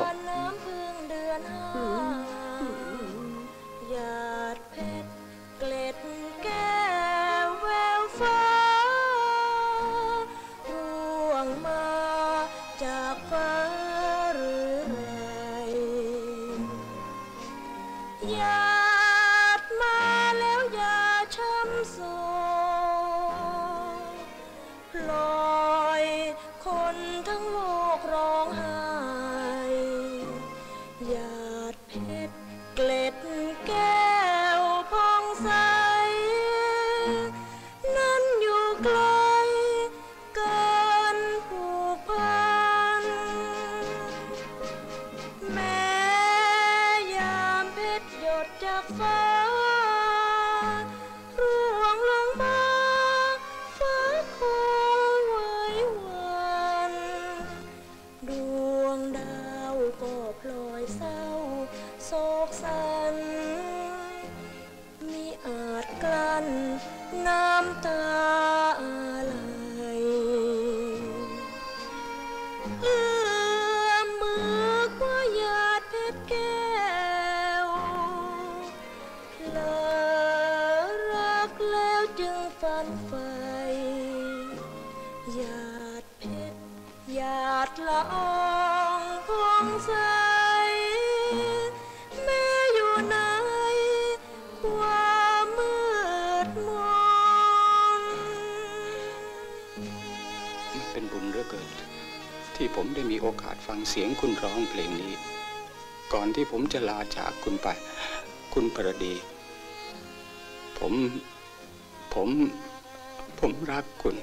ที่ผมได้มีโอกาสฟังเสียงคุณร้องเพลงนี้ก่อนที่ผมจะลาจากคุณไปคุณประดีผมผมผมรักคุณ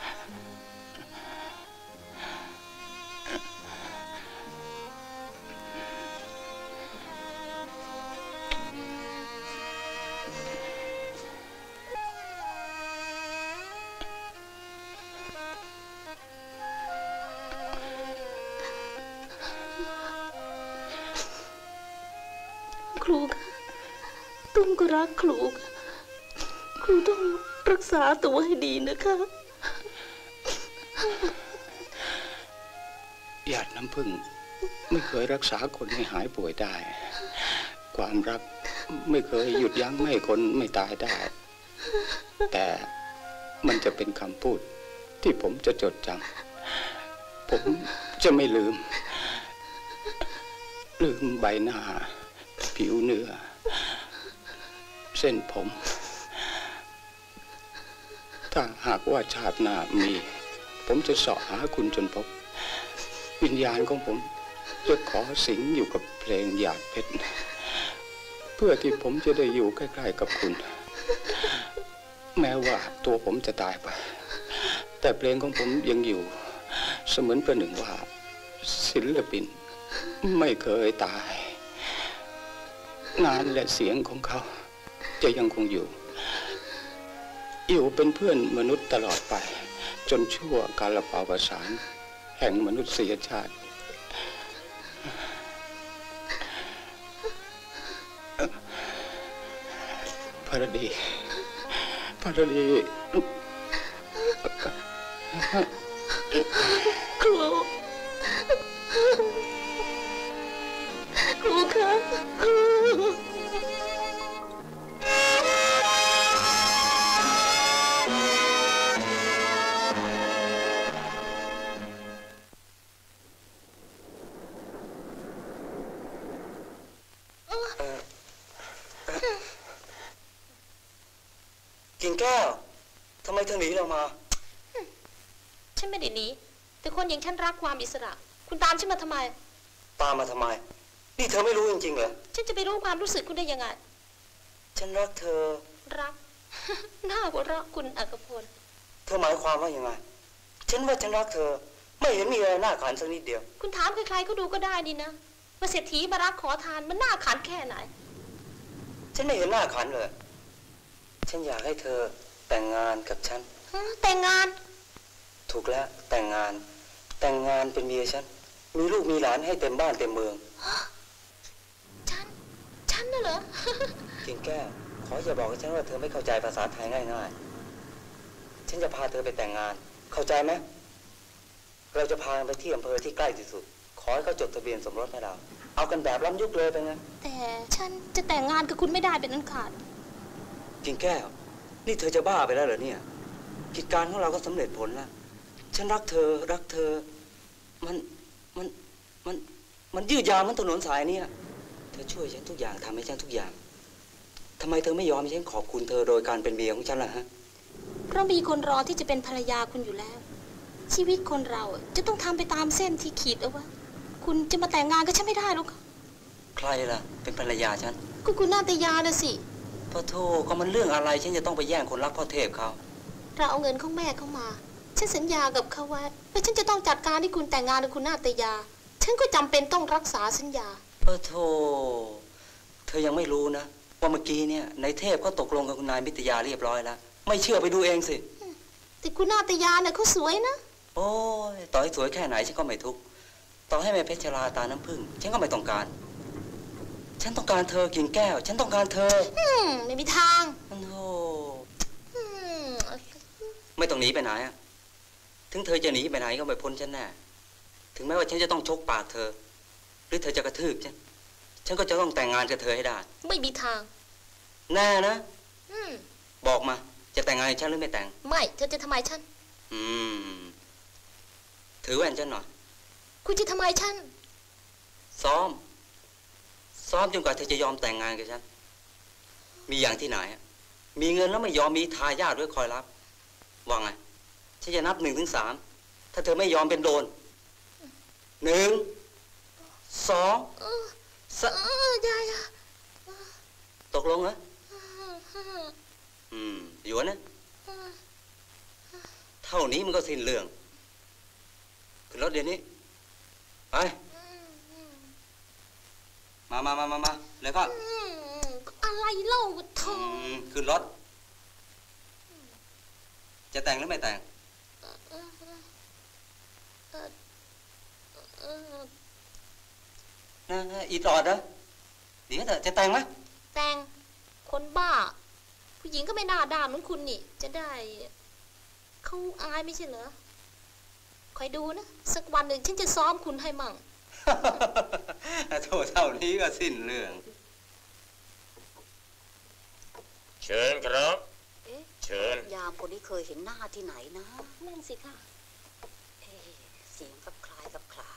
ครูค่ะตุ้มก็รักครูครูต้องรักษาตัวให้ดีนะคะหยาดน้ำผึ้งไม่เคยรักษาคนให้หายป่วยได้ความรักไม่เคยหยุดยั้งไม่ให้คนไม่ตายได้แต่มันจะเป็นคำพูดที่ผมจะจดจำผมจะไม่ลืมลืมใบหน้าผิวเนื้อเส้นผมถ้าหากว่าชาติหน้ามีผมจะเสาะหาคุณจนพบวิญญาณของผมจะขอสิงอยู่กับเพลงหยาดเพชรเพื่อที่ผมจะได้อยู่ใกล้ๆกับคุณแม้ว่าตัวผมจะตายไปแต่เพลงของผมยังอยู่เสมือนประหนึ่งว่าศิลปินไม่เคยตายงานและเสียงของเขาจะยังคงอยู่อยู่เป็นเพื่อนมนุษย์ตลอดไปจนชั่วกาลปวสานแห่งมนุษยชาติพรดีพรดีครูครูคะครูกิ่งแก้วทำไมเธอหนีเรามาฉันไม่ได้หนีแต่คนอย่างฉันรักความอิสระคุณตามฉันมาทำไมตามมาทำไมนี่เธอไม่รู้จริงๆเหรอฉันจะไปรู้ความรู้สึกคุณได้ยังไงฉันรักเธอรัก น่าหัวเราะคุณอักพลเธอหมายความว่ายังไงฉันว่าฉันรักเธอไม่เห็นมีอะไรน่าขันสักนิดเดียวคุณถามใครๆก็ดูก็ได้นี่นะว่าเศรษฐีมารักขอทานมันน่าขันแค่ไหนฉันไม่เห็นน่าขันเลยฉันอยากให้เธอแต่งงานกับฉันแต่งงานถูกแล้วแต่งงานแต่งงานเป็นเมียฉันมีลูกมีหลานให้เต็มบ้านเต็มเมืองฉันฉันน่ะเหรอกิ่งแก้วขออย่าบอกฉันว่าเธอไม่เข้าใจภาษาไทยง่ายๆฉันจะพาเธอไปแต่งงานเข้าใจไหมเราจะพาไปที่อำเภอที่ใกล้ที่สุดขอให้เขาจดทะเบียนสมรสให้เราเอากันแบบล้ำยุคเลยไปไงแต่ฉันจะแต่งงานกับคุณไม่ได้เป็นอันขาดกิ่งแก้วนี่เธอจะบ้าไปแล้วเหรอเนี่ยกิจการของเราก็สำเร็จผลแล้วฉันรักเธอรักเธอมันมันมันมันยืดยาวมันถนนสายเนี่ยเธอช่วยฉันทุกอย่างทำให้ฉันทุกอย่างทำไมเธอไม่ยอมให้ฉันขอบคุณเธอโดยการเป็นเมียของฉันล่ะฮะเพราะมีคนรอที่จะเป็นภรรยาคุณอยู่แล้วชีวิตคนเราจะต้องทำไปตามเส้นที่ขีดเอาไว้คุณจะมาแต่งงานกับฉันไม่ได้หรอกใครล่ะเป็นภรรยาฉันก็คุณนาตยาน่ะสิพระโทก็มันเรื่องอะไรฉันจะต้องไปแย่งคนรักพ่อเทพเขาเราเอาเงินของแม่เข้ามาฉันสัญญากับเขาไว้ว่าฉันจะต้องจัดการให้คุณแต่งงานกับคุณนาตยาฉันก็จำเป็นต้องรักษาสัญญาพระโทเธอยังไม่รู้นะว่าเมื่อกี้เนี่ยนายเทพเขาตกลงกับคุณนายมิตรยาเรียบร้อยแล้วไม่เชื่อไปดูเองสิแต่คุณนาตยาเนี่ยเขาสวยนะโอ้ยต่อให้สวยแค่ไหนฉันก็ไม่ทุกข์ต่อให้แม่เพชรราตาน้ำผึ้งฉันก็ไม่ต้องการฉันต้องการเธอกิ่งแก้วฉันต้องการเธออืมไม่มีทางโอ้โหไม่ต้องหนีไปไหนอะถึงเธอจะหนีไปไหนก็ไม่พ้นฉันแน่ถึงแม้ว่าฉันจะต้องชกปากเธอหรือเธอจะกระทืบฉันฉันก็จะต้องแต่งงานกับเธอให้ได้ไม่มีทางแน่นะบอกมาจะแต่งงานกับฉันหรือไม่แต่งไม่เธอจะทำไมฉันอืมถือแหวนฉันหน่อยคุณจะทำไมฉันซ้อมซ้อมจนกว่าเธอจะยอมแต่งงานกับฉันมีอย่างที่ไหนมีเงินแล้วไม่ยอมมีทายาทด้วยคอยรับว่าไงฉันจะนับหนึ่งถึงสามถ้าเธอไม่ยอมเป็นโดนหนึ่งสองสามตกลงเหรออืมอยู่นะเท่านี้มันก็สิ้นเรื่องขึ้นรถเดี๋ยวนี้ไปมามามามามาเลยก็อะไรเล่าทอขึ้นรถจะแต่งหรือไม่แต่งนะอีตอดนะเดี๋ยวจะแต่งไหมแต่งคนบ้าผู้หญิงก็ไม่น่าด่าเหมือนคุณนี่จะได้เขาอายไม่ใช่เหรอคอยดูนะสักวันหนึ่งฉันจะซ้อมคุณให้มั่งโทษเท่านี้ก็สิ้นเรื่องเชิญครับเชิญยามคนนี้เคยเห็นหน้าที่ไหนนะนั่นสิค่ะเสียงกับคล้ายกับคลา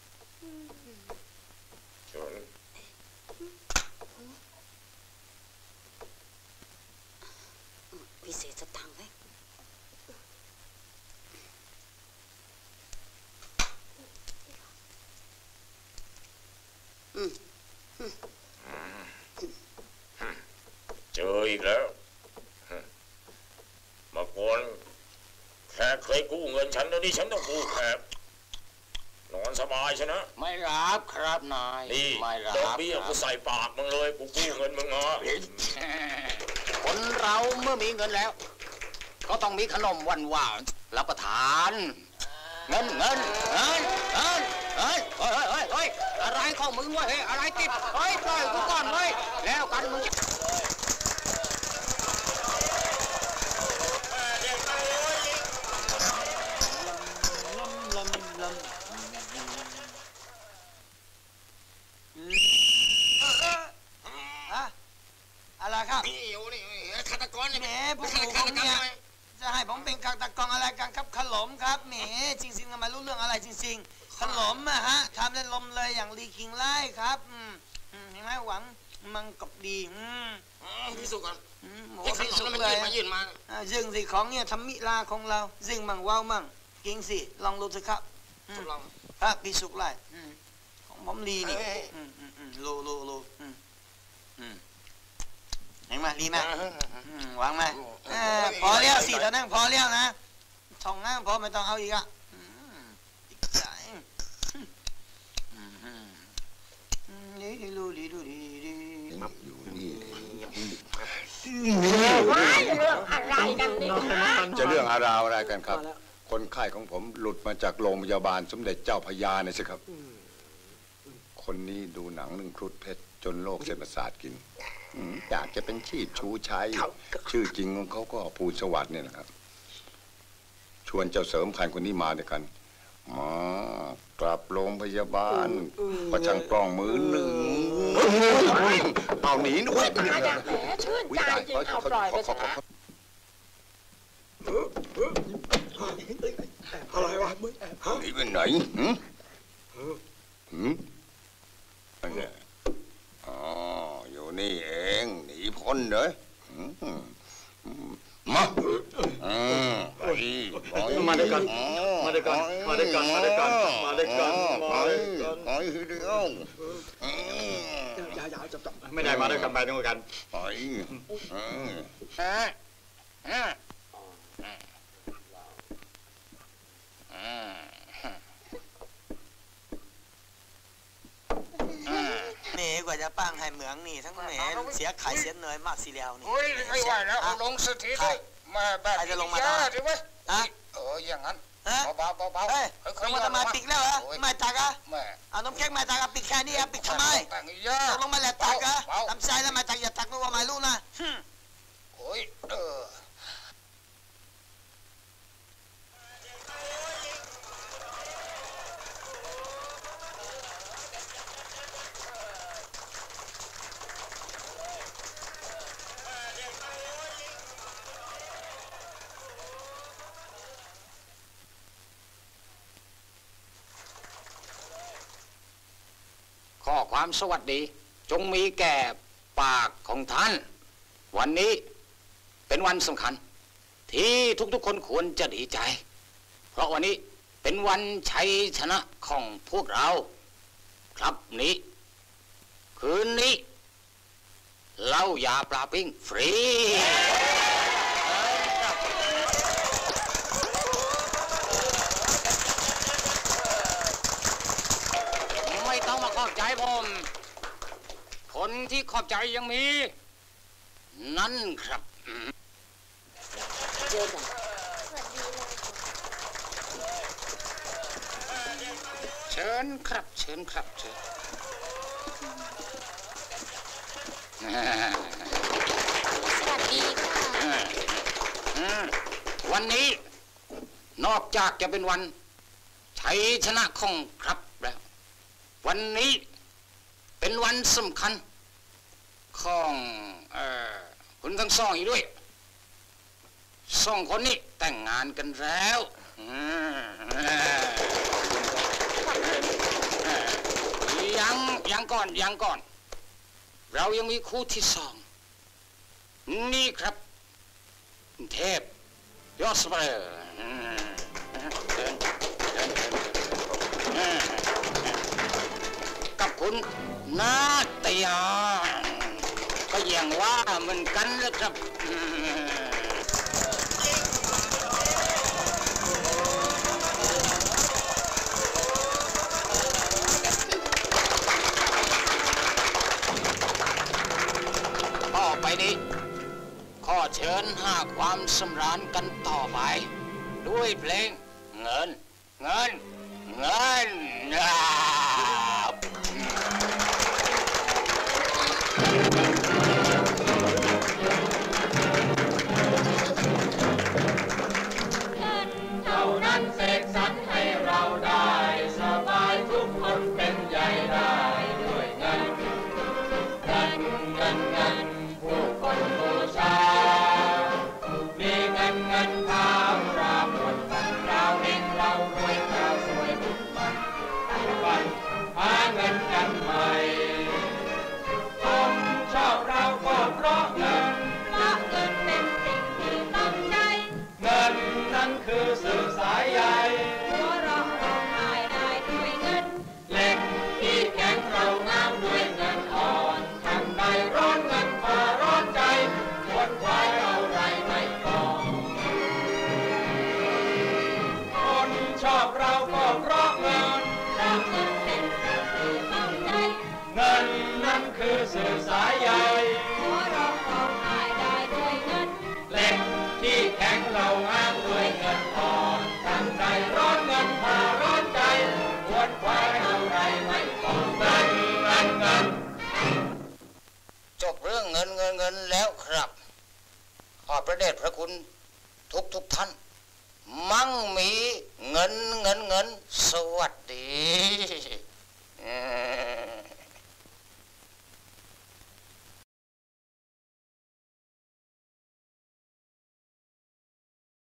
เชิญพิเศษสตังค์ไหมเจออีกแล้วมาก่อนแขกเคยกู้เงินฉันแล้วนี่ฉันต้องกู้แขกนอนสบายใช่นะไม่รับครับนายนี่ดอกเบี้ยกูใส่ปากมึงเลยกูกู้เงินมึงมาคนเราเมื่อมีเงินแล้วก็ต้องมีขนมหวานหวานรับประทานเงินเงินเงินเงินเฮ้ยเฮ้ยเฮ้ยเฮ้ยอะไรของมึงวะเฮ้ยอะไรติดเฮ้ยปล่อยกูก่อนเฮ้ยแล้วกันมึงกับตะกองอะไรกันครับขลมครับแหมจริงๆทำไมรู้เรื่องอะไรจริงๆขลมอะฮะทำเล่นลมเลยอย่างลีคิงไล่ครับอืมเห็นไหมหวังมังกบดีอืมพิสูจน์ก่อนหมอพิสูจน์เลยมายืนมาซึ่งสิของเนี่ยทำมิลาของเราซึ่งมั่งว้าวมั่งกิงสิลองดูสิครับทดลองครับพิสูจน์เลยของผมลีนี่โลโลโลเห็นไหมลีไหมวางไหมพอแล้วสิตอนนั้นพอแล้วนะท่องนะพอไม่ต้องเอาอีกอ่ะอีกสายลีลูลีลูลีมับอยู่นี่จะเรื่องอะไรอะไรกันครับคนไข้ของผมหลุดมาจากโรงพยาบาลสมเด็จเจ้าพระยาเนี่ยสิครับคนนี้ดูหนังเรื่องครุฑเพชรจนโรคเส้นประสาทกินอยากจะเป็นชีพชูชัยชื่อจริงของเขาก็ภูสวัสดิ์เนี่ยนะครับชวนเจ้าเสริมพันคนนี้มาด้วยกันมากลับโรงพยาบาลประชังกล้องมือหนึ่งเอาหนีด้วยชื่นใจจริงเอาปล่อยไปซะอะไรวะหนีไปไหนหืมหืมอันนี้อ๋ออยู่นี่เองหนีพ้นเลยมาอืมไปมาด้วยกันมาด้วยกันมาด้วยกันมาด้วยกันมาด้วยกันมาด้วยกันไปเดียวไม่ได้มาด้วยกันไปด้วยกันไปนี่กว่าจะปั้งให้เหมืองนี่ทั้งแหนเสียขายเสียเนยมากสีแล้วนี่โอ้ยไม่ไหวแล้วลงสถิติมาแบบนี้ยากใช่ไหมเอออย่างนั้นเบาๆเบาๆเฮ้ยลงมาทำไมปิดแล้วเหรอไม่ตักอ่ะเอาน้ำแข็งมาตักอ่ะปิดแค่นี้อ่ะปิดทำไมลงมาแล้วตักอ่ะทำใจแล้วมาตักอย่าตักไม่ว่าไม่รู้นะโอ้ยเออข้อความสวัสดีจงมีแก่ปากของท่านวันนี้เป็นวันสำคัญที่ทุกๆคนควรจะดีใจเพราะวันนี้เป็นวันชัยชนะของพวกเราครับนี้คืนนี้เหล้ายาปลาปิ้งฟรีไม่ต้องมาขอบใจผมคนที่ขอบใจยังมีนั่นครับเจอกันเชิญครับเชิญครับเชิญสวัสดีค่ะวันนี้นอกจากจะเป็นวันชัยชนะของครับแล้ววันนี้เป็นวันสำคัญของเอ่อคุณทั้งสองอีกด้วยสองคนนี้แต่งงานกันแล้วยังยังก่อนยังก่อนเรายังมีคู่ที่สองนี่ครับเทพยอดสเปอร์กับคุณนาตยาก็อย่างว่าเหมือนกันนะครับต่อไปนี้ขอเชิญหาความสำราญกันต่อไปด้วยเพลงเงินเงินเงินเท่านั้นเสกสรรให้เราได้สบายทุกคนเป็นใหญ่ได้ด้วยเงินเงินเงินเงินผู้คนบูชามีเงินเงินทางเรามือสายใยขอร้องร้องไห้ได้ด้วยเงินเหล็กที่แข็งเราอ้างด้วยเงินอ่อนทันใดร้อนเงินพาร้อนใจควรควายเอาไรไม่พอเงินเงินเงินจบเรื่องเงินเงินเงินแล้วครับขอบพระเดชพระคุณทุกทุกท่านมั่งมีเงินเงินเงินสวัสดี